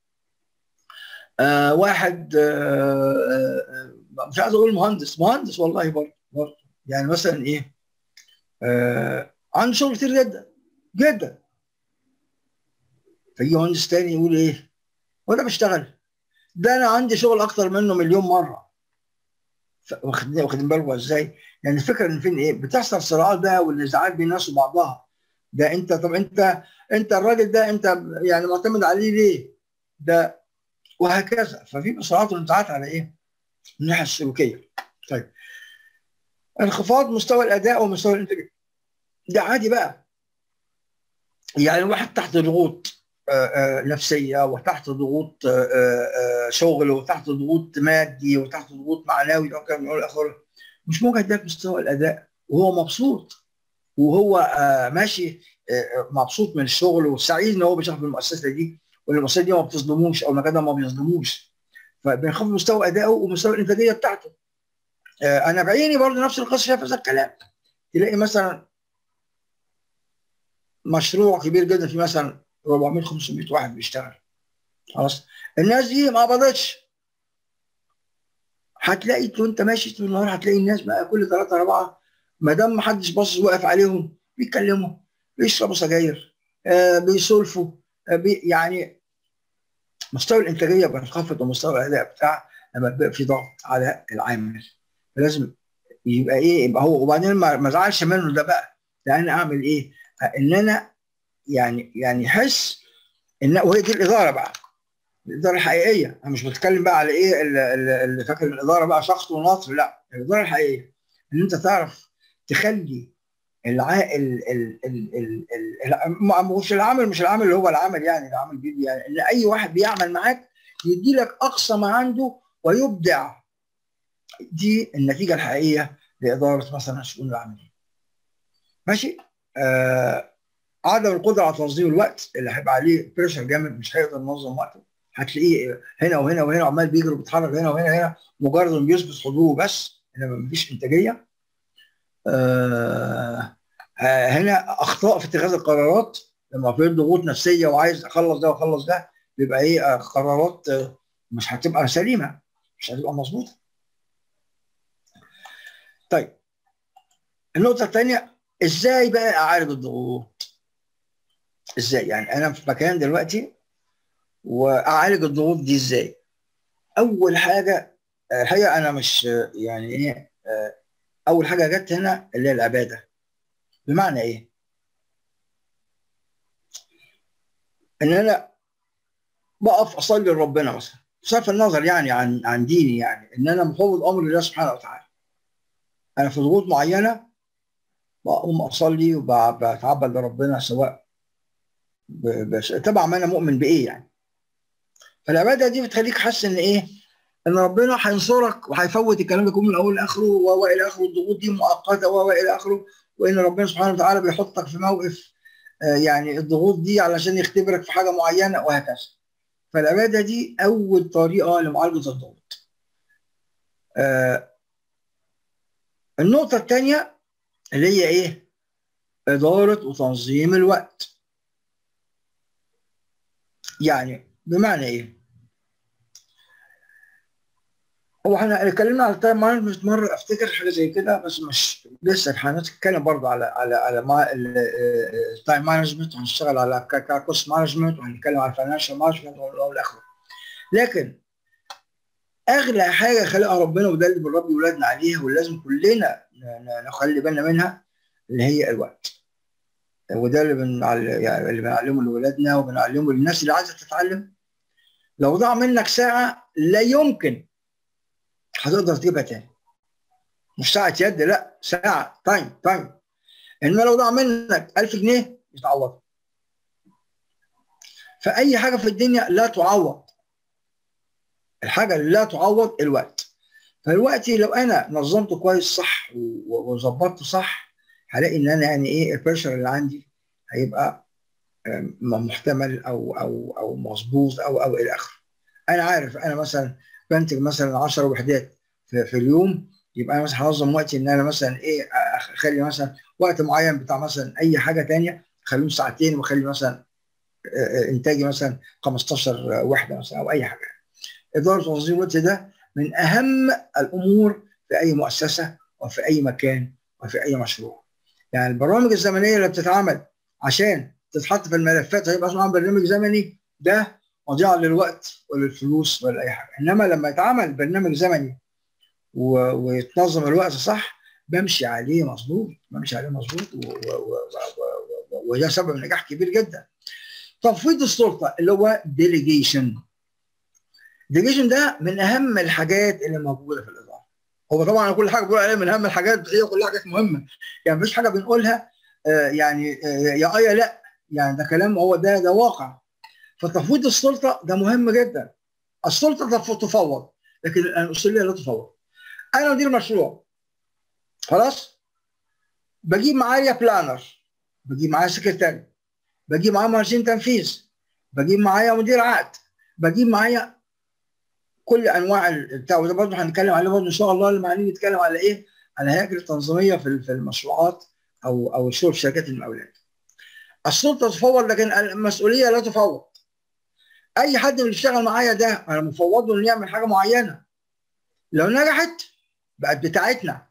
آه واحد آه آه مش عايز اقول مهندس مهندس والله برضه برضه يعني مثلا ايه آه عنده شغل كتير جدا جدا، فيجي مهندس تاني يقول ايه وانا بشتغل، ده انا عندي شغل اكتر منه مليون مره. واخدين واخدين بالكم ازاي؟ يعني الفكره ان فين ايه بتحصل صراعات بقى والنزاعات بين الناس وبعضها. ده انت طب انت انت الراجل ده انت يعني معتمد عليه ليه؟ ده وهكذا. ففي صراعات ونزاعات على ايه؟ من الناحيه السلوكيه. طيب انخفاض مستوى الاداء ومستوى الانتاج ده عادي بقى. يعني واحد تحت ضغوط نفسيه وتحت ضغوط شغل وتحت ضغوط مادي وتحت ضغوط معنوي وكذا من اخره، مش ممكن يديك مستوى الاداء وهو مبسوط وهو ماشي مبسوط من الشغل وسعيد ان هو بيشتغل في المؤسسه دي، والمؤسسه دي ما بتظلموش او المكان ده ما بيظلموش، فبينخفض مستوى ادائه ومستوى الانتاجيه بتاعته. انا بعيني برضه نفس القصه شايف هذا الكلام. تلاقي مثلا مشروع كبير جدا في مثلا أربعمية خمسمية واحد بيشتغل، خلاص الناس دي ما قبضتش، هتلاقي وانت ماشي طول النهار هتلاقي الناس بقى كل ثلاثه اربعه ما دام ما حدش باصص واقف عليهم بيتكلموا، بيشربوا سجاير، آه بيسولفوا، آه بي يعني مستوى الانتاجيه بينخفض ومستوى الاداء بتاع لما بيبقى في ضغط على العامل. لازم يبقى ايه يبقى هو، وبعدين ما ازعلش منه ده بقى، لان اعمل ايه؟ ان انا يعني يعني يحس ان وهي دي الاداره بقى، الاداره الحقيقيه. انا مش بتكلم بقى على ايه اللي, اللي فاكر الاداره بقى شخص ونصر، لا الاداره الحقيقيه ان انت تعرف تخلي العائل ال ال ال ال مش العامل مش العامل اللي هو العمل يعني العمل بيدي يعني ان اي واحد بيعمل معاك يدي لك اقصى ما عنده ويبدع. دي النتيجه الحقيقيه لاداره مثلا شؤون العاملين. ماشي؟ آه عدم القدره على تنظيم الوقت اللي هيبقى عليه بريشر جامد مش هيقدر ينظم وقته، هتلاقيه هنا وهنا وهنا عمال بيجري وبيتحرك هنا وهنا وهنا مجرد انه بيثبت حضوره بس، انما مفيش انتاجيه. آه هنا اخطاء في اتخاذ القرارات لما في ضغوط نفسيه وعايز اخلص ده واخلص ده بيبقى ايه قرارات مش هتبقى سليمه، مش هتبقى مظبوطه. طيب النقطه الثانيه ازاي بقى اعالج الضغوط؟ ازاي يعني انا في مكان دلوقتي واعالج الضغوط دي ازاي؟ اول حاجه الحقيقه انا مش يعني ايه اول حاجه جت هنا اللي هي العباده. بمعنى ايه؟ ان انا بقف اصلي لربنا مثلا بصرف النظر يعني عن عن ديني، يعني ان انا مفوض امر لله سبحانه وتعالى. انا في ضغوط معينه بقوم اصلي وبتعبد لربنا سواء تبع ما انا مؤمن بايه يعني. فالعباده دي بتخليك حاسس ان ايه؟ ان ربنا هينصرك وهيفوت الكلام ده كله من اول لاخره والى اخره، الضغوط دي مؤقته والى اخره، وان ربنا سبحانه وتعالى بيحطك في موقف آه يعني الضغوط دي علشان يختبرك في حاجه معينه وهكذا. فالعباده دي اول طريقه لمعالجه الضغوط. آه النقطه الثانيه اللي هي ايه؟ اداره وتنظيم الوقت. يعني بمعنى ايه؟ هو احنا اتكلمنا على التايم مانجمنت مره افتكر حاجه زي كده، بس مش لسه هنتكلم برضه على على على ما التايم مانجمنت، وهنشتغل على كوست مانجمنت، وهنتكلم على الفاينانشال مانجمنت والى اخره. لكن اغلى حاجه خلقها ربنا وده اللي بنربي ولادنا عليها ولازم كلنا نخلي بالنا منها اللي هي الوقت. وده اللي بنعلم يعني اللي بنعلمه لاولادنا وبنعلمه للناس اللي عايزه تتعلم. لو ضاع منك ساعه لا يمكن هتقدر تجيبها تاني. مش ساعه يد، لا ساعه تايم تايم. انما لو ضاع منك ألف جنيه مش تعوضها. فاي حاجه في الدنيا لا تعوض. الحاجه اللي لا تعوض الوقت. فالوقت لو انا نظمته كويس صح وظبطته صح، هلاقي ان انا يعني ايه البريشر اللي عندي هيبقى محتمل او او او مظبوط او او الى اخره. انا عارف انا مثلا بنتج مثلا عشر وحدات في, في اليوم، يبقى انا مثلا هنظم وقتي ان انا مثلا ايه اخلي مثلا وقت معين بتاع مثلا اي حاجه ثانيه اخليهم ساعتين، واخلي مثلا انتاجي مثلا خمستاشر وحده مثلا او اي حاجه. اداره تنظيم الوقت ده من اهم الامور في اي مؤسسه وفي اي مكان وفي اي مشروع. يعني البرامج الزمنيه اللي بتتعمل عشان تتحط في الملفات هيبقى اسمها برنامج زمني، ده مضيعه للوقت وللفلوس ولا اي حاجه. انما لما يتعمل برنامج زمني ويتنظم الوقت صح، بمشي عليه مظبوط، بمشي عليه مظبوط، وده سبب نجاح كبير جدا. تفويض السلطه اللي هو ديليجيشن. الديليجيشن ده من اهم الحاجات اللي موجوده في الاداره. هو طبعا كل حاجه بنقول عليها من اهم الحاجات، بس هي كلها حاجات مهمه، يعني مفيش حاجه بنقولها آه يعني آه يا اه يا لا، يعني ده كلام، هو ده ده واقع. فتفويض السلطه ده مهم جدا. السلطه تفوض، لكن المسؤوليه لا تفوض. انا مدير مشروع، خلاص، بجيب معايا بلانر، بجيب معايا سكرتاري، بجيب معايا مهندسين تنفيذ، بجيب معايا مدير عقد، بجيب معايا كل انواع البتاع. وده برضه هنتكلم عليه برضه ان شاء الله لما هنيجي نتكلم على ايه؟ على الهياكل التنظيميه في في المشروعات او او الشغل في شركات المقاولات. السلطه تفوض لكن المسؤوليه لا تفوض. اي حد اللي بيشتغل معايا ده انا مفوضه انه يعمل حاجه معينه، لو نجحت بقت بتاعتنا،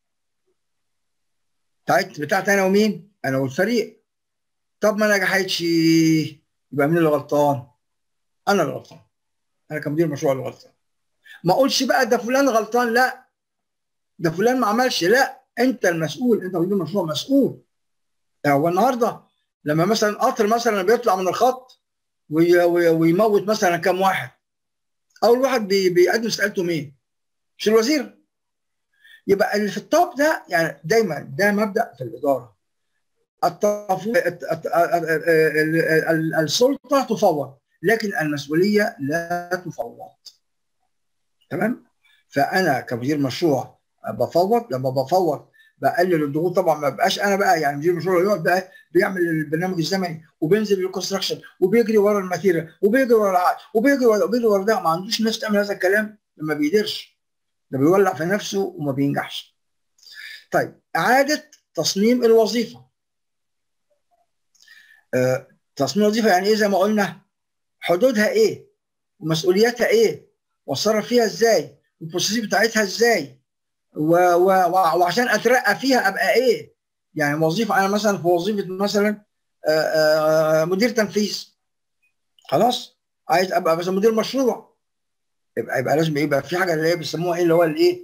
بتاعت بتاعت انا ومين؟ انا والفريق. طب ما نجحتش، يبقى مين اللي غلطان؟ انا اللي غلطان، انا كمدير مشروع اللي غلطان. ما اقولش بقى ده فلان غلطان، لا، ده فلان ما عملش، لا، انت المسؤول، انت مدير مشروع مسؤول. يعني هو النهارده لما مثلا قطر مثلا بيطلع من الخط ويموت مثلا كام واحد، اول واحد بيقدم استقالته مين؟ مش الوزير؟ يبقى اللي في التوب ده، يعني دايما ده مبدا في الاداره. التفويض، السلطه تفوض لكن المسؤوليه لا تفوض. تمام؟ فانا كمدير مشروع بفوض، لما بفوض بقلل الضغوط. طبعا ما بقاش انا بقى يعني مدير مشروع يقعد بقى بيعمل البرنامج الزمني وبينزل للكونستراكشن وبيجري ورا الماتيريال وبيجري ورا العقد وبيجري ورا وبيجري ورا ده. ما عندوش ناس تعمل هذا الكلام، ما بيقدرش، ده بيولع في نفسه وما بينجحش. طيب، اعاده تصميم الوظيفه. آه، تصميم الوظيفه يعني ايه؟ زي ما قلنا، حدودها ايه؟ ومسؤولياتها ايه؟ واتصرف فيها ازاي؟ والبروسيس بتاعتها ازاي؟ و و وعشان اترقى فيها ابقى ايه؟ يعني وظيفه، انا مثلا في وظيفه مثلا آآ آآ مدير تنفيذ، خلاص، عايز ابقى مثلا مدير مشروع، يبقى يبقى لازم يبقى في حاجه اللي هي بيسموها ايه، اللي هو الايه،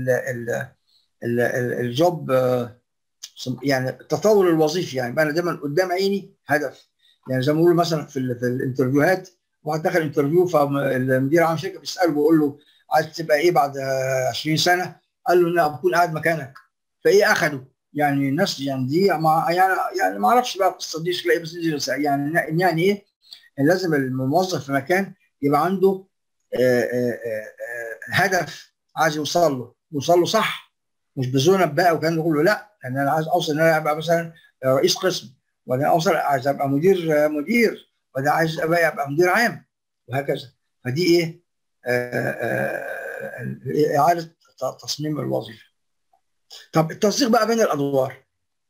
الجوب، يعني التطور الوظيفي. يعني يبقى انا دايما قدام عيني هدف. يعني زي ما بيقولوا مثلا في, في الانترفيوهات، واحد دخل انترفيو فالمدير عام شركه بيساله بيقول له عايز تبقى ايه بعد عشرين سنه؟ قال له ان انا بكون قاعد مكانك. فايه اخده؟ يعني الناس يعني دي مع يعني يعني ما اعرفش بقى القصه دي شكلها ايه، بس يعني يعني ايه؟ لازم الموظف في مكان يبقى عنده آآ آآ هدف عايز يوصل له، يوصل له صح، مش بزونب بقى وكان ده كله، لا. يعني انا عايز اوصل ان انا ابقى مثلا رئيس قسم، ولا اوصل عايز ابقى مدير مدير، ولا عايز ابقى ابقى مدير عام، وهكذا. فدي ايه؟ آآ آآ اعاده تصميم الوظيفه. طب التنسيق بقى بين الادوار.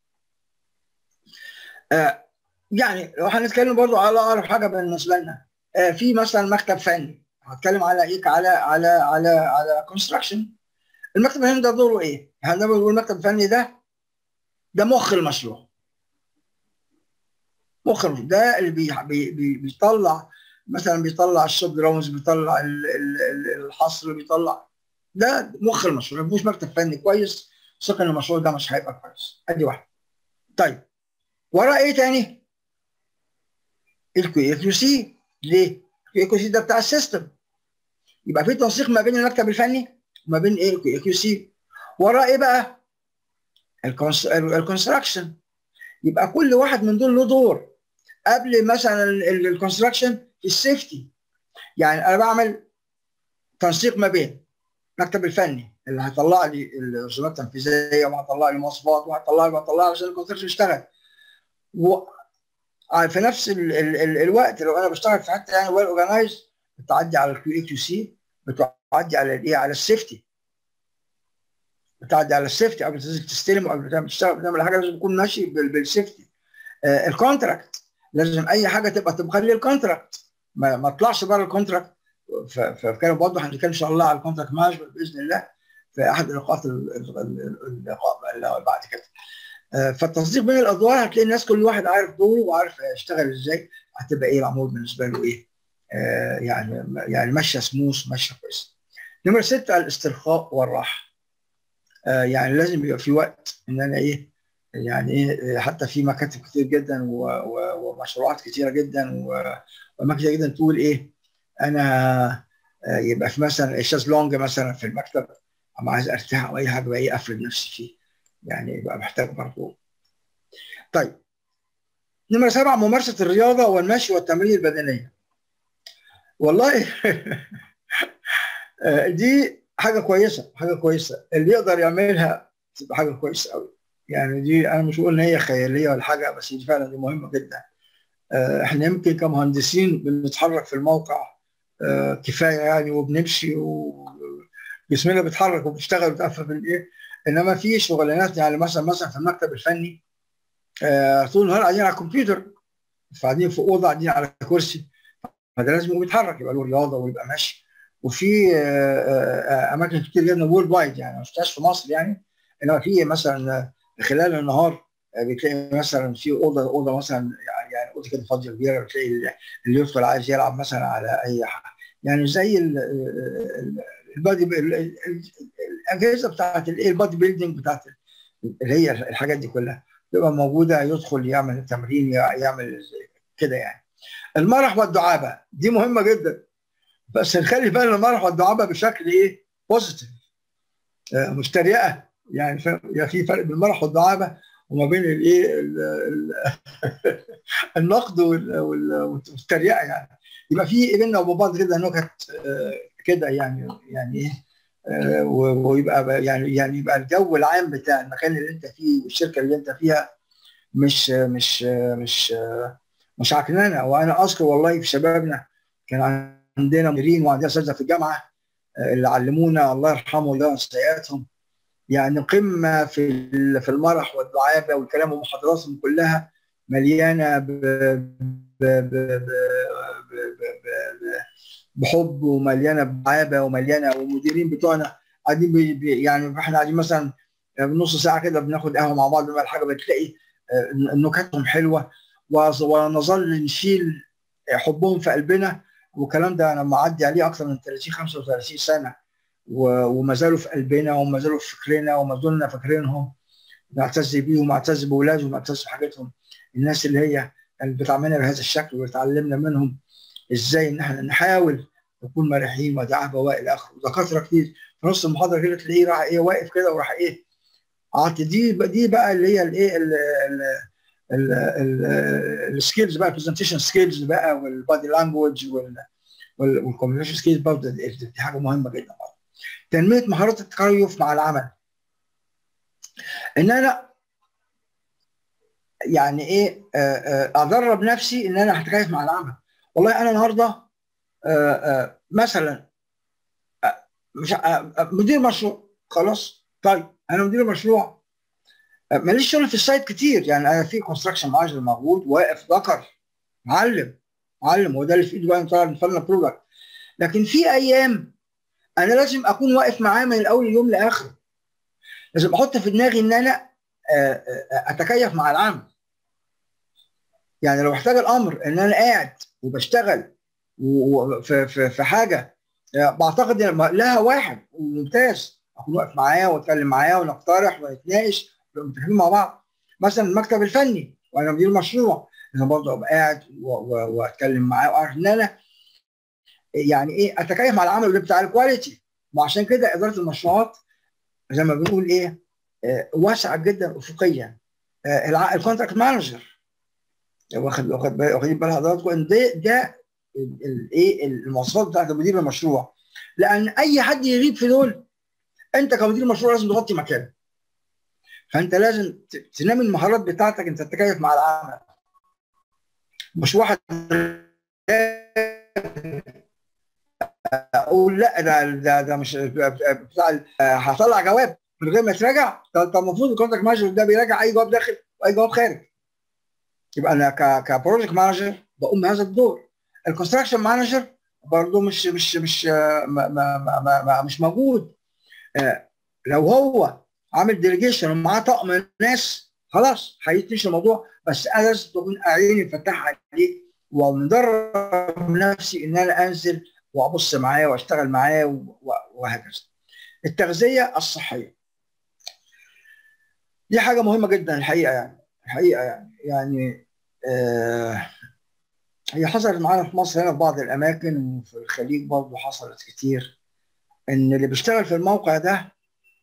آه يعني لو هنتكلم برضو على اقرب حاجه بالنسبه لنا، آه في مثلا مكتب فني، هتكلم على ايه؟ على على على على كونستراكشن. المكتب الفني ده دوره ايه؟ يعني لما بنقول المكتب الفني ده ده مخ المشروع. مخ المشروع ده اللي بي بي بيطلع مثلا، بيطلع الشوب دراونز، بيطلع الحصر، بيطلع، ده مخ المشروع. ما فيهوش مكتب فني كويس، ثق ان المشروع ده مش هيبقى كويس. ادي واحده. طيب، وراه ايه تاني؟ الكيو كيو سي. ليه؟ الكيو كيو سي ده بتاع السيستم. يبقى في تنسيق ما بين المكتب الفني وما بين ايه؟ الكيو كيو سي. وراه ايه بقى؟ الكونستراكشن. يبقى كل واحد من دول له دور. قبل مثلا الكونستراكشن في السيفتي. يعني انا بعمل تنسيق ما بين المكتب الفني اللي هيطلع لي الرسومات التنفيذيه وهيطلع لي مواصفات وهيطلع لي وهيطلع لي عشان الكونستراكشن يشتغل. وفي نفس ال ال ال الوقت لو انا بشتغل في حته يعني ويل اورجنايز، بتعدي على الكيو اي كيو سي، بتعدي على الايه، على السيفتي، بتعدي على السيفتي قبل ما تستلم وقبل ما تشتغل تعمل حاجه لازم تكون ماشي بالسيفتي. آه الكونتراكت لازم اي حاجه تبقى تبقى للكونتراكت، ما, ما تطلعش بره الكونتراكت. فكان برضه هنتكلم ان شاء الله على الكونتراكت مانجمنت باذن الله في احد اللقاءات اللقاء اللي بعد كده. آه فالتصديق بين الادوار هتلاقي الناس كل واحد عارف دوره وعارف يشتغل ازاي، هتبقى ايه معمول بالنسبه له ايه، آه يعني يعني ماشيه سموث، ماشيه كويس. نمره سته الاسترخاء والراحه. آه يعني لازم يبقى في وقت ان انا ايه، يعني ايه، حتى في مكاتب كتير جدا ومشروعات كتيره جدا واماكن كتير جدا تقول ايه، انا آه يبقى في مثلا الشازلونج مثلا في المكتب، اما عايز ارتاح او اي حاجه بقى ايه افرد نفسي فيه، يعني يبقى محتاج برضه. طيب نمره سبعه ممارسه الرياضه والمشي والتمرين البدنيه. والله دي حاجه كويسه، حاجه كويسه اللي يقدر يعملها تبقى حاجه كويسه قوي. يعني دي انا مش بقول ان هي خياليه ولا حاجه، بس دي فعلا دي مهمه جدا. احنا يمكن كمهندسين بنتحرك في الموقع كفايه يعني، وبنمشي وجسمنا بيتحرك وبيشتغل وبيتقفل بالايه، انما في شغلانات يعني مثلا مثلا في المكتب الفني طول النهار قاعدين على الكمبيوتر، قاعدين في اوضه قاعدين على كرسي، فده لازم يبقى بيتحرك، يبقى له رياضه ويبقى ماشي. وفي اماكن كتير جدا وورلد وايد، يعني مش في مصر يعني، انما في مثلا خلال النهار بتلاقي مثلا في اوضه اوضه مثلا يعني اوضه كده فاضيه كبيره، بتلاقي اللي يدخل عايز يلعب مثلا على اي حاجه، يعني زي البادي الاجهزه بتاعت الايه البادي بيلدينج بتاعت اللي هي الحاجات دي كلها تبقى موجوده، يدخل يعمل تمرين يعمل كده يعني. المرح والدعابه دي مهمه جدا، بس نخلي بالنا المرح والدعابه بشكل ايه؟ بوزيتيف، آه مش تريقه يعني. يعني في فرق بين المرح والدعابه وما بين الايه النقد والتريقه يعني. يبقى في بيننا وبين بعض كده نكت آه كده يعني، يعني ايه آه ويبقى يعني يعني يبقى الجو العام بتاع المكان اللي انت فيه والشركه اللي انت فيها مش مش مش مش عكنانه. وانا اذكر والله في شبابنا كان عندنا مديرين وعندنا اساتذه في الجامعه اللي علمونا الله يرحمه ويغفر سيئاتهم، يعني قمه في في المرح والدعابه والكلام، ومحاضراتهم كلها مليانه ب ب ب بحب ومليانه بدعابه ومليانه، والمديرين بتوعنا قاعدين يعني احنا قاعدين مثلا نص ساعه كده بناخد قهوه مع بعض ولا حاجه، بتلاقي نكاتهم حلوه ونظل نشيل حبهم في قلبنا. والكلام ده انا معدي عليه اكثر من ثلاثين خمسة وثلاثين سنه وما زالوا في قلبنا وما زالوا في فكرنا وما زلنا فاكرينهم، نعتز بيهم ونعتز باولادهم ونعتز بحاجتهم. الناس اللي هي كانت بتعاملنا بهذا الشكل وتعلمنا منهم ازاي ان احنا نحاول نكون مرحين ودعابه والى اخره. دكاتره كتير في نص المحاضره كده تلاقيه راح ايه واقف كده وراح ايه عاطي. دي دي بقى اللي هي الايه السكيلز بقى، البرزنتيشن سكيلز بقى والبادي لانجوج والكوميونيكيشن سكيلز برضه، دي حاجه مهمه جدا برضه. تنميه مهارات التكيف مع العمل، ان انا يعني ايه ادرب نفسي ان انا هتكيف مع العمل. والله انا النهارده مثلا مش مدير مشروع، خلاص طيب انا مدير مشروع ماليش شغل في السايت كتير، يعني انا في كونستراكشن مانجر موجود واقف ذكر معلم معلم، هو ده اللي في ايده بقى نطلع نفلنا برودكت. لكن في ايام انا لازم اكون واقف معاه من الاول اليوم لاخره، لازم احط في دماغي ان انا اتكيف مع العمل. يعني لو احتاج الامر ان انا قاعد وبشتغل في في في حاجه بعتقد لها واحد ممتاز اكون واقف معاه واتكلم معاه ونقترح ونتناقش ونتكلم مع بعض. مثلا المكتب الفني وانا مدير مشروع انا برضه ابقى قاعد واتكلم معاه واعرف ان انا يعني ايه اتكيف مع العمل بتاع الكواليتي. وعشان كده اداره المشروعات زي ما بنقول ايه واسعه جدا افقيا. الكونتراكت مانجر واخد واخد بال- واخدين بال حضراتكم ان ده ده الايه المواصفات بتاعت مدير المشروع. لان اي حد يغيب في دول انت كمدير مشروع لازم تغطي مكانه. فانت لازم ت- تنمي المهارات بتاعتك، انت تتكيف مع العمل. مش واحد اقول لا ده ده ده مش بتاع ال- هطلع جواب من غير ما يتراجع. طب طب المفروض الكونتاكت مانجر ده بيراجع اي جواب داخل واي جواب خارج. يبقى انا ك كبروجكت مانجر بقوم بهذا الدور. الكونستراكشن مانجر برضه مش مش مش ما ما ما ما ما مش موجود. آه، لو هو عامل ديليجيشن ومعاه طقم ناس خلاص هيتمشي الموضوع، بس انا لازم تكون عيني مفتحه عليه ومدرب نفسي ان انا انزل وابص معاه واشتغل معاه و- وهكذا. التغذيه الصحيه دي حاجه مهمه جدا الحقيقه، يعني الحقيقه يعني يعني آه هي حصلت معانا في مصر هنا في بعض الاماكن، وفي الخليج برضه حصلت كتير، ان اللي بيشتغل في الموقع ده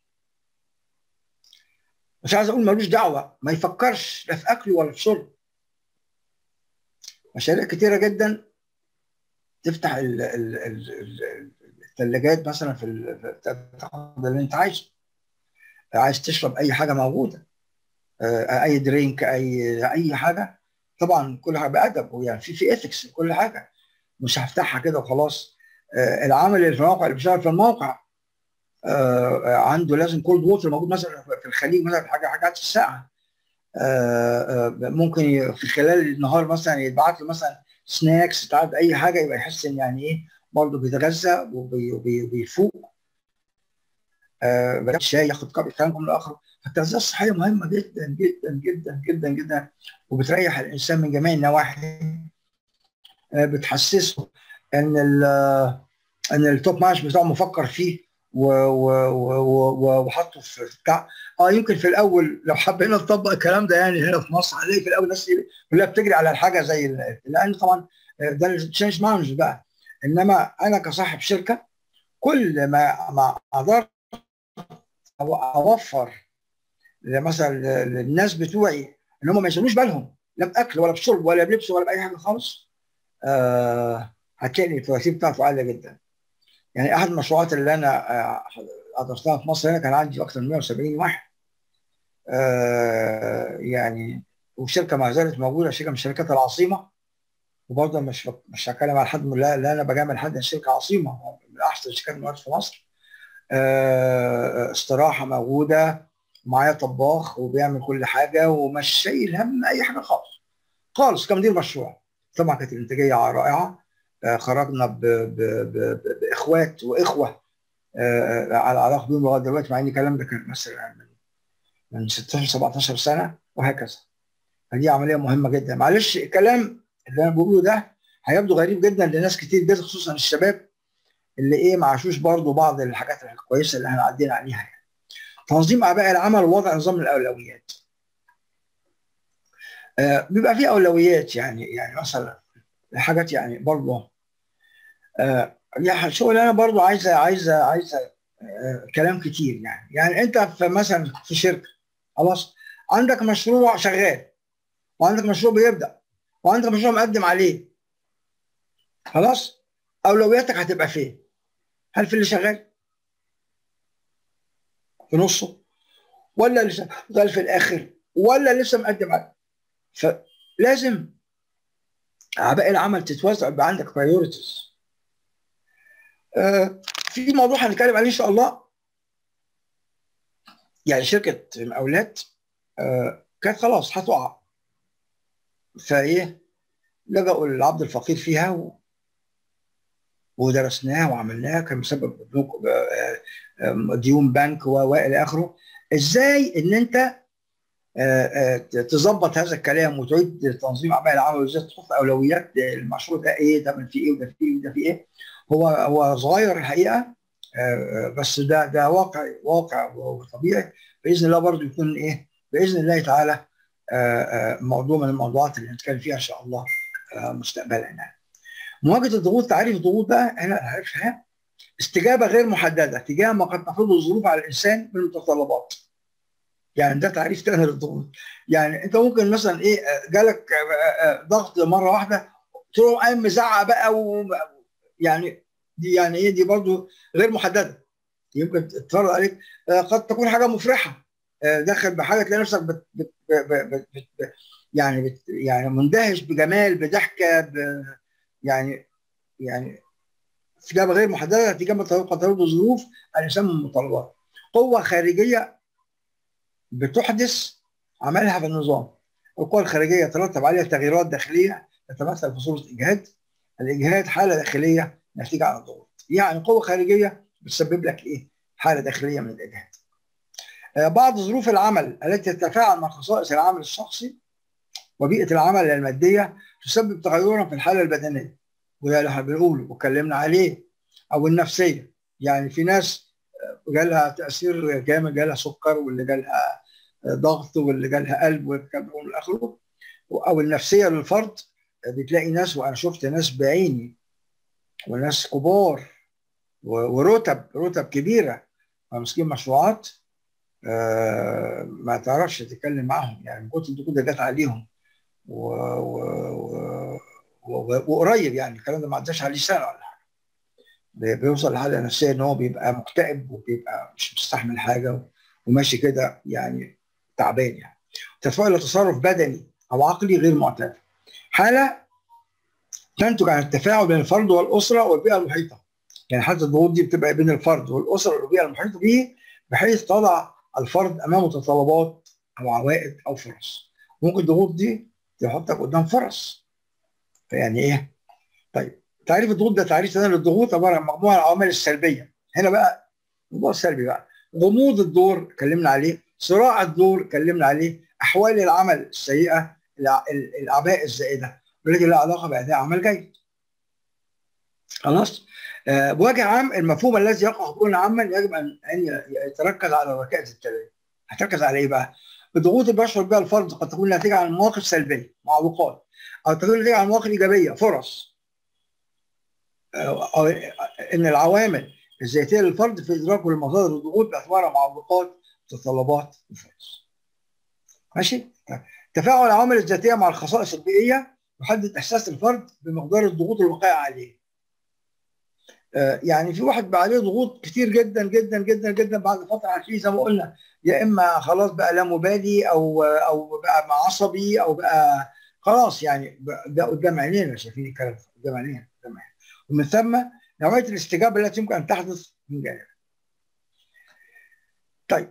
مش عايز اقول ملوش دعوه، ما يفكرش لا في اكله ولا في شربه. مشاريع كتيره جدا تفتح ال- ال- ال- ال- الثلاجات مثلا في ال- في- تاخد اللي انت عايزه. عايز تشرب اي حاجه موجوده، آه، اي درينك، اي اي حاجه. طبعا كل حاجه بادب، ويعني في في اثكس كل حاجه. مش هفتحها كده وخلاص. آه، العامل اللي في الموقع اللي بيشتغل في الموقع آه، عنده لازم كولد ووتر موجود، مثلا في الخليج مثلا حاجه حاجات الساعه. آه، آه، ممكن ي- في خلال النهار مثلا يتبعت له مثلا سناكس، يتعاد اي حاجه يبقى يحس ان يعني ايه برضه بيتغذى وبي- وبي- وبيفوق. آه، بياخد شاي، ياخد كوب الكلام من الاخر. فالتغذيه الصحيه مهمه جدا جدا جدا جدا جدا، وبتريح الانسان من جميع النواحي. آه، بتحسسه ان ال ان التوب مانش بتاعه مفكر فيه و- و- و- و- وحطه في بتاع. اه يمكن في الاول لو حبينا نطبق الكلام ده يعني هنا في مصر هنلاقي في الاول الناس كلها بتجري على الحاجه زي ال- لان طبعا ده التشينج مانج بقى. انما انا كصاحب شركه كل ما ما اقدر اوفر مثلا للناس بتوعي ان هم ما يشغلوش بالهم لا باكل ولا بشرب ولا بلبس ولا باي حاجه خالص، آه هتلاقي الفواتير بتاعته عاليه جدا. يعني احد المشروعات اللي انا آه، حضرتها في مصر هنا كان عندي اكثر من مئة وسبعين واحد. آه يعني والشركه ما زالت موجوده، شركه من شركات العاصمه. وبرضه مش مش هتكلم على حد من لا, لا انا بجامل حد، الشركه عاصمه من احسن الشركات الموجوده في مصر. آه استراحه موجوده، معايا طباخ وبيعمل كل حاجه ومش شايل هم اي حاجه خالص خالص كمدير مشروع. طبعا كانت الانتاجيه رائعه. آه خرجنا ب ب ب ب باخوات واخوه آه على علاقه بيهم لغايه دلوقتي، مع ان الكلام ده كان مثلا من من ستاشر سبعتاشر سنه وهكذا. فدي عمليه مهمه جدا. معلش الكلام اللي انا بقوله ده هيبدو غريب جدا لناس كتير جدا، خصوصا الشباب اللي ايه ما عاشوش برضه بعض الحاجات الكويسه اللي احنا عدينا عليها يعني. تنظيم اعباء العمل ووضع نظام الاولويات. آه بيبقى في اولويات، يعني يعني مثلا حاجات يعني برضه آه يعني شغلانه برضه عايزه عايزه عايزه آه كلام كتير يعني. يعني انت في مثلا في شركه خلاص، عندك مشروع شغال وعندك مشروع بيبدا وعندك مشروع مقدم عليه، خلاص اولوياتك هتبقى فين؟ هل في اللي شغال في نصه، ولا اللي شغال في الاخر، ولا لسه مقدم عليه؟ فلازم اعباء العمل تتوزع، يبقى عندك برايورتيز. آه في موضوع هنتكلم عليه ان شاء الله. يعني شركه المقاولات آه كانت خلاص هتقع، فايه لجأوا للعبد الفقير فيها و... ودرسناها وعملناها. كان مسبب بنوك ديون بنك والى اخره. ازاي ان انت تظبط هذا الكلام وتعيد تنظيم اعمال العمل، وازاي تحط اولويات المشروع ده ايه، ده من فيه ايه وده فيه ايه وده فيه ايه. هو هو صغير الحقيقه، بس ده ده واقع واقع وطبيعي. باذن الله برضه يكون ايه باذن الله تعالى موضوع من الموضوعات اللي هنتكلم فيها ان شاء الله مستقبلا يعني. مواجهه الضغوط، تعريف الضغوط بقى هنا عرفها: استجابه غير محدده تجاه ما قد تفرضه الظروف على الانسان من متطلبات. يعني ده تعريف تاني للضغوط. يعني انت ممكن مثلا ايه جالك ضغط مره واحده تروح قايم مزعق بقى و يعني دي يعني ايه دي برضو غير محدده، يمكن تتفرض عليك. قد تكون حاجه مفرحه، داخل بحاجه تلاقي نفسك بت بت بت بت يعني بت يعني مندهش بجمال بضحكه ب يعني يعني استجابه غير محدده نتيجه قد ترد ظروف الانسان من المتطلبات. قوه خارجيه بتحدث عملها في النظام. القوى الخارجيه يترتب عليها تغييرات داخليه تتمثل في صوره اجهاد. الاجهاد حاله داخليه نتيجه عن الضغوط. يعني قوه خارجيه بتسبب لك ايه؟ حاله داخليه من الاجهاد. آه بعض ظروف العمل التي تتفاعل مع خصائص العمل الشخصي وبيئه العمل الماديه تسبب تغيرا في الحاله البدنيه، وده اللي احنا بنقوله واتكلمنا عليه، او النفسيه. يعني في ناس جالها تاثير جامد، جالها سكر، واللي جالها ضغط، واللي جالها قلب، والكلام ده اخره. او النفسيه للفرد، بتلاقي ناس، وانا شفت ناس بعيني وناس كبار ورتب رتب كبيره ماسكين مشروعات، آه ما تعرفش تتكلم معاهم، يعني كنت الضغوط جت عليهم وقريب، يعني الكلام ده ما عداش عليه سنه ولا حاجه. بيوصل لحاله نفسيه ان هو بيبقى مكتئب وبيبقى مش مستحمل حاجه وماشي كده يعني تعبان. يعني تتفاعل لتصرف بدني او عقلي غير معتاد، حاله تنتج عن التفاعل بين الفرد والاسره والبيئه المحيطه. يعني حاله الضغوط دي بتبقى بين الفرد والاسره والبيئه المحيطه به، بحيث تضع الفرد امام متطلبات او عوائد او فرص. ممكن الضغوط دي تحطك قدام فرص. فيعني ايه؟ طيب تعريف الضغوط ده تعريف ثاني للضغوط، عباره عن مجموعه العوامل السلبيه. هنا بقى الموضوع السلبي بقى، غموض الدور اتكلمنا عليه، صراع الدور اتكلمنا عليه، احوال العمل السيئه، الاعباء الزائده والتي لها علاقه باداء عمل جيد. خلاص؟ آه بوجه عام المفهوم الذي يقع قبولا عاما يجب ان ان يتركز على الركائز التاليه. هتركز على ايه بقى؟ الضغوط اللي بيشعر بها الفرد قد تكون ناتجه عن مواقف سلبيه، معوقات، او تكون ناتجه عن مواقف ايجابيه، فرص. أو ان العوامل الذاتيه للفرد في ادراكه لمصادر الضغوط باعتبارها معوقات، متطلبات، وفرص. ماشي؟ تفاعل العوامل الذاتيه مع الخصائص البيئيه يحدد احساس الفرد بمقدار الضغوط الواقعه عليه. آه يعني في واحد بقى عليه ضغوط كتير جدا جدا جدا جدا، بعد فتره هتلاقيه زي ما قلنا يا اما خلاص بقى لا مبالي، او او بقى عصبي، او بقى خلاص يعني ده قدام عينينا، شايفين الكلام قدام عينينا قدام عينينا. ومن ثم نوعيه الاستجابه التي يمكن ان تحدث من جانب. طيب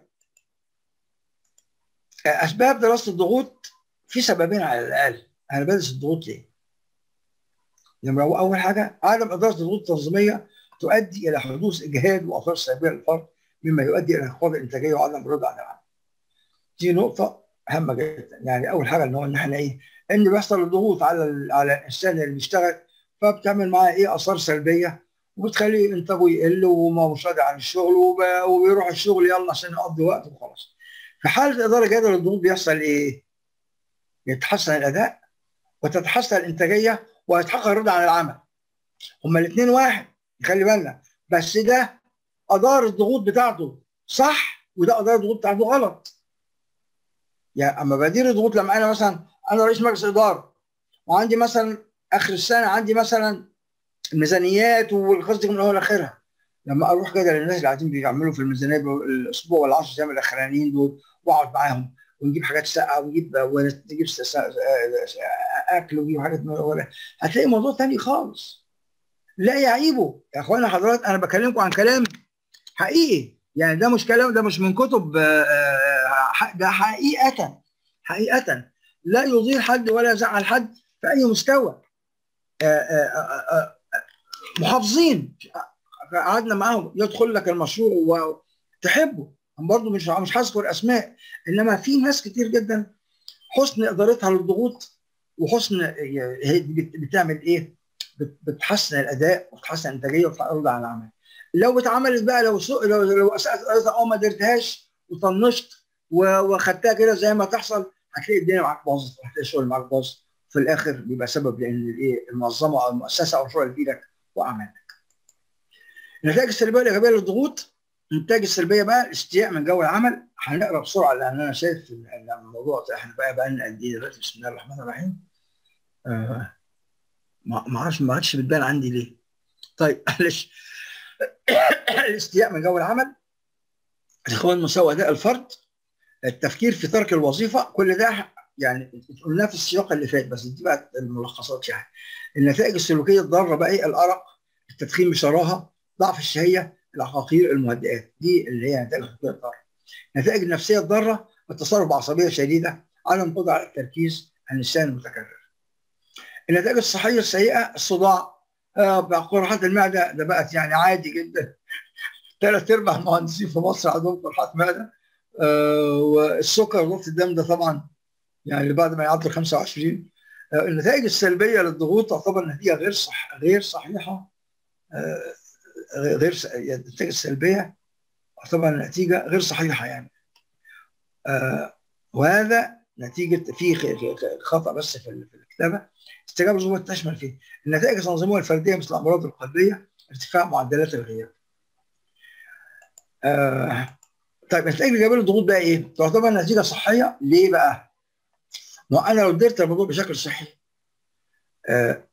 اسباب دراسه الضغوط، في سببين على الاقل. انا بدرس الضغوط ليه؟ لما اول حاجه عدم اداره الضغوط التنظيميه تؤدي الى حدوث اجهاد واثار سلبيه للفرد، مما يؤدي الى انخفاض الانتاجيه وعدم الرضا عن العمل. دي نقطه هامه جدا. يعني اول حاجه ان هو ان احنا ايه؟ ان بيحصل الضغوط على على الانسان اللي بيشتغل، فبتعمل معاه ايه؟ اثار سلبيه، وبتخلي انتاجه يقل ومش راضي عن الشغل، وبيروح الشغل يلا عشان يقضي وقت وخلاص. في حاله اداره جيده للضغوط بيحصل ايه؟ يتحسن الاداء وتتحسن الانتاجيه ويتحقق الرضا عن العمل. هما الاثنين واحد، خلي بالنا. بس ده ادار الضغوط بتاعته صح، وده ادار الضغوط بتاعته غلط. يعني اما بدير الضغوط، لما انا مثلا انا رئيس مجلس اداره وعندي مثلا اخر السنه عندي مثلا الميزانيات والخصم من اول لاخرها، لما اروح كده للناس اللي قاعدين بيعملوا في الميزانيه الاسبوع ولا عشر ايام الاخرانيين دول، واقعد معاهم ونجيب حاجات ساقعه ونجيب ونجيب اكل ونجيب حاجات، هتلاقي موضوع ثاني خالص لا يعيبه. يا اخوانا حضرات انا بكلمكم عن كلام حقيقي، يعني ده مش كلام، ده مش من كتب، ده حقيقه حقيقه لا يضير حد ولا يزعل حد في اي مستوى. محافظين قعدنا معاهم، يدخل لك المشروع وتحبه، برضه مش مش هذكر اسماء، انما في ناس كتير جدا حسن ادارتها للضغوط وحسن بتعمل ايه؟ بتحسن الاداء وبتحسن الانتاجيه وبتعرض على العمل. لو اتعملت بقى، لو سوء لو لو اسأت ادارتها او ما قدرتهاش وطنشت واخدتها كده زي ما تحصل، هتلاقي الدنيا معاك باظت، وهتلاقي الشغل معاك باظ، في الاخر بيبقى سبب لان الايه المنظمه او المؤسسه او الشغل اللي في ايدك وقع منك. النتائج السلبيه والايجابيه للضغوط النتائج السلبيه بقى الاستياء من جو العمل. هنقرا بسرعه لان انا شايف ان الموضوع احنا بقى بقى لنا قد ايه دلوقتي. بسم الله الرحمن الرحيم. آه ما اعرفش ما عادش بتبان عندي ليه. طيب معلش. الاستياء من جو العمل، اخوان مساواه اداء الفرد، التفكير في ترك الوظيفه، كل ده يعني قلناه في السياق اللي فات بس دي بقى الملخصات. يعني النتائج السلوكيه الضاره بقى ايه؟ الارق، التدخين بشراهه، ضعف الشهيه، العقاقير، المهدئات، دي اللي هي نتائج السلوكيه الضاره. النتائج النفسيه الضاره، التصرف بعصبيه شديده، عدم قدره على التركيز، النسيان المتكرر. النتائج الصحيه السيئه، الصداع، آه قرحات المعده، ده بقت يعني عادي جدا. ثلاث ارباع المهندسين في مصر عندهم قرحات معده. آه والسكر وضغط الدم ده طبعا يعني بعد ما يعدي خمسة وعشرين. آه النتائج السلبيه للضغوط تعتبر نتيجه غير صح غير صحيحه. آه غير س... يعني النتائج السلبيه تعتبر نتيجه غير صحيحه يعني. آه وهذا نتيجه في خطا بس في الكتابه. استجابه الضغوط تشمل فيه النتائج التنظيميه الفرديه مثل الامراض القلبيه، ارتفاع معدلات الغياب. آه طيب النتائج الايجابيه للضغوط بقى ايه؟ تعتبر نتيجه صحيه. ليه بقى؟ ما انا لو درت الموضوع بشكل صحي آه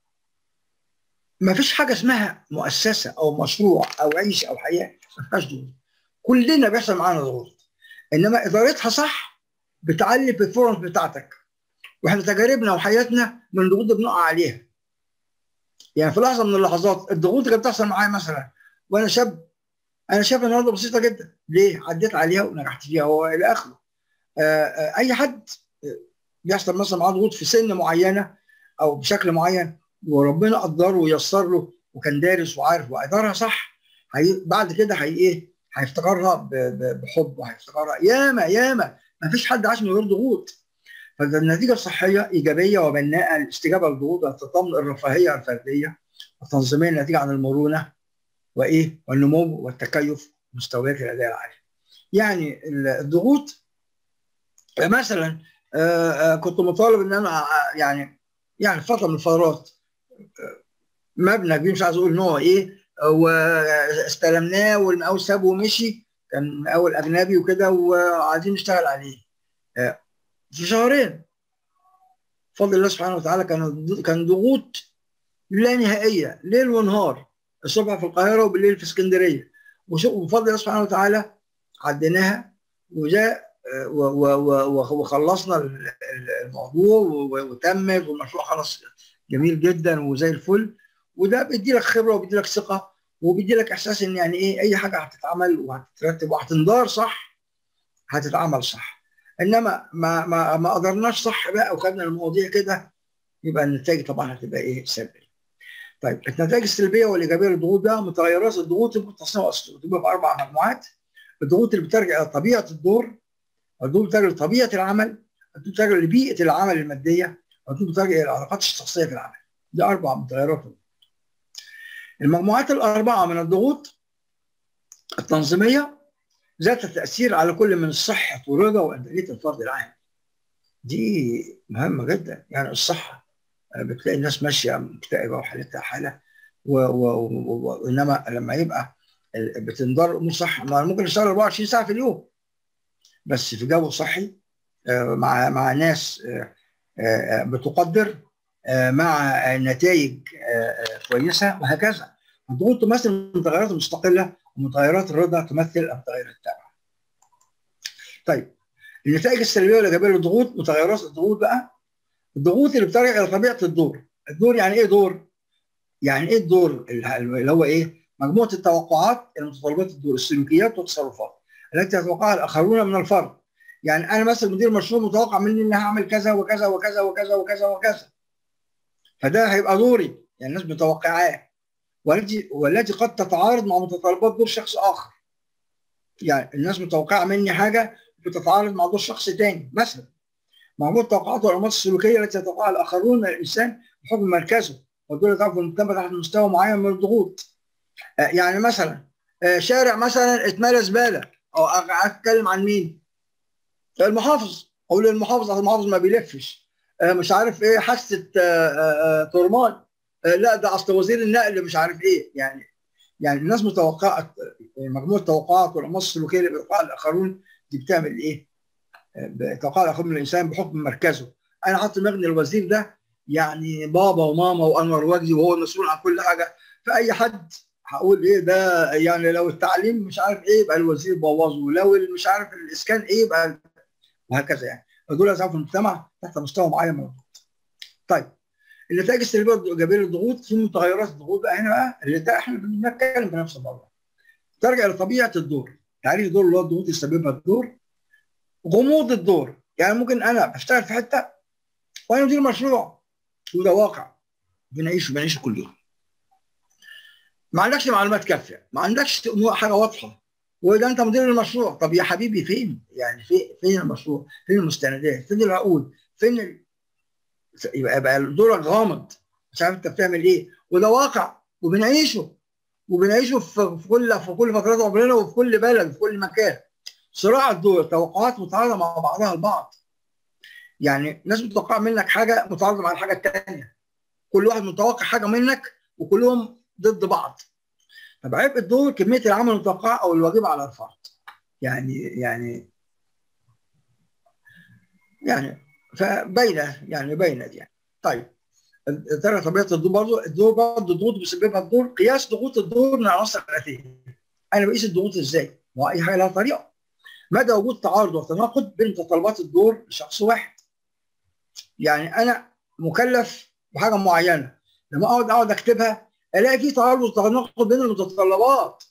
ما فيش حاجه اسمها مؤسسه او مشروع او عيش او حياه ما فيهاش ضغوط. كلنا بيحصل معانا ضغوط، انما ادارتها صح بتعلي البرفورمانس بتاعتك. واحنا تجاربنا وحياتنا من الضغوط اللي بنقع عليها. يعني في لحظه من اللحظات الضغوط اللي كانت بتحصل معايا مثلا وانا شاب، انا شايف النهارده بسيطه جدا. ليه؟ عديت عليها ونجحت فيها والى اخره. اي حد بيحصل مثلا معاه ضغوط في سن معينه او بشكل معين وربنا قدره ويسر له وكان دارس وعارف وادارها صح، هي بعد كده هي ايه؟ هيفتكرها بحب وهيفتكرها ياما ياما. ما فيش حد عاش من غير ضغوط. فالنتيجه الصحيه ايجابيه وبناءه، الاستجابه للضغوط والتطمن، الرفاهيه الفرديه، التنظيميه الناتجه عن المرونه وايه؟ والنمو والتكيف، مستويات الاداء العاليه. يعني الضغوط مثلا آآ آآ كنت مطالب ان انا يعني يعني فتره من الفترات مبنى كبير مش عايز اقول نوع ايه، واستلمناه والمقاول سابه ومشي، كان مقاول اجنبي وكده وعايزين نشتغل عليه في شهرين. بفضل الله سبحانه وتعالى كان كان ضغوط لا نهائيه ليل ونهار، الصبح في القاهره وبالليل في اسكندريه، وبفضل الله سبحانه وتعالى عديناها وجاء وخلصنا الموضوع وتمت والمشروع خلاص جميل جدا وزي الفل. وده بيدي لك خبره وبيدي لك ثقه وبيدي لك احساس ان يعني ايه اي حاجه هتتعمل وهتترتب وهتندار صح هتتعمل صح. انما ما ما ما قدرناش صح بقى وخدنا المواضيع كده يبقى النتائج طبعا هتبقى ايه؟ سلبيه. طيب النتائج السلبيه والايجابيه للضغوط بقى متغيرات الضغوط ممكن تصنيفها اصلا تبقى في اربع مجموعات. الضغوط اللي بترجع الى طبيعه الدور، الضغوط بترجع لطبيعه العمل، الضغوط بترجع لبيئه العمل الماديه، الضغوط بترجع الى العلاقات الشخصيه في العمل. دي اربع متغيرات. المجموعات الاربعه من الضغوط التنظيميه ذات التاثير على كل من الصحه والرضا وانتاجيه الفرد العام. دي مهمه جدا. يعني الصحه بتلاقي الناس ماشيه مكتئبه وحالتها حاله وانما لما يبقى بتنضر الامور صح، ممكن نشتغل أربعة وعشرين ساعه في اليوم بس في جو صحي مع مع ناس بتقدر، مع نتائج كويسه وهكذا. الضغوط تمثل متغيرات مستقله ومتغيرات الرضا تمثل المتغيرات التابعه. طيب النتائج السلبيه والايجابيه للضغوط، متغيرات الضغوط بقى. الضغوط اللي بترجع الى طبيعه الدور. الدور يعني ايه دور؟ يعني ايه الدور اللي هو ايه؟ مجموعه التوقعات المتطلبات الدور، السلوكيات والتصرفات التي يتوقعها الاخرون من الفرد. يعني انا مثلا مدير مشروع متوقع مني اني هعمل كذا وكذا وكذا وكذا وكذا وكذا، فده هيبقى دوري، يعني الناس متوقعاه، والتي والتي قد تتعارض مع متطلبات دور شخص اخر. يعني الناس متوقعه مني حاجه بتتعارض مع دور شخص ثاني مثلا. مجموعه التوقعات والانماط السلوكيه التي يتوقعها الاخرون من الانسان بحكم مركزه والدور يتعرف في المجتمع تحت مستوى معين من الضغوط. يعني مثلا شارع مثلا اتملى زباله، او اتكلم عن مين؟ المحافظ، اقول المحافظ المحافظ ما بيلفش، مش عارف ايه حاسه ترمان، لا ده اصل وزير النقل مش عارف ايه. يعني يعني الناس متوقعه مجموعه توقعات والعناصر السلوكيه اللي بيتوقعها الاخرون دي بتعمل ايه؟ توقع الاخرون من الانسان بحكم مركزه. انا حاطط مغني الوزير ده يعني بابا وماما وانور وجدي وهو المسؤول عن كل حاجه، فاي حد هقول ايه ده، يعني لو التعليم مش عارف ايه يبقى الوزير بوظه، لو مش عارف الاسكان ايه يبقى، وهكذا. يعني دول اسباب في المجتمع تحت مستوى معين من الضغوط. طيب النتائج السلبيه والايجابيه للضغوط، في متغيرات الضغوط بقى هنا بقى اللي ده احنا بنتكلم في نفس الموضوع. ترجع لطبيعه الدور، تعريف الدور اللي هو الضغوط اللي يسببها الدور. غموض الدور، يعني ممكن انا بشتغل في حته وانا مدير مشروع وده واقع بنعيشه بنعيشه كل يوم. ما عندكش معلومات كافيه، ما عندكش حاجه واضحه، وده انت مدير المشروع. طب يا حبيبي فين؟ يعني فين فين المشروع؟ فين المستندات؟ فين العقود؟ فين ال... يبقى يبقى دورك غامض، مش عارف انت بتعمل ايه، وده واقع وبنعيشه وبنعيشه في في كل في كل فترات عمرنا وفي كل بلد في كل مكان. صراع الدور، توقعات متعارضه مع بعضها البعض. يعني ناس متوقعه منك حاجه متعارضه مع الحاجه الثانيه، كل واحد متوقع حاجه منك وكلهم ضد بعض. طب عبء الدور كميه العمل المتوقع او الواجب على الفرد. يعني يعني يعني فباينه يعني باينه دي يعني. طيب ترى طبيعه الدور برضه، الدور برضه ضغوط بيسببها الدور. قياس ضغوط الدور من العناصر الاتيه. انا بقيس الضغوط ازاي؟ ما هو اي حاجه لها طريقه. مدى وجود تعارض وتناقض بين متطلبات الدور لشخص واحد. يعني انا مكلف بحاجه معينه، لما اقعد اقعد اكتبها الاقي في تعارض وتناقض بين المتطلبات.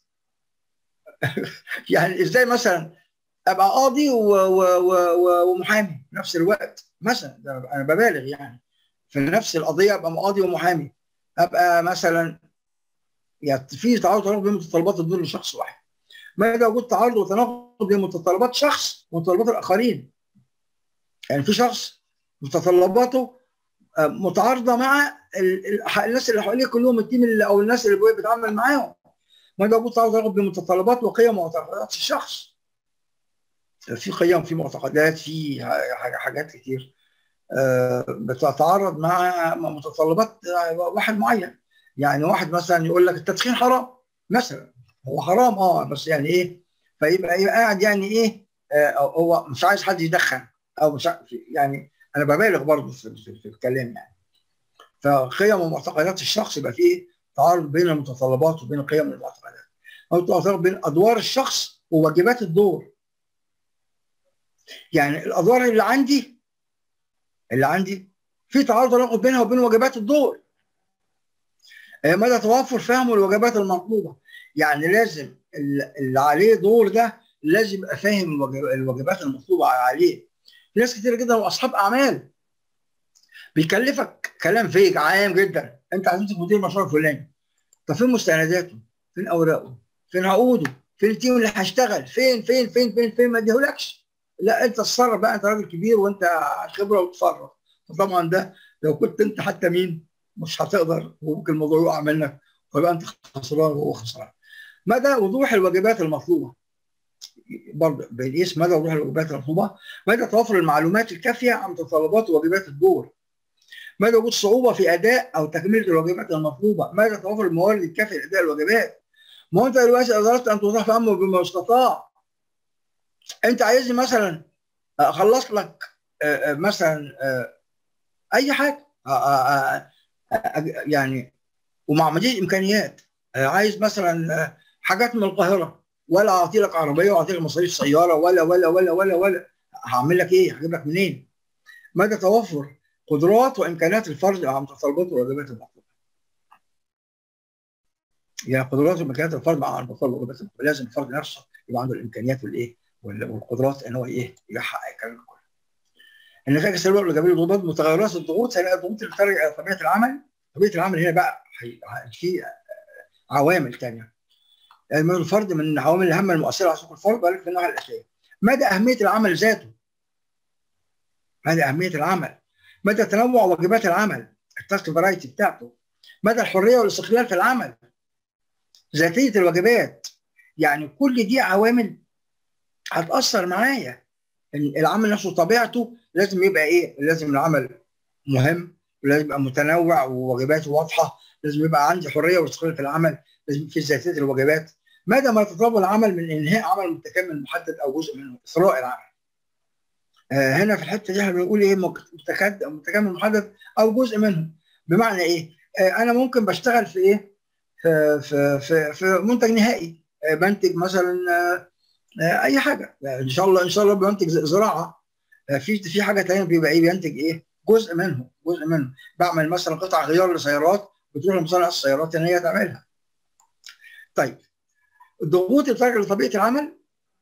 يعني ازاي مثلا ابقى قاضي و و و ومحامي في نفس الوقت مثلا، انا ببالغ يعني، في نفس القضيه ابقى قاضي ومحامي، ابقى مثلا يعني في تعارض وتناقض بين متطلبات الدور لشخص واحد. مدى وجود تعارض وتناقض بين متطلبات شخص ومتطلبات الاخرين. يعني في شخص متطلباته متعارضه مع الناس اللي حواليه كلهم، التيم اللي او الناس اللي بيتعامل معاهم. مدى وجود تعارض بين متطلبات وقيم ومعتقدات الشخص. في قيم، في معتقدات، في حاجات كتير بتتعارض مع متطلبات واحد معين. يعني واحد مثلا يقول لك التدخين حرام مثلا، هو حرام اه بس يعني ايه، فيبقى ايه قاعد يعني ايه آه هو مش عايز حد يدخن، او مش يعني انا ببالغ برضه في, في, في الكلام يعني. فقيم ومعتقدات الشخص يبقى فيه تعارض بين المتطلبات وبين القيم والمعتقدات، او تعارض بين ادوار الشخص وواجبات الدور. يعني الادوار اللي عندي اللي عندي في تعارض تناقض بينها وبين واجبات الدور. مدى توافر فهمه الواجبات المطلوبه. يعني لازم اللي عليه دور ده لازم يبقى فاهم الواجبات المطلوبه عليه. في ناس كتير جدا واصحاب اعمال بيكلفك كلام فيك عام جدا، انت عايز تمسك مدير مشروع فلاني، طب فين مستنداته؟ فين اوراقه؟ فين عقوده؟ فين التيم اللي هيشتغل؟ فين فين فين فين فين ما اديهولكش. لا انت اتصرف بقى، انت راجل كبير وانت خبره وتصرف. فطبعا ده لو كنت انت حتى مين مش هتقدر، وممكن الموضوع يقع منك ويبقى انت خسران وهو خسران. مدى وضوح الواجبات المطلوبه. برضه بنقيس مدى وضوح الواجبات المطلوبه. مدى توافر المعلومات الكافيه عن متطلبات وواجبات الدور. مدى وجود صعوبه في اداء او تكمله الواجبات المطلوبه. مدى توافر الموارد الكافيه لاداء الواجبات. ما هو انت دلوقتي اردت ان توضح في امر بما استطاع. انت عايزني مثلا اخلص لك مثلا اي حاجه يعني وما عنديش امكانيات، عايز مثلا حاجات من القاهره، ولا اعطي لك عربيه واعطي لك مصاريف سياره ولا ولا ولا ولا ولا هعمل لك ايه؟ هجيب لك منين؟ مدى توفر قدرات وامكانيات الفرد مع متطلبات وواجبات المطلوبه. يعني قدرات وامكانيات الفرد مع المتطلبات وواجبات المطلوبه، لازم الفرد نفسه يبقى عنده الامكانيات والايه والقدرات ان هو ايه يحقق الكلام ده كله. النتائج السلبيه والايجابيه للضغوط. متغيرات الضغوط هي الضغوط اللي بترجع الى طبيعه العمل. طبيعه العمل هنا بقى في عوامل ثانيه. يعني الفرد من العوامل الهامه المؤثره على سلوك الفرد ولكن في الناحيه الاتيه. مدى اهميه العمل ذاته. مدى اهميه العمل. مدى تنوع واجبات العمل، التاسك فرايتي بتاعته. مدى الحريه والاستقلال في العمل. ذاتيه الواجبات. يعني كل دي عوامل هتاثر معايا. العمل نفسه طبيعته لازم يبقى ايه؟ لازم العمل مهم ولازم يبقى متنوع وواجباته واضحه لازم يبقى عندي حريه واستقلال في العمل، لازم في ذاتيه الواجبات. مدى ما يتطلب العمل من انهاء عمل متكامل محدد او جزء منه، اثراء العمل. آه هنا في الحته دي احنا بنقول ايه؟ متكامل محدد او جزء منه. بمعنى ايه؟ آه انا ممكن بشتغل في ايه؟ في في في, في منتج نهائي، آه بنتج مثلا آه اي حاجه، يعني ان شاء الله ان شاء الله بنتج زراعه. آه في في حاجه ثانيه بيبقى ايه؟ بينتج ايه؟ جزء منه جزء منه. بعمل مثلا قطع غيار لسيارات بتروح لمصنع السيارات ان هي تعملها. طيب الضغوط الفارقه لطبيعه العمل،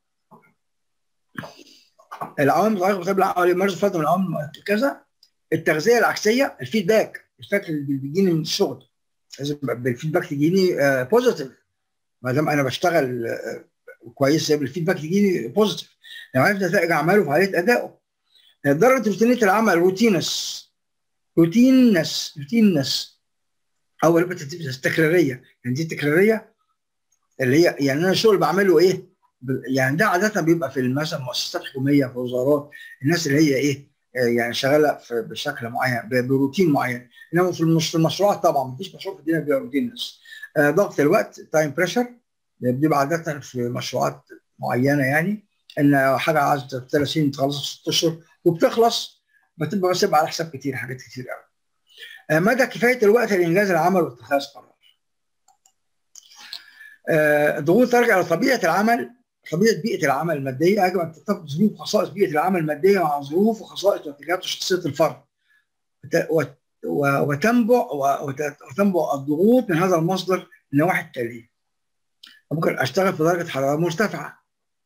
العوامل المتعلقه بطبيعه العمل يمارس فرد من العوامل كذا. التغذيه العكسيه، الفيدباك، الفيدباك اللي بيجيني من الشغل لازم الفيدباك تجيني بوزيتيف. ما دام انا بشتغل آه كويس يبقى الفيدباك تجيني بوزيتيف. لو عرفت نتائج اعماله وفعاليه ادائه. درجه روتينيه العمل، روتينس روتينس روتينس او التكراريه. يعني دي التكراريه اللي هي يعني انا الشغل بعمله ايه؟ يعني ده عاده بيبقى في مثلا مؤسسات حكوميه، في وزارات، الناس اللي هي ايه؟ يعني شغاله بشكل معين بروتين معين. انما في في المشروعات طبعا مفيش مشروع في الدنيا بيبقى روتينس. آه ضغط الوقت، تايم بريشر، بيبقى عاده في مشروعات معينه، يعني ان حاجه عايزه ثلاث سنين تخلص في ست اشهر وبتخلص، بتبقى بس على حساب كتير، حاجات كتير قوي. آه مدى كفايه الوقت لانجاز العمل واتخاذ قرار. الضغوط آه ترجع لطبيعه العمل، طبيعه بيئه العمل الماديه. يجب ان تتفق ظروف وخصائص بيئه العمل الماديه مع ظروف وخصائص واتجاهات شخصيه الفرد، وتنبع وتنبع الضغوط من هذا المصدر النواحي التاليه. ممكن اشتغل في درجه حراره مرتفعه،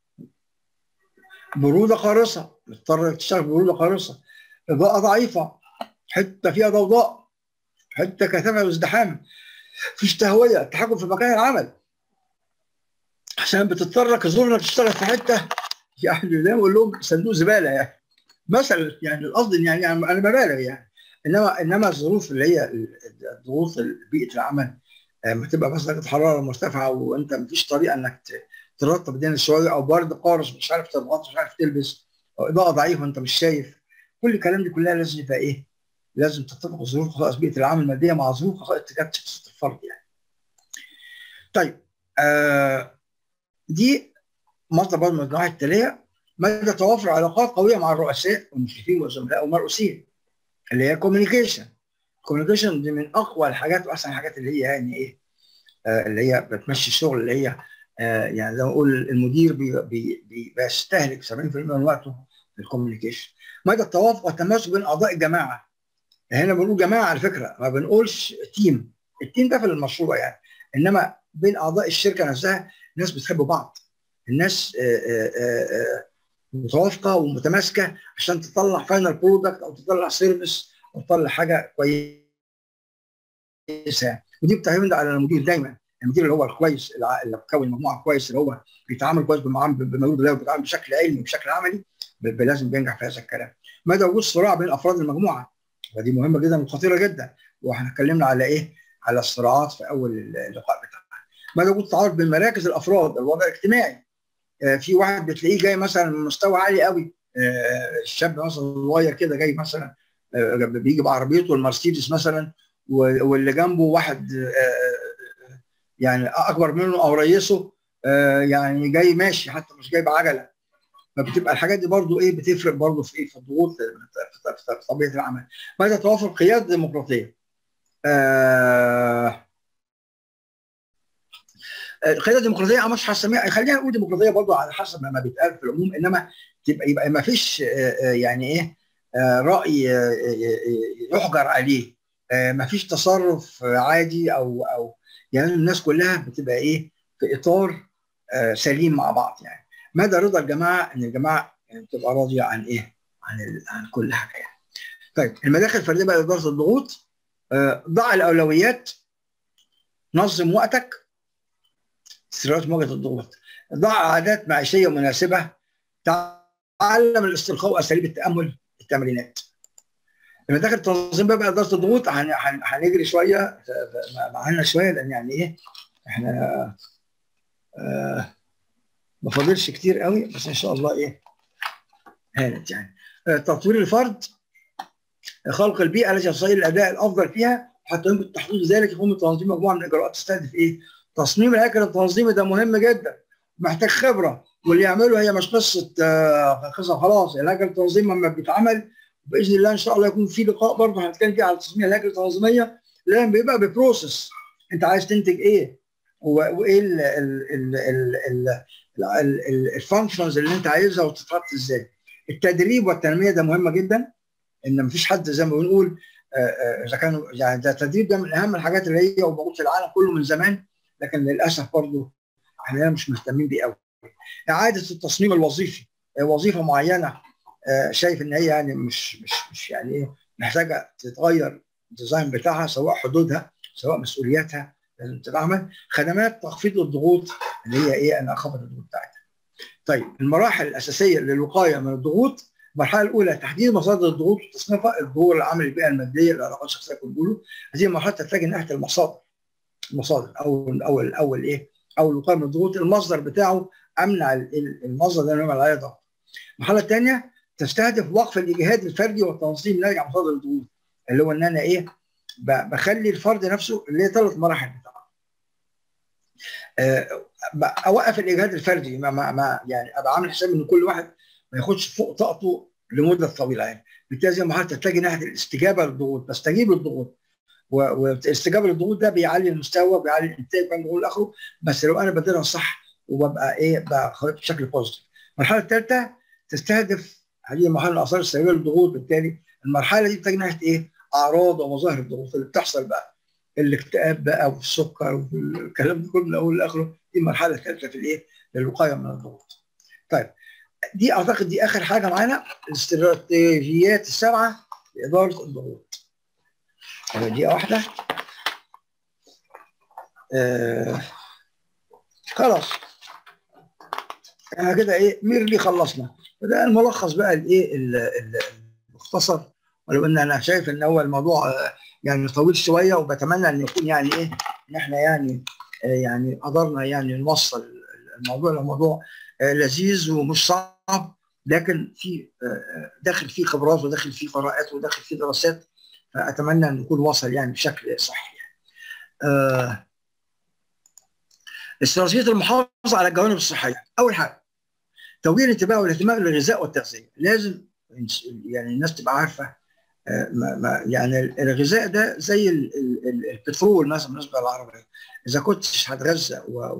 بروده قارصه، مضطر تشتغل ببروده قارصه، اضاءه ضعيفه، حته فيها ضوضاء، حته كثافه وازدحام، مفيش تهويه، التحكم في مكان العمل، عشان بتضطر كزور انك تشتغل في حته يعني زي ما بقول لهم صندوق زباله يعني مثلا، يعني القصد يعني انا ببالغ يعني. انما انما الظروف اللي هي الضغوط بيئه العمل لما تبقى بس درجه حراره مرتفعه وانت مفيش طريقه انك ترطب الدنيا شويه، او برد قارص مش عارف تضغط، مش عارف تلبس، او اضاءه ضعيفه وانت مش شايف، كل الكلام دي كلها لازم يبقى ايه؟ لازم تتفق ظروف خصائص بيئه العمل الماديه مع ظروف خصائص اتجاه شخصيه الفرد يعني. طيب آه دي مصدر برضه من النواحي التاليه. مدى توافر علاقات قويه مع الرؤساء والمشرفين والزملاء والمرؤوسين، اللي هي كوميونيكيشن. الكوميونيكيشن دي من اقوى الحاجات واحسن الحاجات اللي هي يعني ايه؟ آه اللي هي بتمشي الشغل، اللي هي آه يعني زي ما اقول المدير بي بي بيستهلك سبعين بالمئة من وقته في الكوميونيكيشن. مدى التوافق والتماسك بين اعضاء الجماعه. هنا بنقول جماعه على فكره، ما بنقولش تيم. التيم ده في المشروع يعني، انما بين اعضاء الشركه نفسها الناس بتحب بعض، الناس آآ آآ متوافقه ومتماسكه عشان تطلع فاينل برودكت او تطلع سيرفيس او تطلع حاجه كويسه. ودي بتعتمد على المدير دايما، المدير اللي هو الكويس اللي بيكون مجموعه كويس، اللي هو بيتعامل كويس بمجهود الله وبيتعامل بشكل علمي وبشكل عملي، لازم بينجح في هذا الكلام. مدى وجود صراع بين افراد المجموعه، ودي مهمه جدا وخطيره جدا، واحنا اتكلمنا على ايه؟ على الصراعات في اول اللقاء بتاعنا. مدى وجود تعارض بين مراكز الافراد، الوضع الاجتماعي. آه في واحد بتلاقيه جاي مثلا من مستوى عالي قوي، آه الشاب مثلا صغير كده جاي مثلا آه بيجي بعربيته المرسيدس مثلا، واللي جنبه واحد آه يعني اكبر منه او رئيسه آه يعني جاي ماشي حتى مش جاي بعجله. فبتبقى الحاجات دي برضو ايه؟ بتفرق برضو في ايه؟ في الضغوط في طبيعه العمل. مدى توافر قياده ديمقراطيه. آه القياده الديمقراطيه مش هسميها، خلينا نقول ديمقراطيه برضو على حسب ما بيتقال في العموم، انما تبقى يبقى ما فيش آه يعني ايه؟ آه راي آه يحجر عليه، آه ما فيش تصرف عادي او او يعني الناس كلها بتبقى ايه؟ في اطار آه سليم مع بعض يعني. مدى رضا الجماعه، ان الجماعه يعني تبقى راضيه عن ايه؟ عن عن كل حاجه يعني. طيب المداخل الفرديه بقى لاداره الضغوط. آه ضع الاولويات، نظم وقتك، استراتيجية مواجهه الضغوط، ضع عادات معيشيه مناسبه، تعلم الاسترخاء واساليب التامل، التمرينات. المداخل التنظيم بقى اداره الضغوط هنجري شويه معانا شويه، لان يعني ايه؟ احنا آه ما فاضلش كتير قوي، بس ان شاء الله ايه؟ هانت يعني. آه تطوير الفرد، خلق البيئه التي تصير الاداء الافضل فيها حتى يمكن تحقيق ذلك يقوم بتنظيم مجموعه من الاجراءات تستهدف ايه؟ تصميم الهيكل التنظيمي ده مهم جدا، محتاج خبره، واللي يعمله هي مش قصه آه قصه خلاص. الهيكل التنظيمي لما بيتعمل باذن الله ان شاء الله يكون في لقاء برضه هنتكلم فيه على تصميم الهيكل التنظيميه، لان بيبقى ببروسس. انت عايز تنتج ايه؟ وايه الفانكشنز اللي انت عايزها وتتحط ازاي؟ التدريب والتنميه ده مهمه جدا، ان مفيش حد زي ما بنقول اذا كانوا يعني ده التدريب ده من اهم الحاجات اللي هي وموجود في العالم كله من زمان، لكن للاسف برضه احنا مش مهتمين بيه قوي. اعاده التصميم الوظيفي، وظيفه معينه شايف ان هي يعني مش مش مش يعني ايه محتاجه تتغير الديزاين بتاعها، سواء حدودها سواء مسؤولياتها لازم تتعمل. خدمات تخفيض الضغوط اللي هي ايه؟ انا اخفض الضغوط بتاعتها. طيب المراحل الاساسيه للوقايه من الضغوط: المرحله الاولى تحديد مصادر الضغوط وتصنيفها، الظهور العمل، البيئه الماديه، العلاقات الشخصيه كل دول. هذه المرحله تتجه ناحيه المصادر. المصادر او الاول اول ايه؟ او الوقايه من الضغوط، المصدر بتاعه امنع المصدر ده نعمل عليه ضغط. المرحله الثانيه تستهدف وقف الاجهاد الفردي والتنظيم نرجع مصادر الضغوط، اللي هو ان انا ايه؟ بخلي الفرد نفسه اللي هي ثلاث مراحل بتاعه. أه اوقف الاجهاد الفردي، ما, ما, ما يعني ابقى عامل حساب ان كل واحد ما ياخدش فوق طاقته لمده طويله يعني. بالتالي زي ما حضرتك تتجه ناحيه الاستجابه للضغوط، بستجيب للضغوط، والاستجابه للضغوط ده بيعلي المستوى، بيعلي الانتاج والى اخره، بس لو انا بديرها صح وببقى ايه بقى بشكل بوزيتيف. المرحله الثالثه تستهدف هذه المرحله الاثار السلبيه للضغوط. بالتالي المرحله دي بتجي ناحيه ايه؟ اعراض ومظاهر الضغوط اللي بتحصل بقى، الاكتئاب بقى والسكر والكلام ده كله من اول لاخره. دي المرحله الثالثه في الايه؟ للوقايه من الضغوط. طيب دي اعتقد دي اخر حاجه معانا، الاستراتيجيات السبعه لاداره الضغوط. دي واحده. آه خلاص احنا كده ايه ميرلي خلصنا. ده الملخص بقى الايه المختصر، ولو ان انا شايف ان هو الموضوع يعني طويل شويه، وبتمنى ان يكون يعني ايه ان احنا يعني يعني قدرنا يعني نوصل الموضوع لموضوع لذيذ ومش صعب، لكن في داخل فيه خبرات وداخل فيه قراءات وداخل فيه دراسات، فاتمنى ان يكون وصل يعني بشكل صحيح. آه استراتيجيه المحافظه على الجوانب الصحيه. اول حاجه توجيه الانتباه والاهتمام للغذاء والتغذيه. لازم يعني الناس تبقى عارفه آه ما ما يعني الغذاء ده زي ال ال ال البترول مثلا بالنسبه للعربيه. اذا كنتش هتغذى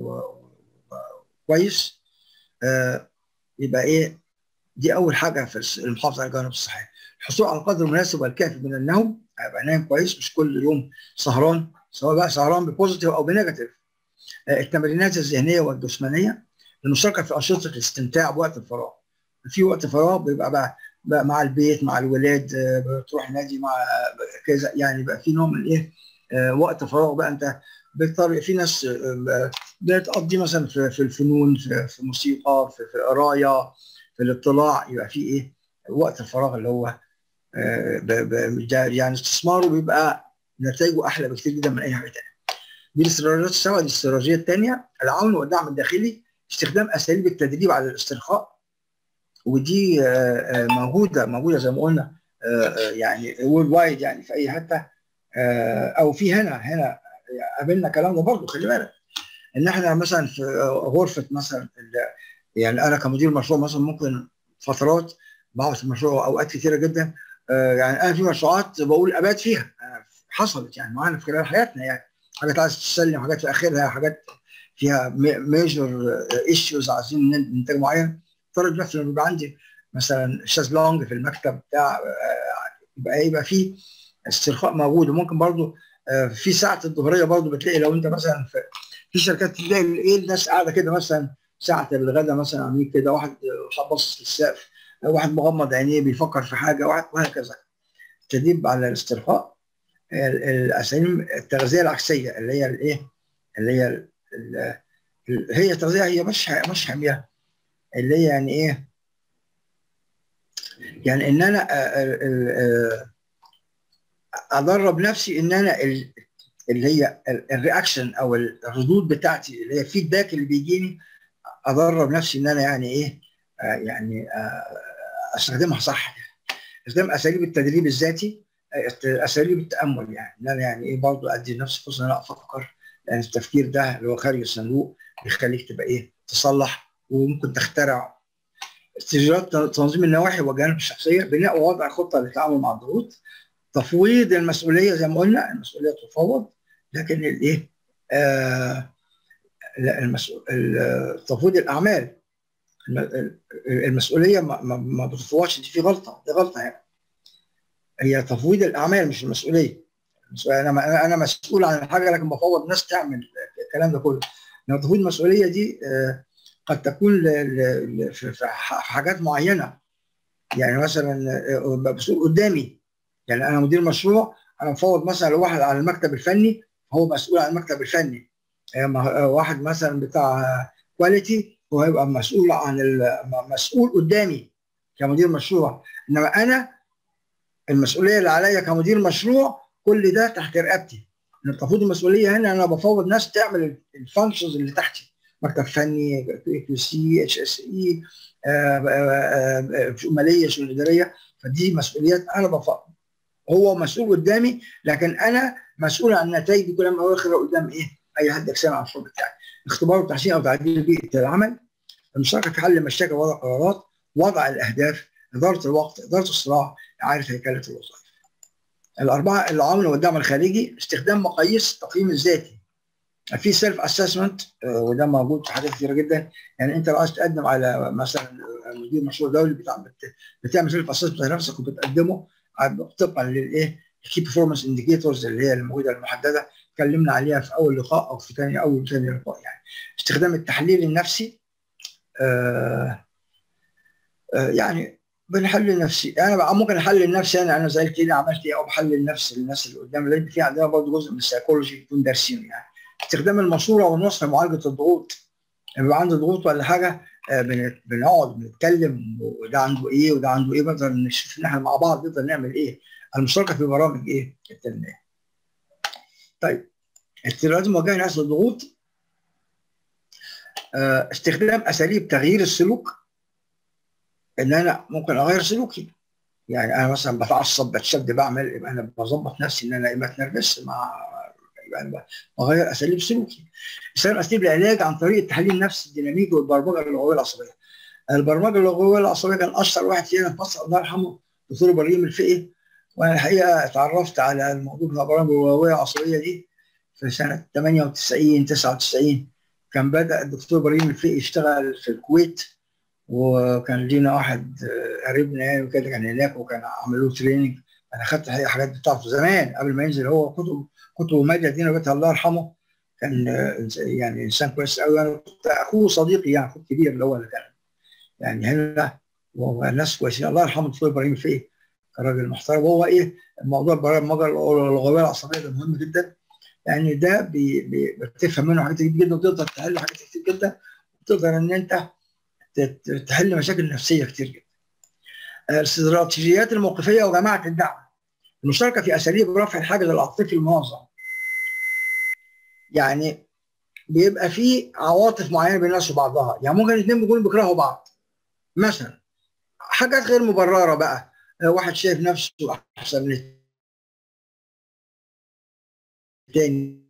كويس آه يبقى ايه؟ دي اول حاجه في المحافظه على الجوانب الصحيه. الحصول على القدر المناسب والكافي من النوم، ابقى نايم كويس مش كل يوم سهران، سواء بقى سهران ببوزيتيف او بنيجاتيف. التمرينات الذهنيه والجسمانيه، المشاركه في انشطه الاستمتاع بوقت الفراغ. في وقت فراغ بيبقى بقى, بقى مع البيت مع الولاد، بتروح نادي مع كذا، يعني بقى في نوع من ايه وقت فراغ بقى. انت بيضطر في ناس بتقضي مثلا في, في الفنون، في, في موسيقى، في, في القرايه، في الاطلاع، يبقى في ايه وقت الفراغ اللي هو يعني استثماره بيبقى نتائجه احلى بكتير جدا من اي حاجه ثانيه. دي الاستراتيجيات السبعه. دي الاستراتيجيه الثانيه العون والدعم الداخلي، استخدام اساليب التدريب على الاسترخاء، ودي موجوده موجوده زي ما قلنا يعني وورلد وايد، يعني في اي حته، او في هنا هنا قابلنا كلام ده برضه. خلي بالك ان احنا مثلا في غرفه مثلا، يعني انا كمدير مشروع مثلا ممكن فترات بقعد في المشروع اوقات كثيره جدا، يعني انا في مشروعات بقول ابات فيها حصلت يعني معانا في خلال حياتنا، يعني حاجات عايز تسلم، حاجات في اخرها، حاجات فيها ميجر ايشوز عايزين ننتج معين. افترض نفسي لما يبقى عندي مثلا شازلونج في المكتب بتاع، يبقى يبقى في استرخاء موجود. وممكن برضو في ساعه الظهريه برضو بتلاقي، لو انت مثلا في, في شركات تلاقي ايه الناس قاعده كده مثلا ساعه الغداء مثلا عاملين كده، واحد باصص للسقف، واحد مغمض عينيه بيفكر في حاجه، واحد وهكذا. تدريب على الاسترخاء. الاساليب التغذيه العكسيه اللي هي الايه؟ اللي هي ال ال هي التغذيه هي مش مش حميه، اللي هي يعني ايه؟ يعني ان انا ادرب نفسي ان انا اللي هي الرياكشن او الردود بتاعتي اللي هي الفيدباك اللي بيجيني، ادرب نفسي ان انا يعني ايه؟ يعني استخدمها صح. استخدام اساليب التدريب الذاتي، اساليب التامل، يعني ان انا يعني ايه برضه ادي لنفسي فرصه ان انا افكر، لان التفكير ده اللي هو خارج الصندوق بيخليك تبقى ايه تصلح وممكن تخترع. استراتيجيات تنظيم النواحي والجوانب الشخصيه، بناء ووضع خطه للتعامل مع الضغوط. تفويض المسؤوليه، زي ما قلنا المسؤوليه تفوض، لكن الايه آه المسؤول تفويض الاعمال، المسؤوليه ما, ما, ما بتتفوضش، دي في غلطه، دي غلطه يعني. هي تفويض الاعمال مش المسؤوليه. انا انا مسؤول عن الحاجه لكن بفوض ناس تعمل الكلام ده كله. انما تفويض المسؤوليه دي آه قد تكون ل ل في حاجات معينه، يعني مثلا مسؤول قدامي، يعني انا مدير مشروع، انا مفوض مثلا لواحد على المكتب الفني، هو مسؤول عن المكتب الفني. واحد مثلا بتاع كواليتي هو هيبقى مسؤول عن مسؤول قدامي كمدير مشروع. انما انا المسؤوليه اللي عليا كمدير مشروع كل ده تحت رقبتي. تفويض المسؤوليه هنا انا بفوض ناس تعمل الفانكشنز اللي تحتي، مكتب فني، كيو سي، اتش اس اي، ماليه، شؤون اداريه، فدي مسؤوليات انا بفوض. هو مسؤول قدامي لكن انا مسؤول عن النتائج دي كلها من اواخر قدام ايه؟ اي حد يكسر على الشغل بتاعي. اختبار وتحسين او تعديل بيئه العمل، المشاركه في حل المشاكل ووضع قرارات، وضع الاهداف، اداره الوقت، اداره الصراع، اعاده هيكله الوظائف. الاربعه العوامل والدعم الخارجي، استخدام مقاييس التقييم الذاتي. في سيلف اسسمنت وده موجود في حاجات كثيره جدا. يعني انت لو عايز تقدم على مثلا مدير مشروع دولي بتاع بتعمل سيلف اسسمنت لنفسك وبتقدمه طبقا للايه؟ الكي بيرفورمانس انديكيتورز اللي هي الموجوده المحدده، اتكلمنا عليها في اول لقاء او في ثاني اول ثاني لقاء. يعني استخدام التحليل النفسي، آه آه يعني بنحلل نفسي، انا بقى ممكن احلل نفسي انا انا زعلت ليه، عملت ايه، او بحلل نفس الناس اللي قدامي، لان في عندنا برضه جزء من السيكولوجي بيكون دارسينه. يعني استخدام المشوره والنصح لمعالجه الضغوط، لما يبقى عندي ضغوط ولا حاجه آه بنقعد بنتكلم وده عنده ايه وده عنده ايه، نقدر نشوف ان احنا مع بعض نقدر نعمل ايه. المشاركه في برامج ايه؟ التنميه. طيب استيراد مواجهه ناس الضغوط، آه استخدام اساليب تغيير السلوك، ان انا ممكن اغير سلوكي. يعني انا مثلا بتعصب بتشد بعمل، يبقى انا بظبط نفسي ان انا ما اتنرفزش مع، يبقى بغير اساليب سلوكي. استخدام اساليب العلاج عن طريق التحليل النفسي الديناميكي والبرمجه اللغويه العصبيه. البرمجه اللغويه العصبيه كان اشهر واحد فينا في مصر الله يرحمه دكتور ابراهيم الفقي، وانا الحقيقه اتعرفت على الموضوع بتاع البرمجه اللغويه العصبيه دي في سنه ثمانية وتسعين تسعة وتسعين. كان بدا الدكتور ابراهيم الفقي يشتغل في الكويت، وكان لينا واحد قريبنا يعني وكده كان هناك وكان عملوا له تريننج. انا خدت الحقيقه حاجات بتاعته زمان قبل ما ينزل هو كتب كتب ماجد دينا بيتها الله يرحمه. كان يعني انسان كويس قوي. انا كنت اخوه صديقي يعني اخوه الكبير اللي هو اللي كان يعني هنا، وناس كويسين الله يرحمه الدكتور ابراهيم الفقي، كان راجل محترم. وهو ايه موضوع البرمجه اللغويه العصبيه ده مهم جدا، يعني ده بي بي بتفهم منه حاجات كتير جدا وتقدر تحل حاجات كتير جدا وتقدر ان انت تحل مشاكل نفسيه كتير جدا. الاستراتيجيات الموقفيه وجماعه الدعم، المشاركه في اساليب رفع الحاجز العاطفي المنظم. يعني بيبقى في عواطف معينه بين الناس وبعضها، يعني ممكن الاثنين بيكونوا بيكرهوا بعض مثلا، حاجات غير مبرره بقى، واحد شايف نفسه احسن من الثاني،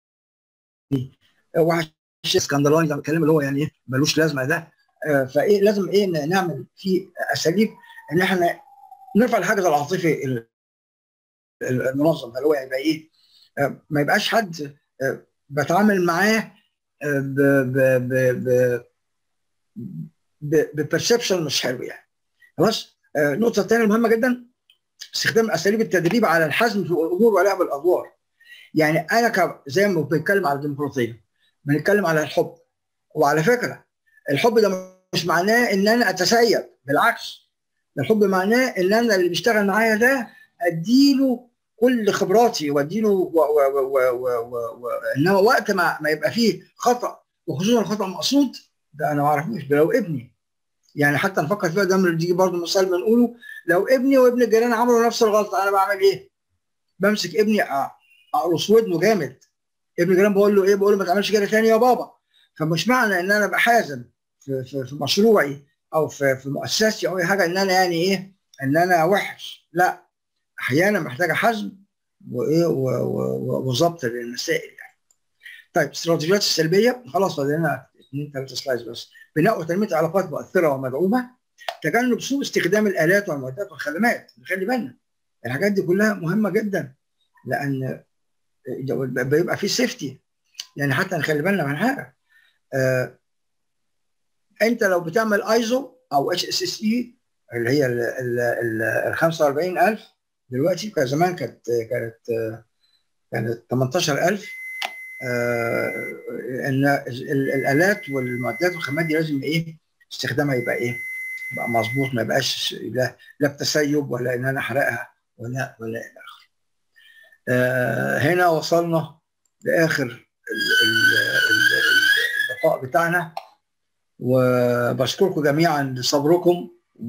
واحد شايف اسكندراني ده الكلام اللي هو يعني ايه ملوش لازمه ده. فايه لازم ايه نعمل في اساليب ان احنا نرفع الحاجز العاطفي المنظم، اللي هو يبقى ايه ما يبقاش حد بتعامل معاه ب ب ب ببرسبشن مش حلو يعني. خلاص. النقطه الثانيه المهمه جدا استخدام اساليب التدريب على الحزم في الامور ولعب الادوار. يعني انا ك زي ما بنتكلم على الديمقراطيه بنتكلم على الحب، وعلى فكره الحب ده مش معناه ان انا اتسيب، بالعكس الحب معناه ان انا اللي بيشتغل معايا ده اديله كل خبراتي واديله انما وقت ما ما يبقى فيه خطا وخصوصا خطا مقصود ده انا ما اعرفوش. ده لو ابني يعني حتى نفكر فيها، ده بيجي برضه مثال بنقوله، لو ابني وابن الجيران عملوا نفس الغلطه انا بعمل ايه؟ بمسك ابني اقرص ودنه جامد. ابن الجيران بقول له ايه؟ بقول له ما تعملش كده تاني يا بابا. فمش معنى ان انا بحازم في, في, في مشروعي او في, في مؤسستي او اي حاجه ان انا يعني ايه؟ ان انا وحش، لا احيانا محتاجه حزم وايه وظبط للمسائل يعني. طيب الاستراتيجيات السلبيه خلاص فاضل لنا اثنين ثلاثه سلايدز بس. بناء وتنميه علاقات مؤثره ومدعومه، تجنب سوء استخدام الالات والمعدات والخدمات، نخلي بالنا الحاجات دي كلها مهمه جدا لان بيبقى في سيفتي يعني. حتى نخلي بالنا من حاجه، آه انت لو بتعمل ايزو او اتش اس اس اي اللي هي ال خمسة وأربعين ألف دلوقتي، كان زمان كانت كانت كانت ثمانية عشر ألف. آه ان الالات والمعدات والخامات دي لازم ايه استخدامها يبقى ايه يبقى مظبوط، ما يبقاش لا لا بتسيب ولا ان انا احرقها ولا ولا الى اخره. آه هنا وصلنا لاخر اللقاء بتاعنا، وبشكركم جميعا لصبركم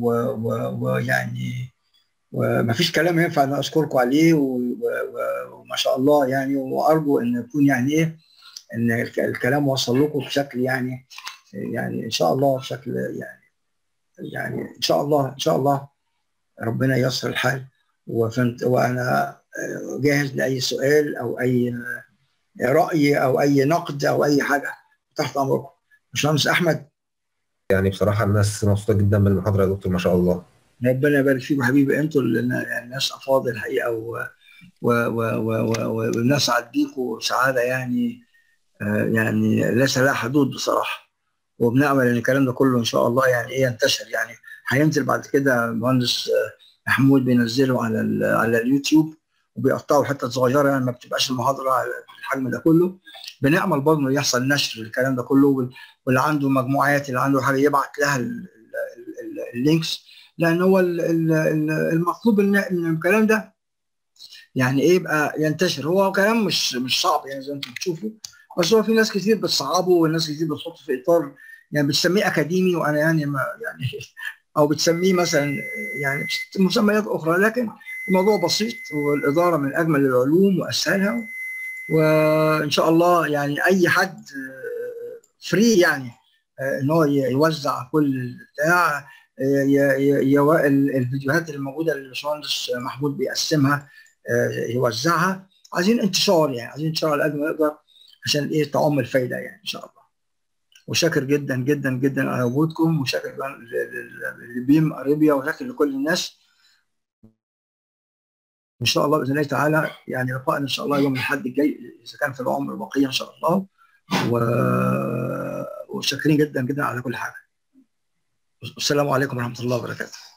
ويعني وما فيش كلام ينفع ان اشكركم عليه، وما شاء الله يعني، وارجو ان يكون يعني ايه ان الكلام وصل لكم بشكل يعني يعني ان شاء الله بشكل يعني يعني ان شاء الله ان شاء الله ربنا ييسر الحال. وفهمت، وانا جاهز لاي سؤال او اي راي او اي نقد او اي حاجه تحت امركم. باشمهندس احمد. يعني بصراحه الناس مبسوطه جدا بالمحاضره يا دكتور، ما شاء الله. ربنا يبارك فيكم حبيبي، انتوا الناس افاضل الحقيقه، ونسعد بيكم سعاده يعني يعني ليس لها حدود بصراحه. وبنامل ان الكلام ده كله ان شاء الله يعني ايه ينتشر. يعني هينزل بعد كده المهندس محمود بينزله على على اليوتيوب وبيقطعوا حته صغيره يعني، ما بتبقاش المحاضره الحجم ده كله. بنامل برضه انه يحصل نشر الكلام ده كله، واللي عنده مجموعات اللي عنده حاجه يبعت لها اللينكس، لان هو المطلوب ان الكلام ده يعني ايه يبقى ينتشر. هو كلام مش مش صعب يعني زي ما انتم بتشوفوا، بس هو في ناس كتير بتصعبه وناس كتير بتحطه في اطار يعني بتسميه اكاديمي، وانا يعني ما يعني او بتسميه مثلا يعني مسميات اخرى، لكن الموضوع بسيط، والاداره من اجمل العلوم واسهلها. وان شاء الله يعني اي حد فري يعني ان هو يوزع كل بتاع الفيديوهات اللي موجوده اللي الباشمهندس محمود بيقسمها يوزعها. عايزين انتشار يعني، عايزين انتشار على قد ما نقدر عشان ايه تعم الفايده يعني ان شاء الله. وشاكر جدا جدا جدا على وجودكم، وشاكر لبيم اريبيا، وشاكر لكل الناس. ان شاء الله باذن الله تعالى يعني لقائنا ان شاء الله يوم الاحد الجاي اذا كان في العمر بقيه ان شاء الله. و... وشاكرين جدا جدا على كل حاجه. والسلام عليكم ورحمه الله وبركاته.